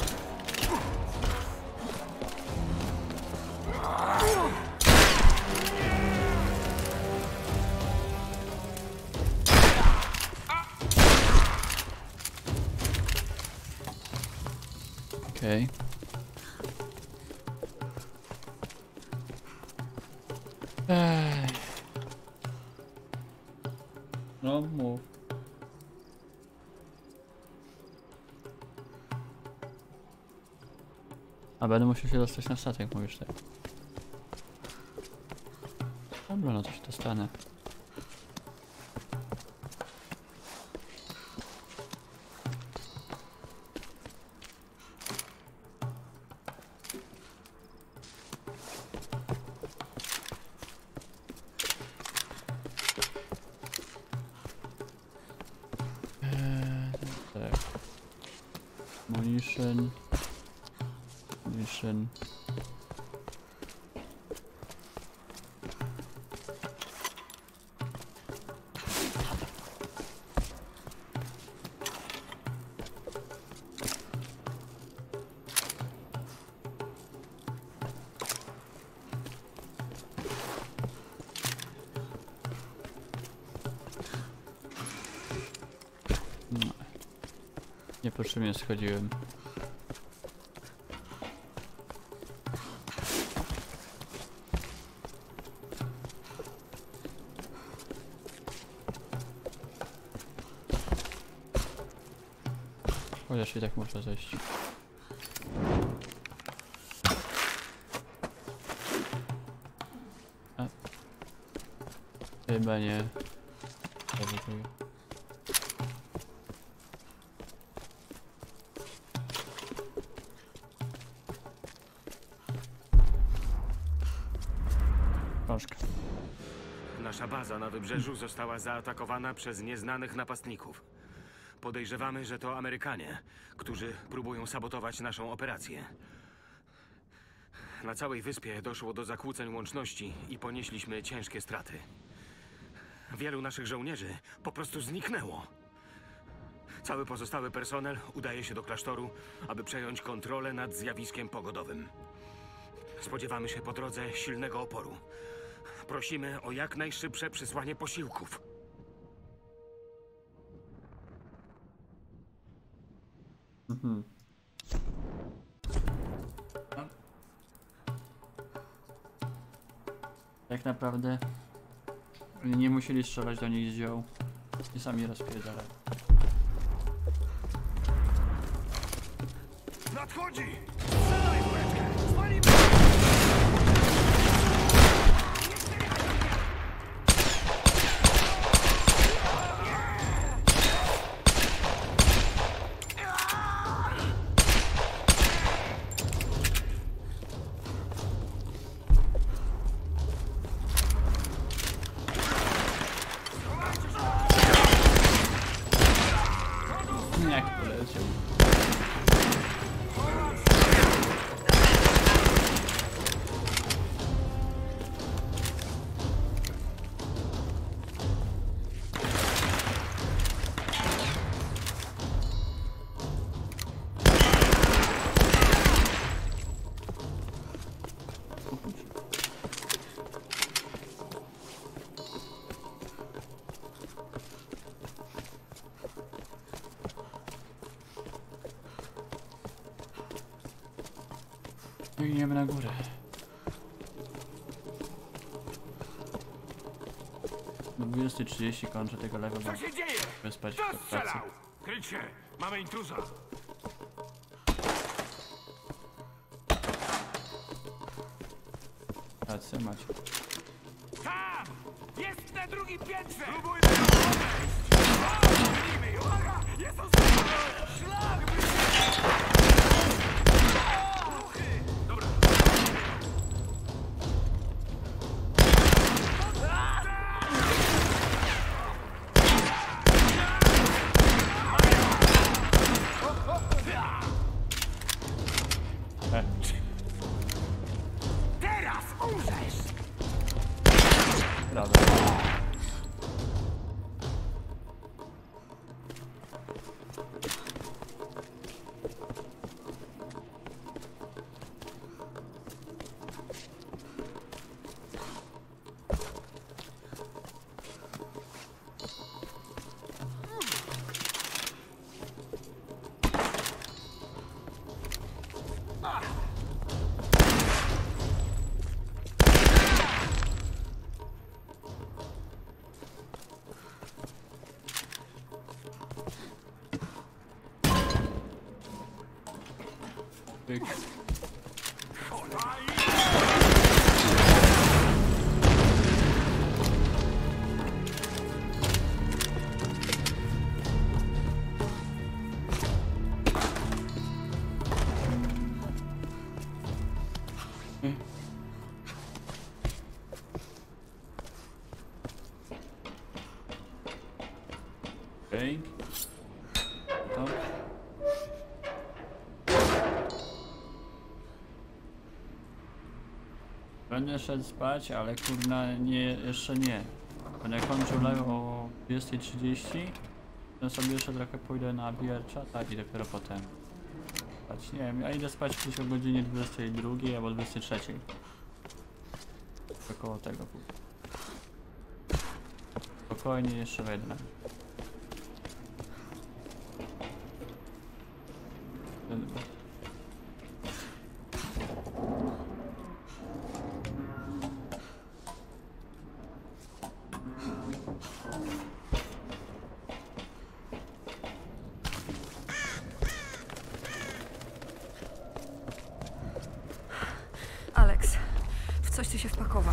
Okej. Okay. Ej. No mów. A będę musiał się dostać na statek, mówisz tak. Dobra, no to się dostanę. Munition, munition. No. Niepotrzebnie schodziłem. Chociaż i tak można zejść. A. Chyba nie. Książka. Nasza baza na wybrzeżu została zaatakowana przez nieznanych napastników. Podejrzewamy, że to Amerykanie, którzy próbują sabotować naszą operację. Na całej wyspie doszło do zakłóceń łączności i ponieśliśmy ciężkie straty. Wielu naszych żołnierzy po prostu zniknęło. Cały pozostały personel udaje się do klasztoru, aby przejąć kontrolę nad zjawiskiem pogodowym. Spodziewamy się po drodze silnego oporu. Prosimy o jak najszybsze przysłanie posiłków. Mhm. Tak naprawdę nie musieli strzelać do nich z zioł i sami rozpierdalali. Nadchodzi! Strzelaj w łeczkę! Zwalimy! Jak poleciał. Biegniemy na górę. Do dwudziestej trzydzieści kończę tego lewa, Co się dzieje? by spać Kto w pracy. strzelał? Kryć się! Mamy intruza! Rację macie. Tam! Jest na drugim piętrze! Próbujmy go obejść! Zgnijmy! Uwaga! Jest on szlak! Ruchy! Dobra. E. Teraz umrzesz! Prawda. Pyk. Okej. To. Będę szedł spać, ale kurna nie, jeszcze nie. Będę kończył live o dwudziestej trzydzieści. To sobie jeszcze trochę pójdę na VRChata i dopiero potem spać. Nie wiem, ja idę spać gdzieś o godzinie dwudziestej drugiej albo dwudziestej trzeciej. Około tego pójdę. Spokojnie jeszcze wejdę na wreszcie się wpakował.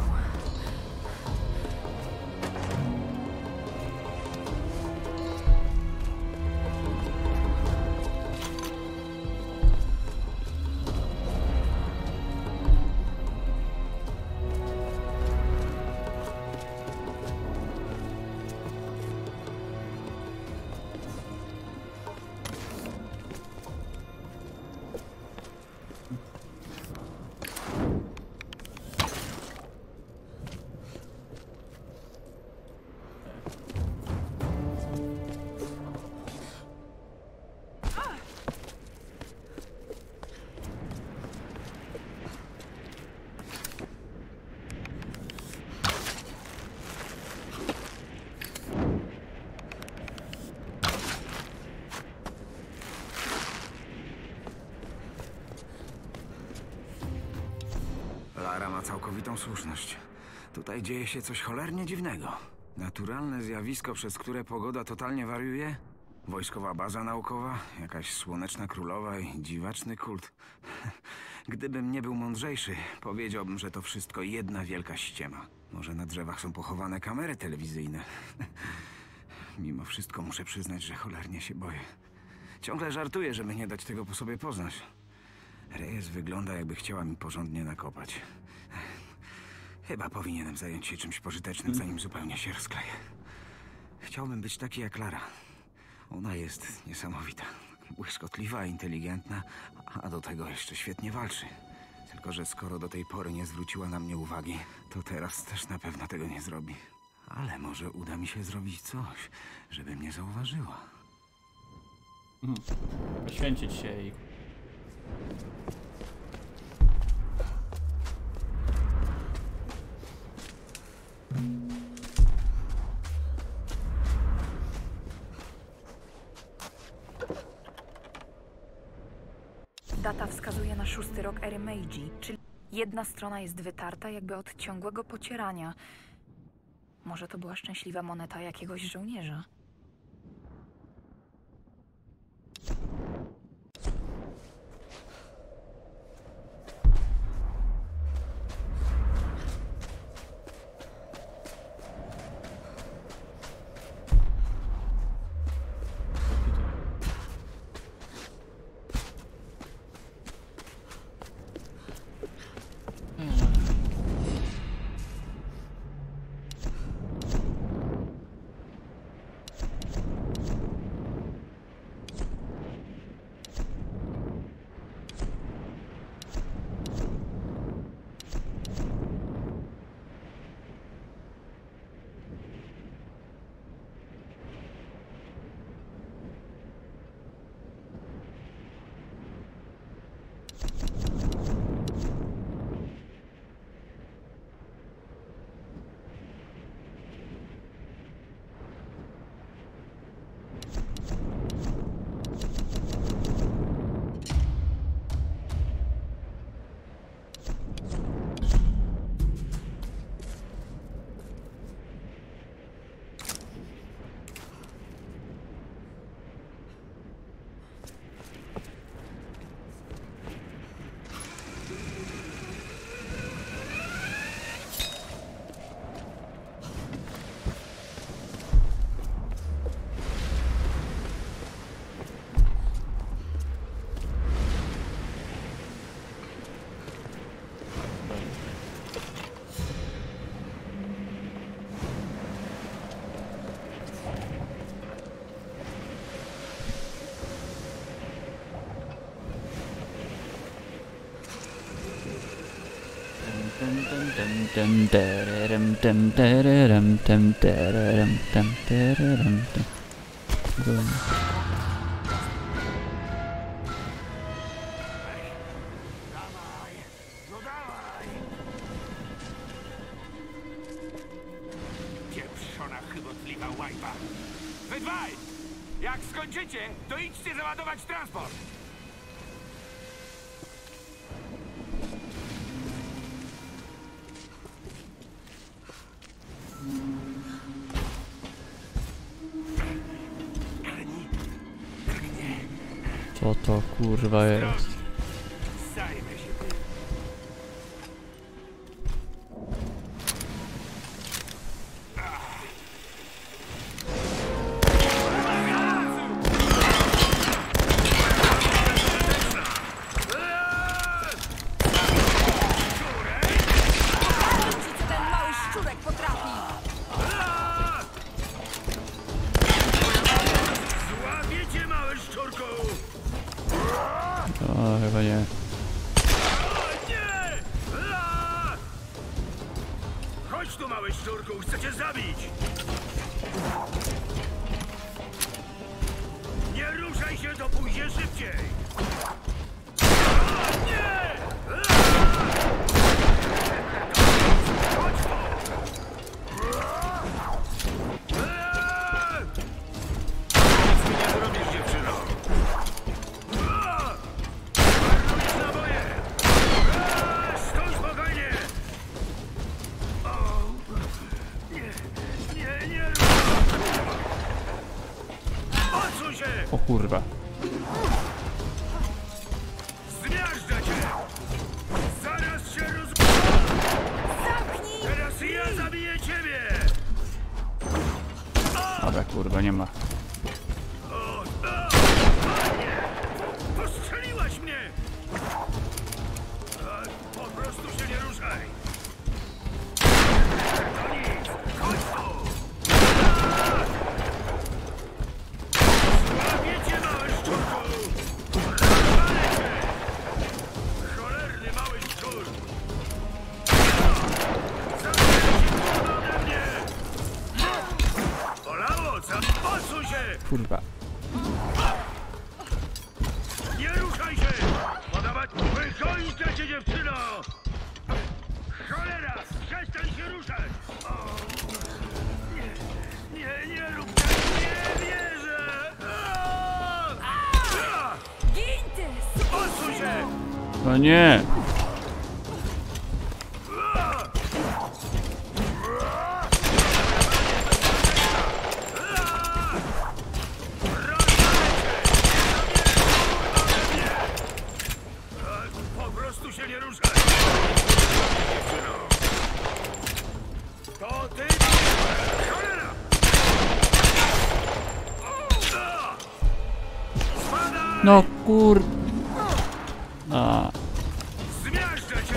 Lara ma całkowitą słuszność. Tutaj dzieje się coś cholernie dziwnego. Naturalne zjawisko, przez które pogoda totalnie wariuje? Wojskowa baza naukowa? Jakaś słoneczna królowa i dziwaczny kult? Gdybym nie był mądrzejszy, powiedziałbym, że to wszystko jedna wielka ściema. Może na drzewach są pochowane kamery telewizyjne. Mimo wszystko muszę przyznać, że cholernie się boję. Ciągle żartuję, żeby nie dać tego po sobie poznać. Reyes wygląda, jakby chciała mi porządnie nakopać. Chyba powinienem zająć się czymś pożytecznym, zanim zupełnie się rozkleję. Chciałbym być taki jak Lara. Ona jest niesamowita. Błyskotliwa, inteligentna, a do tego jeszcze świetnie walczy. Tylko że skoro do tej pory nie zwróciła na mnie uwagi, to teraz też na pewno tego nie zrobi. Ale może uda mi się zrobić coś, żeby mnie zauważyła. Mhm. Poświęcić się i... Data wskazuje na szósty rok ery Meiji, czyli jedna strona jest wytarta jakby od ciągłego pocierania. Może to była szczęśliwa moneta jakiegoś żołnierza. Tem tererem tem tererem tem tererem tem tererem tem. Pieprzona, chybotliwa łajba. Wy dwaj! Jak skończycie, to idźcie załadować transport! Co to kurwa jest? Zajmę się tym. nie. Chodź tu, mały szczurku, chcę cię zabić! Nie ruszaj się, to pójdzie szybciej! Nie! Chodź tu! Nic mi nie zrobisz, dziewczyno! Marnujesz naboje! Stój spokojnie! Nie, nie! Odsuń się! O kurwa. Zmiażdżę cię! Zaraz się roz... Zamknij! Teraz ja zabiję ciebie! Dobra, kurwa, nie ma. O, o, nie! Postrzeliłaś mnie! A, po prostu się nie ruszaj! To nic! Chodź tu! Złapiecie, mały szczurku! Rozwalę cię! Cholerny mały szczur! Zabierz się ode mnie! Bolało, co? Odsuń się! Kurwa. Nie ruszaj się! Podawać... Wykończę cię, dziewczyno! Cholera! Przestań się ruszać! O, nie, nie, nie rób tak! Nie wierzę! O! A! Gin ty! Odsuń się! No nie! Po prostu się nie ruszaj! Dziewczyno! To ty! Cholera! Spadaj! No kur... A. Zmiażdżę cię!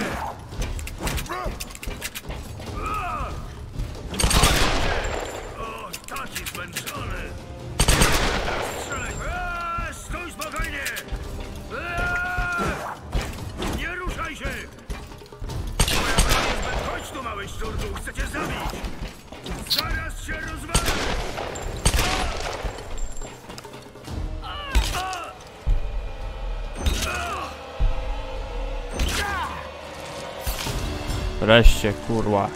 O, taki zmęczony! Strzelaj! Eee, stój spokojnie! Eee, nie ruszaj się! Moja broń jest bez... Chodź tu, mały szczurku, chcę cię zabić! Zaraz się rozwalę! Wreszcie, kurwa.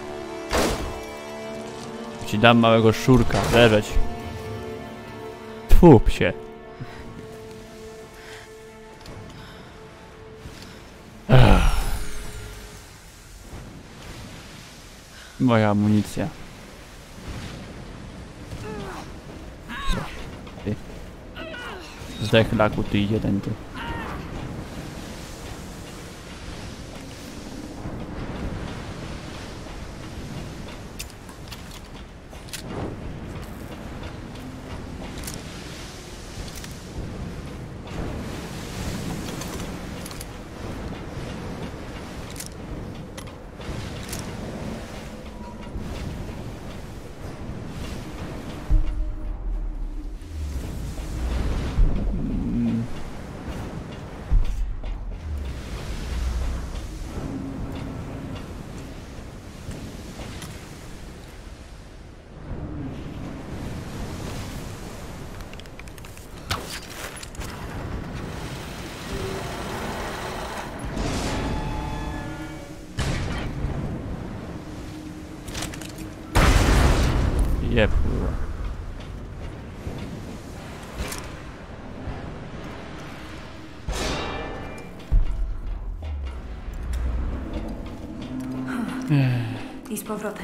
Ci dam małego szurka, leżeć. Tfu, psie. Ech. Moja amunicja. Ty. Zdech laku, ty jeden ty. Jeb, kurwa. I z powrotem.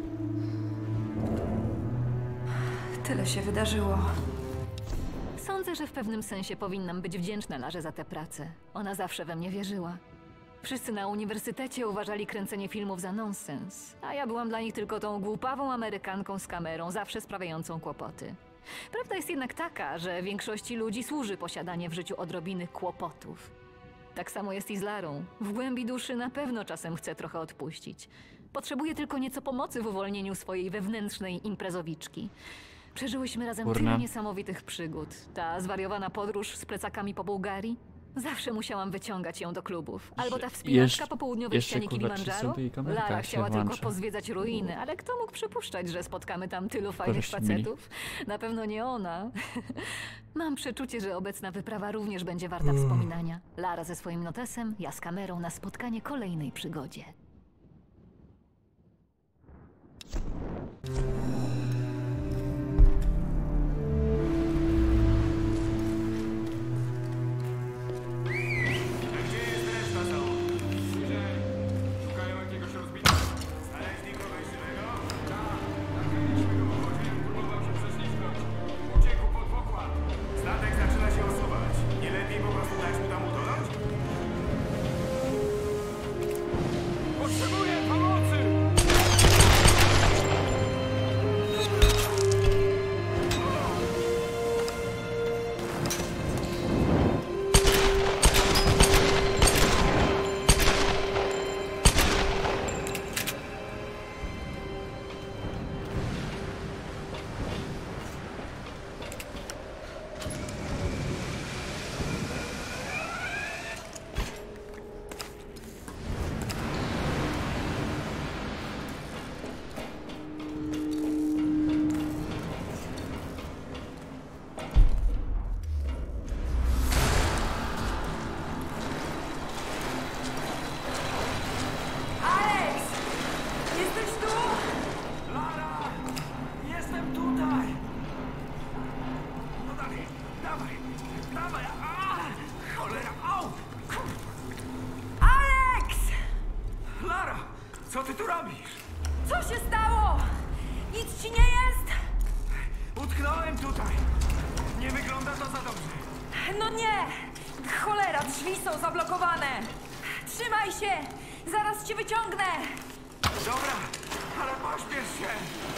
Tyle się wydarzyło. Sądzę, Myślę, że w pewnym sensie powinnam być wdzięczna Larze za tę pracę. Ona zawsze we mnie wierzyła. Wszyscy na uniwersytecie uważali kręcenie filmów za nonsens, a ja byłam dla nich tylko tą głupawą Amerykanką z kamerą, zawsze sprawiającą kłopoty. Prawda jest jednak taka, że większości ludzi służy posiadanie w życiu odrobiny kłopotów. Tak samo jest i z Larą. W głębi duszy na pewno czasem chce trochę odpuścić. Potrzebuje tylko nieco pomocy w uwolnieniu swojej wewnętrznej imprezowiczki. Przeżyłyśmy razem Kurna. tyle niesamowitych przygód. Ta zwariowana podróż z plecakami po Bułgarii. Zawsze musiałam wyciągać ją do klubów. Albo ta wspinaczka Jesz- po południowej jeszcze, ścianie kurwa, Kilimandżaro. trzy sobie i kamerka Lara się chciała włącza. tylko pozwiedzać ruiny, ale kto mógł przypuszczać, że spotkamy tam tylu fajnych Korzyść mieli. facetów? Na pewno nie ona. Mam przeczucie, że obecna wyprawa również będzie warta Mm. wspominania. Lara ze swoim notesem, ja z kamerą na spotkanie kolejnej przygodzie. Gdzie jest reszta załogi? Szukają jakiegoś rozbitego. Znaleźli kogoś żywego? Tak. Nakryliśmy go w wodzie, próbował się prześlizgnąć. Uciekł pod pokład. Statek zaczyna się osuwać. Nie lepiej po prostu dać mu tam utonąć? Potrzebuję pomocy! Alex! Jesteś tu? Lara! Jestem tutaj! No dalej, dawaj, dawaj! A! Cholera, au! Alex! Lara, co ty tu robisz? Co się stało? Nic ci nie jest? Utknąłem tutaj. Nie wygląda to za dobrze. No nie! Cholera, drzwi są zablokowane! Trzymaj się! Zaraz cię wyciągnę! Dobra, ale pośpiesz się.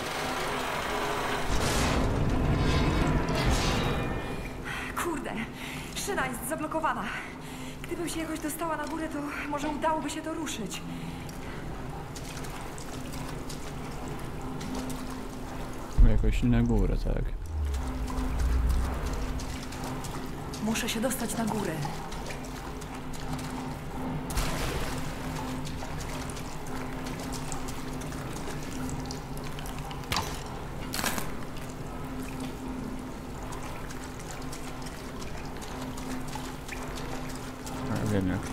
Kurde, szyna jest zablokowana. Gdybym się jakoś dostała na górę, to może udałoby się to ruszyć. Jakoś na górę, tak. Muszę się dostać na górę. A, wiem jak.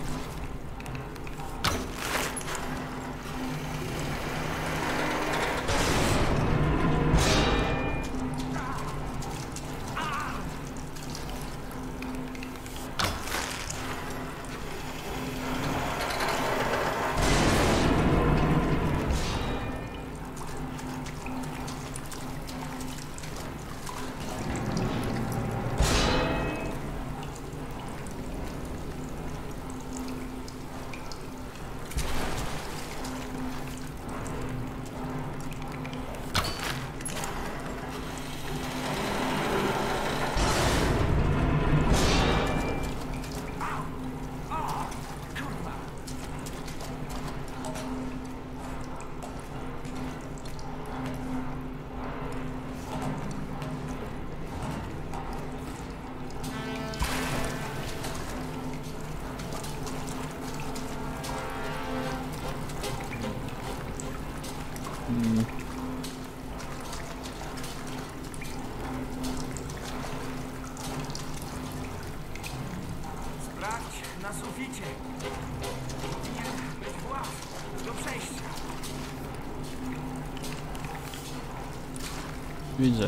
Mm. Sprawdź na suficie. Powinien być włas do przejścia. Widzę.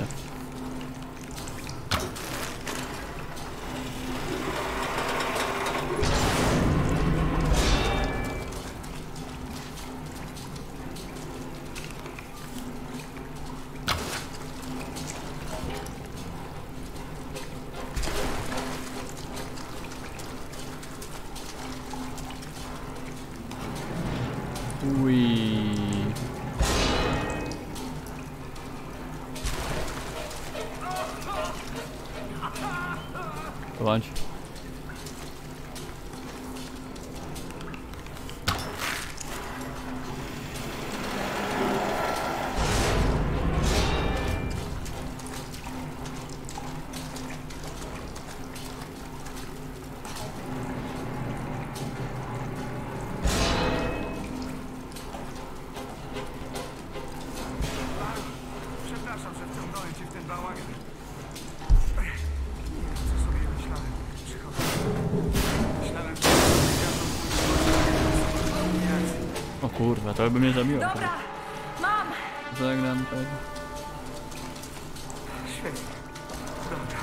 Bądź. Przepraszam, że wciągnąłem cię w ten bałagan. Nie wiem, co sobie myślałem. Przychodzę. Myślałem, że O kurwa, to by mnie zabiło. Dobra, mam! Zagram tego. Świetnie. Dobra.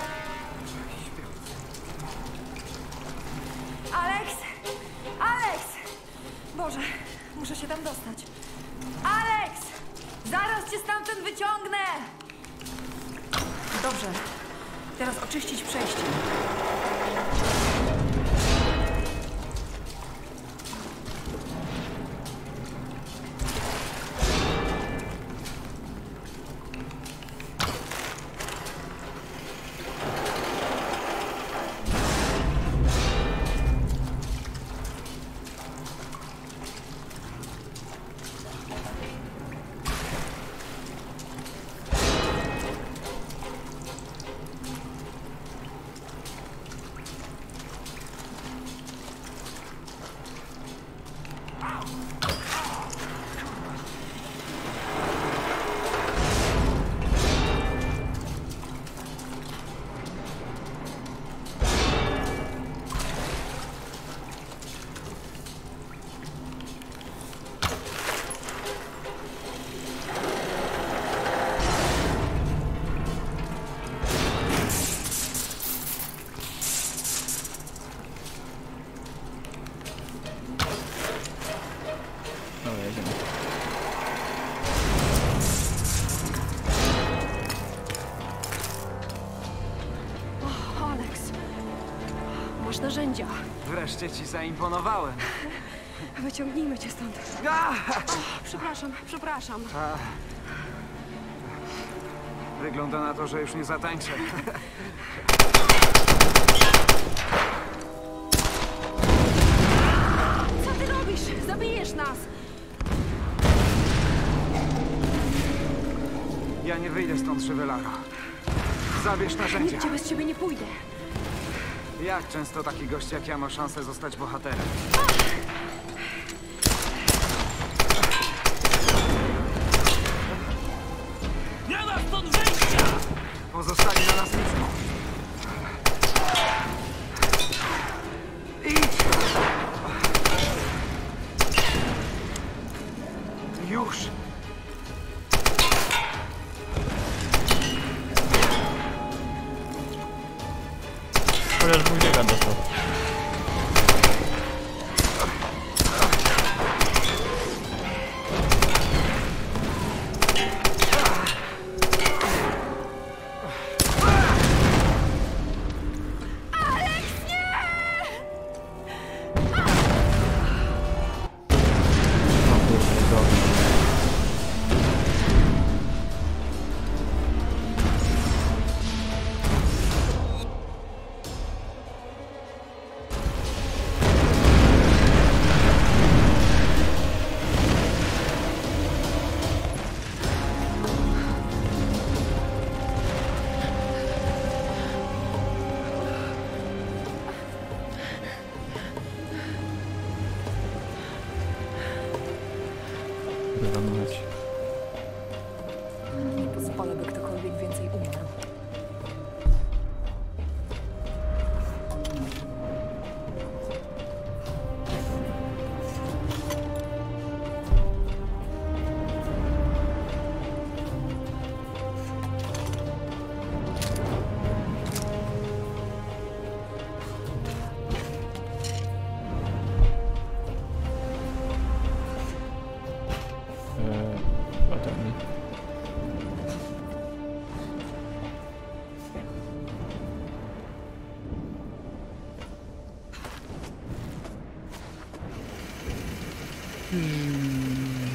Alex! Alex! Boże, muszę się tam dostać. Alex! Zaraz cię stamtąd wyciągnę! Dobrze. Teraz oczyścić przejście. Masz narzędzia. Wreszcie ci zaimponowałem. Wyciągnijmy cię stąd. A! O, przepraszam, przepraszam. A. Wygląda na to, że już nie zatańczę. Co ty robisz? Zabijesz nas! Ja nie wyjdę stąd żywy, Laro. Zabierz narzędzia. Nigdzie bez ciebie nie pójdę. Jak często taki gość jak ja ma szansę zostać bohaterem? Nie ma stąd wyjścia! Pozostali na nas liczą. Idź! Już! Chociaż mój dziekan dostał. Wydamać. Nie pozwolę, by ktokolwiek więcej umarł. Hmm.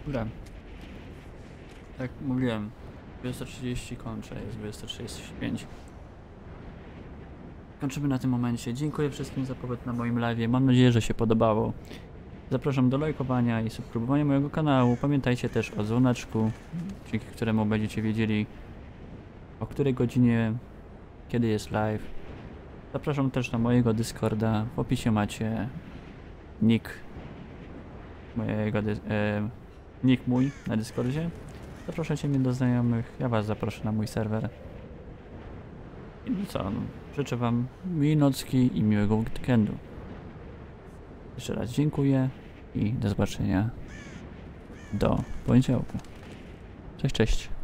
Dobra. Tak mówiłem, dwudziesta trzydzieści kończę, jest dwudziesta trzydzieści pięć. Kończymy na tym momencie. Dziękuję wszystkim za pobyt na moim live'ie. Mam nadzieję, że się podobało. Zapraszam do lajkowania i subskrybowania mojego kanału. Pamiętajcie też o dzwoneczku, dzięki któremu będziecie wiedzieli, o której godzinie, kiedy jest live. Zapraszam też na mojego Discorda. W opisie macie nick mojego e, nick mój na Discordzie. Zapraszajcie mnie do znajomych. Ja was zaproszę na mój serwer. I co? No, życzę wam miłej nocki i miłego weekendu. Jeszcze raz dziękuję i do zobaczenia do poniedziałku. Cześć, cześć.